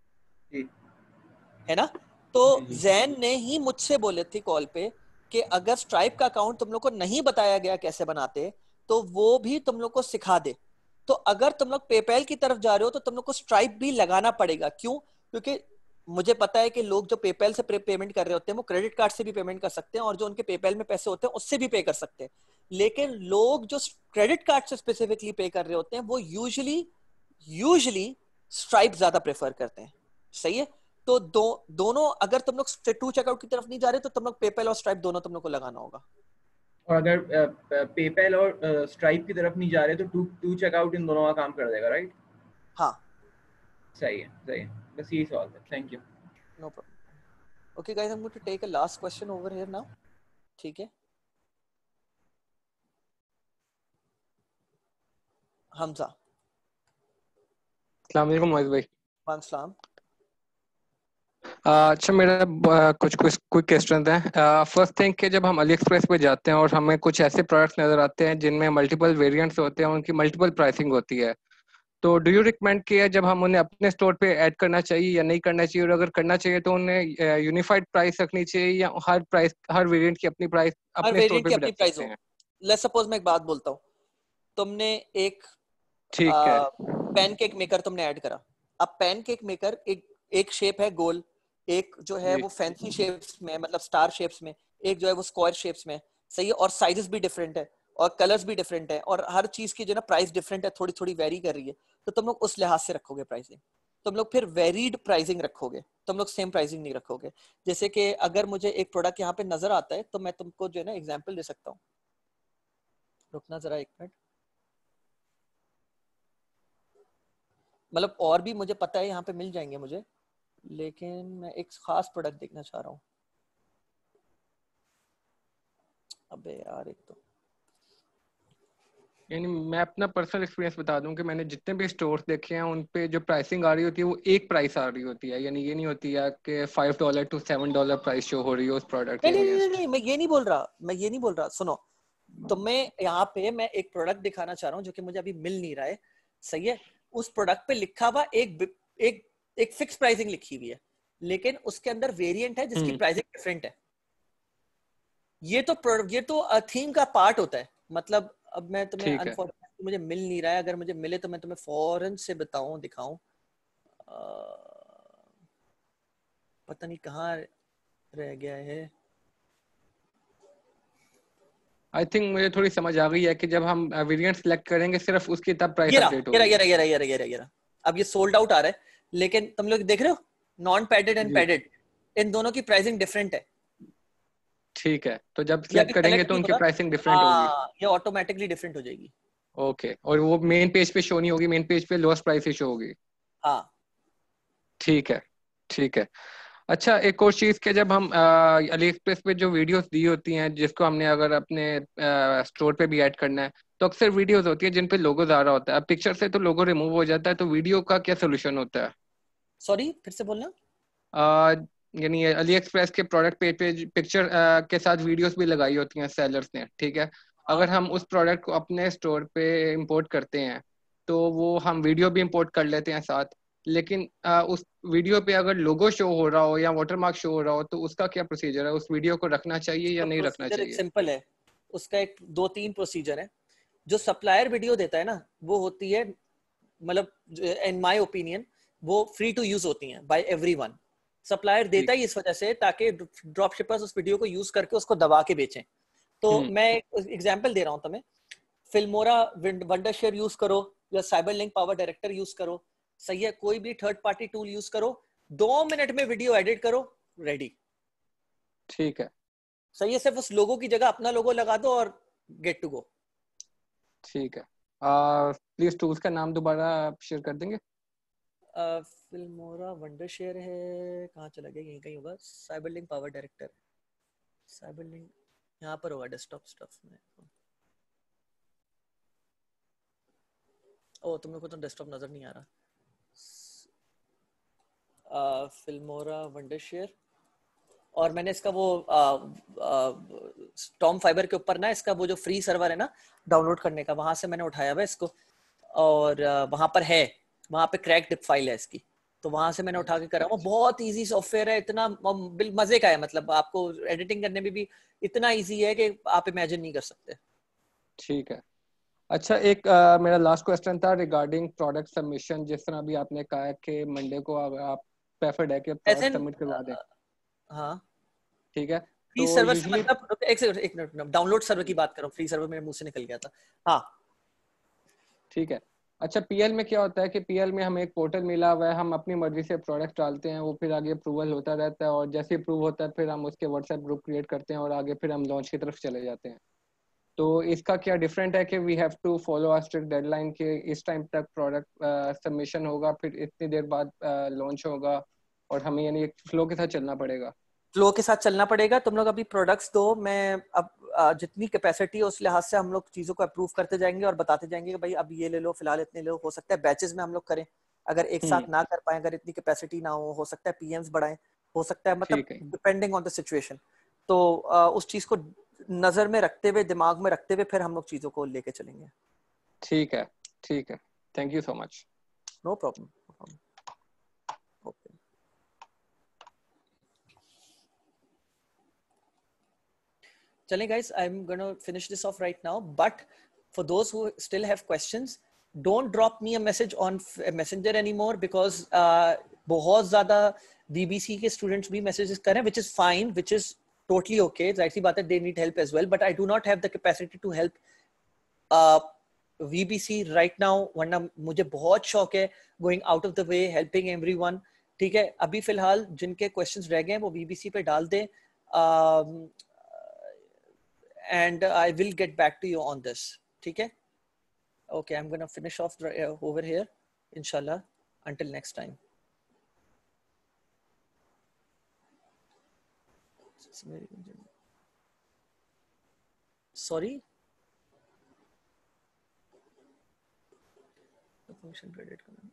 है ना? तो जैन ने ही मुझसे बोले थे कॉल पे कि अगर स्ट्राइप का अकाउंट तुम लोग को नहीं बताया गया कैसे बनाते तो वो भी तुम लोग को सिखा दे। तो अगर तुम लोग पेपैल की तरफ जा रहे हो तो तुम लोग को स्ट्राइप भी लगाना पड़ेगा। क्यों? क्योंकि मुझे पता है कि लोग जो पेपैल से पेमेंट कर रहे होते हैं वो क्रेडिट कार्ड से भी पेमेंट कर सकते हैं और जो उनके पेपैल में पैसे होते हैं उससे भी पे कर सकते हैं, लेकिन लोग जो क्रेडिट कार्ड से स्पेसिफिकली पे कर रहे होते हैं वो यूजुअली स्ट्राइप ज्यादा प्रेफर करते हैं। सही है? तो दोनों अगर तुम लोग टू चेकआउट की तरफ नहीं जा रहे तो तुम लोग पेपैल और स्ट्राइप दोनों तुम लोग को लगाना होगा। और अगर पेपैल और स्ट्राइप की तरफ नहीं जा रहे तो टू चेकआउट इन दोनों का काम कर देगा, राइट? हाँ सही है, बस यही सवाल है। Thank you. No problem. Okay guys, I am going to take a last question over here now. ठीक है, हमजा। अस्सलाम वालेकुम मोइज भाई। वालेकुम सलाम। अच्छा, मेरा कुछ क्विक क्वेश्चन है। फर्स्ट थिंग कि जब हम अली एक्सप्रेस पे जाते हैं और हमें कुछ ऐसे प्रोडक्ट्स नजर आते हैं जिनमें मल्टीपल वेरिएंट्स होते हैं, उनकी मल्टीपल प्राइसिंग होती है, तो डू यू रिकमेंड कि जब हम उन्हें अपने स्टोर पे ऐड करना चाहिए या नहीं करना चाहिए, और अगर करना चाहिए तो उन्हें यूनिफाइड प्राइस रखनी चाहिए या हर वेरिएंट की अपनी प्राइस अपने स्टोर पे भी रख सकते हैं? लेट्स सपोज मैं एक बात बोलता हूँ, तुमने एक ठीक है पैनकेक मेकर तुमने ऐड करा। अब पैनकेक मेकर एक शेप है गोल, एक जो है वो फैंसी शेप्स में, मतलब स्टार शेप्स में, एक जो है वो स्क्वायर शेप्स में, सही है, और साइजेस भी डिफरेंट है और कलर्स भी डिफरेंट है और हर चीज की जो ना प्राइस डिफरेंट है, थोड़ी थोड़ी वेरी कर रही है, तो तुम लोग उस लिहाज से रखोगे प्राइसिंग। तुम लोग फिर वेरीड प्राइसिंग रखोगे, तुम लोग सेम प्राइसिंग नहीं रखोगे। जैसे कि अगर मुझे एक प्रोडक्ट यहाँ पे नजर आता है तो मैं तुमको जो है ना एग्जांपल दे सकता हूँ। रुकना जरा एक मिनट, मतलब और भी मुझे पता है यहाँ पे मिल जाएंगे मुझे, लेकिन मैं एक खास प्रोडक्ट देखना चाह रहा हूँ। अबे यार, एक तो यानी मैं अपना पर्सनल एक्सपीरियंस बता दूं कि मैंने जितने भी स्टोर्स देखे हैं उन पे जो प्राइसिंग आ रही होती है वो एक प्राइस आ रही होती है, यानी ये नहीं होती है कि $5 to $7 प्राइस शो हो रही है उस प्रोडक्ट के अगेंस्ट। नहीं, मैं ये नहीं बोल रहा, सुनो, तुम्हें यहाँ पे मैं एक प्रोडक्ट दिखाना चाह रहा हूँ जो कि मुझे अभी मिल नहीं रहा है, सही है। उस प्रोडक्ट पे लिखा हुआ एक फिक्स प्राइसिंग लिखी हुई है, लेकिन उसके अंदर वेरिएंट है जिसकी प्राइसिंग डिफरेंट है। ये तो थीम का पार्ट होता है। मतलब अब मैं तुम्हें अनफॉर्चुनेटली मुझे मिल नहीं रहा है, अगर मुझे मिले तो मैं तुम्हें फौरन से बताऊं, दिखाऊं। पता नहीं कहाँ रह गया है। आई थिंक मुझे थोड़ी समझ आ गई है कि जब हम वेरिएंट सिलेक्ट करेंगे सिर्फ उसकी तब प्राइस अपडेट होगी। अब ये सोल्ड आउट आ रहा है, लेकिन तुम लोग देख रहे हो नॉन पैडेड एंड पैडेड, इन दोनों की प्राइसिंग डिफरेंट है। ठीक है, तो जब सिलेक्ट करेंगे तो उनकी प्राइसिंग डिफरेंट होगी, ये ऑटोमेटिकली डिफरेंट हो जाएगी। ओके, और वो मेन पेज पे शो नहीं होगी, मेन पेज पे लोएस्ट प्राइस ही शो होगी। हाँ ठीक है। अच्छा, एक और चीज के जब हम अली एक्सप्रेस पे जो वीडियोस दी होती हैं जिसको हमने अगर अपने स्टोर पे भी ऐड करना है, तो अक्सर वीडियोस होती है जिन पे लोगो आ रहा होता है। अब पिक्चर से तो लोगो रिमूव हो जाता है, तो वीडियो का क्या सोल्यूशन होता है? सॉरी, फिर से बोलना। यानी अली एक्सप्रेस के प्रोडक्ट पेज पे पिक्चर के साथ वीडियोस भी लगाई होती हैं सेलर्स ने, ठीक है। अगर हम उस प्रोडक्ट को अपने स्टोर पे इंपोर्ट करते हैं तो वो हम वीडियो भी इंपोर्ट कर लेते हैं साथ, लेकिन उस वीडियो पे अगर लोगो शो हो रहा हो या वाटरमार्क शो हो रहा हो तो उसका क्या प्रोसीजर है? उस वीडियो को रखना चाहिए या नहीं रखना चाहिए? सिंपल है, उसका एक 2-3 प्रोसीजर है। जो सप्लायर वीडियो देता है ना, वो होती है, मतलब इन माय ओपिनियन वो फ्री टू यूज होती हैं बाय एवरीवन। सप्लायर देता ही इस वजह से ताकि ड्रॉप शिपर्स उस वीडियो को यूज करके उसको दबा के बेचें। तो मैं एग्जांपल दे रहा हूं तुम्हें, फिल्मोरा वंडरशेयर यूज करो या CyberLink PowerDirector use करो, सही है, कोई भी थर्ड पार्टी टूल यूज करो, 2 मिनट में वीडियो एडिट करो, रेडी। ठीक है, सही है, सिर्फ उस लोगो की जगह अपना लोगो लगा दो और गेट टू गो। ठीक है, प्लीज टूल्स का नाम दोबारा शेयर कर देंगे? फिल्मोरा वंडरशेयर है, कहाँ चला गया, यहीं कहीं होगा, CyberLink PowerDirector, CyberLink यहाँ पर होगा डेस्कटॉप स्टफ में। ओ, तुम लोग को तो डेस्कटॉप नजर नहीं आ रहा। फिल्मोरा वंडरशेयर, और मैंने इसका वो टॉम फाइबर के ऊपर ना इसका वो जो फ्री सर्वर है ना डाउनलोड करने का, वहां से मैंने उठाया हुआ इसको, और वहां पर है, वहां पे क्रैक डिप फाइल है इसकी, तो वहां से मैंने उठा के करा। वो बहुत इजी सॉफ्टवेयर है, इतना मजे का है, मतलब आपको एडिटिंग करने में भी इतना इजी है कि आप इमेजिन नहीं कर सकते। ठीक है। अच्छा, एक मेरा लास्ट क्वेश्चन था रिगार्डिंग प्रोडक्ट सबमिशन। जिस तरह अभी आपने कहा है कि मंडे को आप प्रेफर्ड है कि प्रोडक्ट सबमिट करवा दें। हाँ ठीक है, फ्री तो सर्वर से मतलब एक मिनट, डाउनलोड सर्वर की बात कर रहा हूँ, फ्री सर्वर मेरे मुंह से निकल गया था। हाँ ठीक है, अच्छा, पीएल में क्या होता है कि पीएल में हमें एक पोर्टल मिला हुआ है, हम अपनी मर्जी से प्रोडक्ट डालते हैं, वो फिर आगे अप्रूवल होता रहता है, और जैसे अप्रूव होता है फिर हम उसके व्हाट्सएप ग्रुप क्रिएट करते हैं और आगे फिर हम लॉन्च की तरफ चले जाते हैं। तो इसका क्या डिफरेंट है कि we have to follow a strict deadline के इस टाइम तक प्रोडक्ट सबमिशन होगा, फिर इतनी देर बाद लॉन्च होगा, और हमें यानी एक फ्लो के साथ चलना पड़ेगा? फ्लो के साथ चलना पड़ेगा। तुम लोग अभी प्रोडक्ट्स दो, मैं अब जितनी कैपेसिटी है उस लिहाज से हम लोग चीजों को अप्रूव करते जाएंगे और बताते जाएंगे कि भाई अब ये ले लो, फिलहाल इतने लो। हो सकता है बैचेस में हम लोग करें, अगर एक साथ ना कर पाए, अगर इतनी कैपेसिटी ना हो सकता है पीएम्स बढ़ाएं, हो सकता है, मतलब डिपेंडिंग ऑन द सिचुएशन। तो उस चीज को नजर में रखते हुए, दिमाग में रखते हुए फिर हम लोग चीजों को लेके चलेंगे। ठीक है, ठीक है, thank you so much. No problem. Okay, चलें guys, I'm gonna finish this off right now, but for those who still have questions, don't drop me a message on Messenger anymore, because बहुत ज़्यादा VBC के students भी messages कर रहे हैं, which is fine, which is totally okay. जाहिर सी बात है, they need help as well, but I do not have the capacity to help VBC right now, वरना मुझे बहुत शौक है going out of the way, helping everyone. ठीक है, अभी फिलहाल जिनके questions रह गए हैं वो VBC पे डाल दें, and I will get back to you on this. ठीक है? Okay, I'm gonna finish off over here, inshallah. Until next time. Sorry? The function credit command.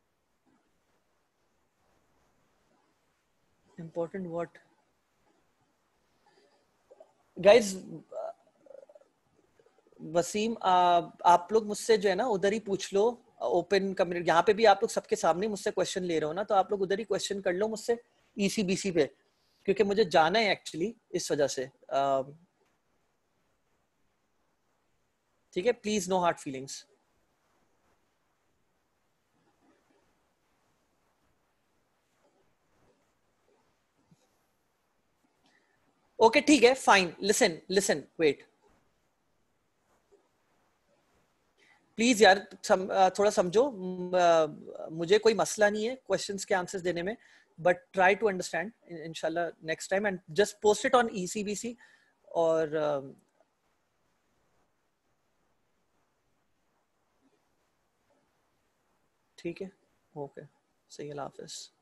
Important what? Guys, Wasim, आप लोग मुझसे जो है ना उधर ही पूछ लो, ओपन कम्युनिटी, यहाँ पे भी आप लोग सबके सामने मुझसे क्वेश्चन ले रहे हो ना, तो आप लोग उधर ही क्वेश्चन कर लो मुझसे ECBC पे, क्योंकि मुझे जाना है एक्चुअली इस वजह से। ठीक है, please no hard feelings. Okay ठीक है, फाइन। लिसन वेट प्लीज यार, थोड़ा समझो। मुझे कोई मसला नहीं है क्वेश्चंस के आंसर्स देने में, बट ट्राई टू अंडरस्टैंड इंशाल्लाह next time, and just post it on ECBC। और ठीक है, ओके, सही, अल्लाह हाफिज़।